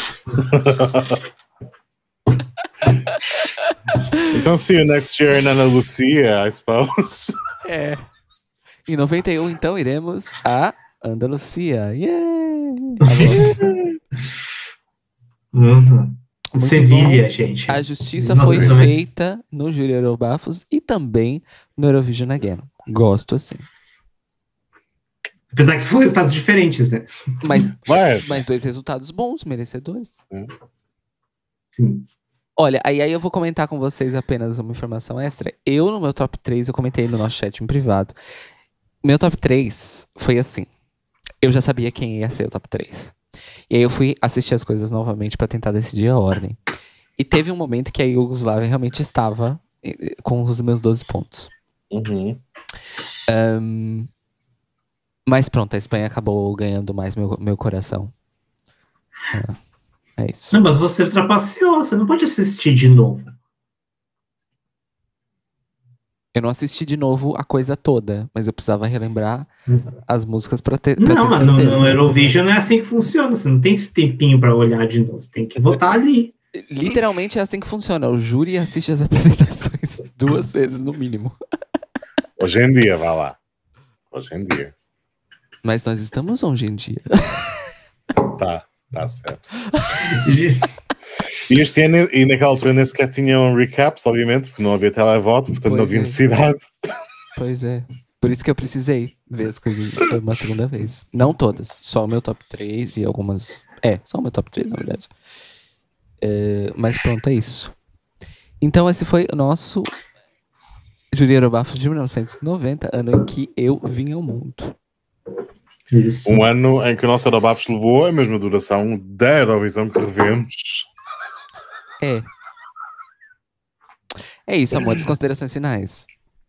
Então, see you next year in Ana Lucia, I suppose. É. Em noventa e um, então, iremos a Andalucia. Yeah! Uhum. Muito Sevilha, bom. gente. A justiça Nossa, foi isso também. feita no Júri Eurobafos e também no Eurovision Again. Gosto assim. Apesar que foram resultados diferentes, né? Mas, Vai. mas dois resultados bons, merecedores. Sim. Olha, aí, aí eu vou comentar com vocês apenas uma informação extra. Eu, no meu top três, eu comentei no nosso chat em privado. Meu top três foi assim. Eu já sabia quem ia ser o top três. E aí eu fui assistir as coisas novamente pra tentar decidir a ordem. E teve um momento que a Iugoslávia realmente estava eh, com os meus doze pontos. Uhum. Um, mas pronto, a Espanha acabou ganhando mais meu, meu coração. É, é isso. Não, mas você trapaceou, você não pode assistir de novo. Eu não assisti de novo a coisa toda, mas eu precisava relembrar as músicas pra ter, pra Não, ter mas no, certeza. no Eurovision não é assim que funciona. Você não tem esse tempinho pra olhar de novo. Você tem que votar ali. Literalmente é assim que funciona. O júri assiste as apresentações duas vezes no mínimo. Hoje em dia, vá lá. Hoje em dia. Mas nós estamos hoje em dia. Tá, tá certo. E este ano, e naquela altura nem sequer tinham recaps, obviamente, porque não havia televoto, portanto Pois não havia é. necessidade. Pois é. Por isso que eu precisei ver as coisas uma segunda vez. Não todas. Só o meu top três e algumas... É, só o meu top três, na verdade. É, mas pronto, é isso. Então esse foi o nosso Júri Eurobafos de mil novecentos e noventa, ano em que eu vim ao mundo. Isso. Um ano em que o nosso Eurobafos levou a mesma duração da Eurovisão que revemos. É. É isso, amores. Considerações finais.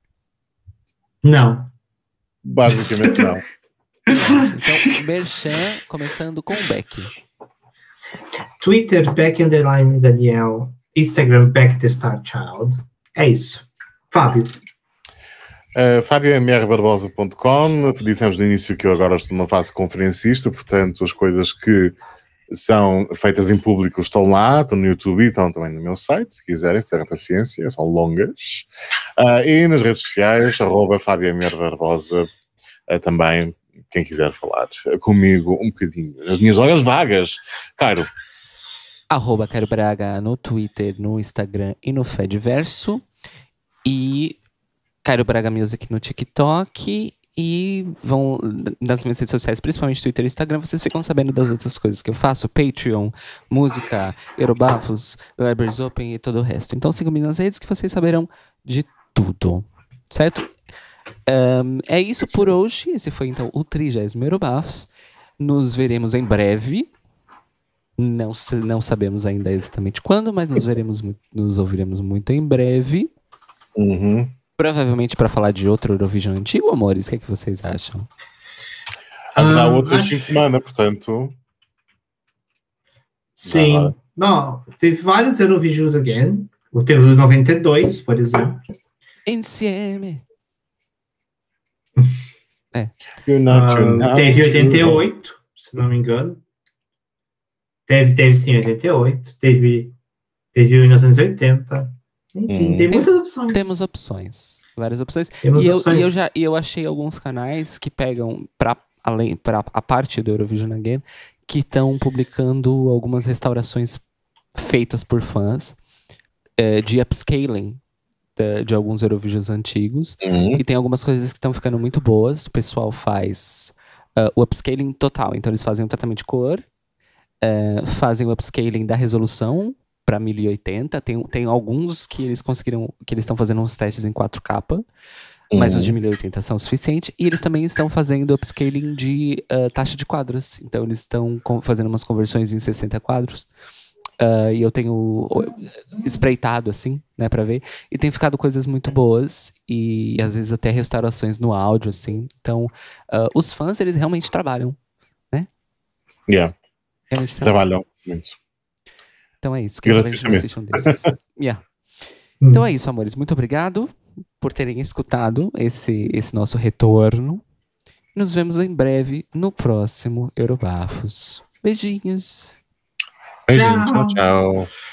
Não. Basicamente não. Então, Merchan, começando com o Beck. Twitter, Beck Underline Daniel. Instagram, Beck The Star Child. É isso. Fábio. Uh, Fábio M R Barbosa ponto com. Dissemos no início que eu agora estou numa fase conferencista, portanto as coisas que são feitas em público estão lá, estão no YouTube e estão também no meu site, se quiserem, se tiverem paciência, são longas. Uh, e nas redes sociais, arroba Fábio M R Barbosa, uh, também, quem quiser falar comigo um bocadinho. Nas minhas horas vagas, Cairo. Arroba Cairo Braga no Twitter, no Instagram e no Fediverso. E Cairo Braga Music no TikTok. E vão nas minhas redes sociais, principalmente Twitter e Instagram, vocês ficam sabendo das outras coisas que eu faço: Patreon, música, Eurobafos, Libraries Open e todo o resto. Então sigam-me nas redes que vocês saberão de tudo, certo? Um, é isso por hoje. Esse foi então o trigésimo Eurobafos. Nos veremos em breve. Não, não sabemos ainda exatamente quando, mas nos veremos, nos ouviremos muito em breve. Uhum. Provavelmente para falar de outro Eurovision antigo, amores. O que é que vocês acham? Haverá Ah, outro este acho- fim de semana, portanto. Sim. Ah. Não, teve vários Eurovisions again. Teve o de noventa e dois, por exemplo. Insieme. You're not, you're Ah, not, teve oitenta e you're- oito, se não me engano. Teve, teve sim, oitenta e oito. Teve, teve mil novecentos e oitenta. Enfim, Hum. tem muitas opções. Temos opções. Várias opções. Temos e, eu, opções. e eu já e eu achei alguns canais que pegam pra, além para a parte do Eurovision Again, que estão publicando algumas restaurações feitas por fãs eh, de upscaling de, de alguns Eurovisions antigos. Uhum. E tem algumas coisas que estão ficando muito boas. O pessoal faz ah, o upscaling total. Então eles fazem o tratamento de cor, eh, fazem o upscaling da resolução para mil e oitenta. Tem, tem alguns que eles conseguiram, que eles estão fazendo uns testes em quatro K, mas Uhum. os de mil e oitenta são suficientes. E eles também estão fazendo upscaling de ah, taxa de quadros. Então eles estão com- fazendo umas conversões em sessenta quadros. Uh, e eu tenho espreitado, assim, né, pra ver. E tem ficado coisas muito boas. E às vezes até restaurações no áudio, assim. Então, uh, os fãs, eles realmente trabalham, né? Yeah. Realmente trabalham. Trabalham muito. Então é isso. Quem sabe a gente não assiste um desses. Yeah. Então é isso, amores. Muito obrigado por terem escutado esse, esse nosso retorno. Nos vemos em breve no próximo Eurobafos. Beijinhos. Beijinho. Tchau, tchau.